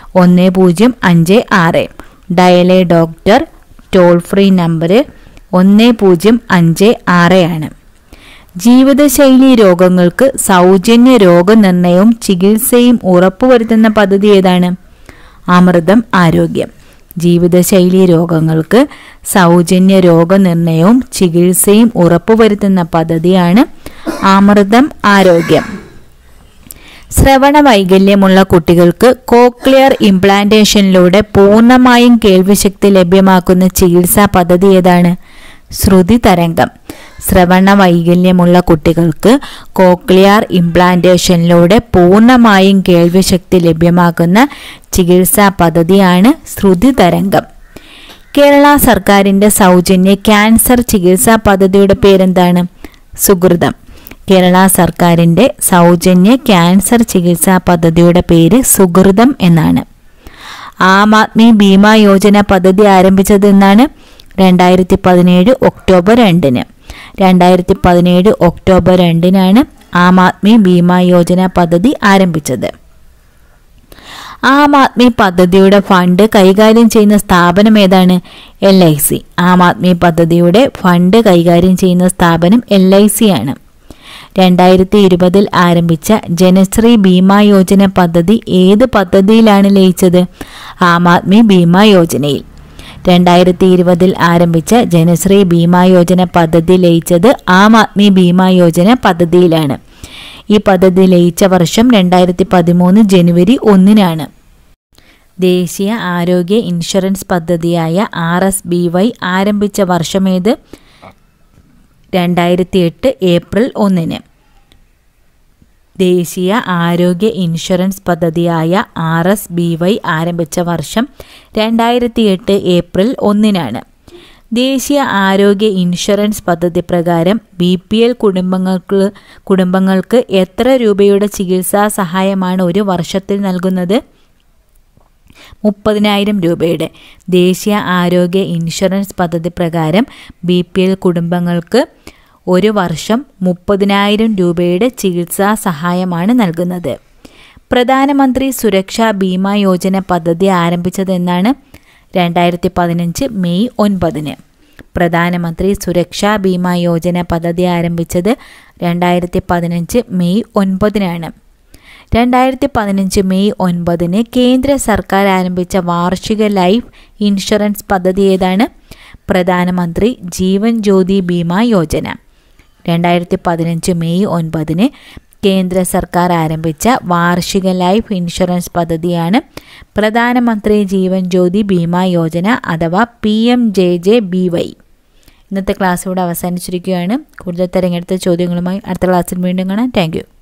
1056. Dial a doctor toll free number 1056 ആണ്. ജീവിതശൈലി രോഗങ്ങൾക്ക് സൗജന്യ രോഗനിർണയവും ചികിത്സയും ഉറപ്പുവരുത്തുന്ന പദ്ധതി ഏതാണ്? അമൃതം ആരോഗ്യം. ജീവിതശൈലി രോഗങ്ങൾക്ക് സൗജന്യ രോഗനിർണയവും ചികിത്സയും ഉറപ്പുവരുത്തുന്ന പദ്ധതിയാണ് അമൃതം ആരോഗ്യം. ശ്രവണ വൈകല്യമുള്ള കുട്ടികൾക്ക് കോക്ലിയർ ഇംപ്ലാന്റേഷനിലൂടെ പൂർണ്ണമായും കേൾവിശക്തി ലഭ്യമാക്കുന്ന ചികിത്സാ പദ്ധതി ഏതാണ്? ശ്രുതി തരംഗം. ശ്രവണ വൈകല്യമുള്ള കുട്ടികൾക്ക് കോക്ലിയർ ഇംപ്ലാന്റേഷനിലൂടെ പൂർണ്ണമായും കേൾവിശക്തി ലഭ്യമാക്കുന്ന ചികിത്സാ പദ്ധതിയാണ് ശ്രുതി തരംഗം. കേരള സർക്കാരിൻ്റെ സൗജന്യ ക്യാൻസർ ചികിത്സാ പദ്ധതിയുടെ പേരെന്താണ്? സുകൃതം. കേരള സർക്കാരിൻ്റെ സൗജന്യ ക്യാൻസർ ചികിത്സാ പദ്ധതിയുടെ പേര് സുകൃതം എന്നാണ്. ആം ആദ്മി ബീമാ യോജന പദ്ധതി ആരംഭിച്ചത് എന്നാണ്? 2017 ഒക്ടോബർ 2-ന്. 2017 ഒക്ടോബർ 2-നാണ് ആം ആദ്മി ബീമാ യോജന പദ്ധതി ആരംഭിച്ചത്. ആം ആദ്മി പദ്ധതിയുടെ ഫണ്ട് കൈകാര്യം ചെയ്യുന്ന സ്ഥാപനം ഏതാണ്? LIC. ആം ആദ്മി പദ്ധതിയുടെ ഫണ്ട് കൈകാര്യം ചെയ്യുന്ന സ്ഥാപനം LIC ആണ്. 2020 ആരംഭിച്ച ജനശ്രീ ബീമാ യോജന പദ്ധതി ഏത് പദ്ധതിയിലാണ് ലയിച്ചത്? ആം ആദ്മി ബീമാ യോജനയിൽ. 2020 ആരംഭിച്ച ജനശ്രീ ബീമാ യോജന പദ്ധതി ലയിച്ചത് ആം ആദ്മി ബീമാ യോജന പദ്ധതിയിലാണ്. ഈ പദ്ധതി ലയിച്ച വർഷം 2013 ജനുവരി 1-നാണ്. ദേശീയ ആരോഗ്യ ഇൻഷുറൻസ് പദ്ധതിയായ RSBY ആരംഭിച്ച വർഷമേത്? 2008 ഏപ്രിൽ 1-ന്. ദേശീയ ആരോഗ്യ ഇൻഷുറൻസ് പദ്ധതിയായ RSBY ആരംഭിച്ച വർഷം 2008 ഏപ്രിൽ 1-നാണ്. ദേശീയ ആരോഗ്യ ഇൻഷുറൻസ് പദ്ധതി പ്രകാരം BPL കുടുംബങ്ങൾക്ക് എത്ര രൂപയുടെ ചികിത്സാ സഹായമാണ് ഒരു വർഷത്തിൽ നൽകുന്നത്? 30,000 രൂപയുടെ. ദേശീയ ആരോഗ്യ ഇൻഷുറൻസ് പദ്ധതി പ്രകാരം BPL കുടുംബങ്ങൾക്ക് ഒരു വർഷം 30,000 രൂപയുടെ ചികിത്സാ സഹായമാണ് നൽകുന്നത്. പ്രധാനമന്ത്രി സുരക്ഷാ ബീമാ യോജന പദ്ധതി ആരംഭിച്ചത് എന്നാണ്? 2015 മെയ് 9-ന്. പ്രധാനമന്ത്രി സുരക്ഷാ ബീമാ യോജന പദ്ധതി ആരംഭിച്ചത് 2015 മെയ് 9-നാണ്. 2015 മെയ് 9-ന് കേന്ദ്ര സർക്കാർ ആരംഭിച്ച വാർഷിക ലൈഫ് ഇൻഷുറൻസ് പദ്ധതി ഏതാണ്? പ്രധാനമന്ത്രി ജീവൻ ജ്യോതി ബീമാ യോജന. 2015 മെയ് 9-ന് കേന്ദ്ര സർക്കാർ ആരംഭിച്ച വാർഷിക ലൈഫ് ഇൻഷുറൻസ് പദ്ധതിയാണ് പ്രധാനമന്ത്രി ജീവൻ ജ്യോതി ബീമാ യോജന അഥവാ PMJJBY. ഇന്നത്തെ ക്ലാസ് ഇവിടെ അവസാനിച്ചിരിക്കുകയാണ്. കൂടുതൽ തിരഞ്ഞെടുത്ത ചോദ്യങ്ങളുമായി അടുത്ത ക്ലാസ്സിൽ വീണ്ടും കാണാം. Thank U.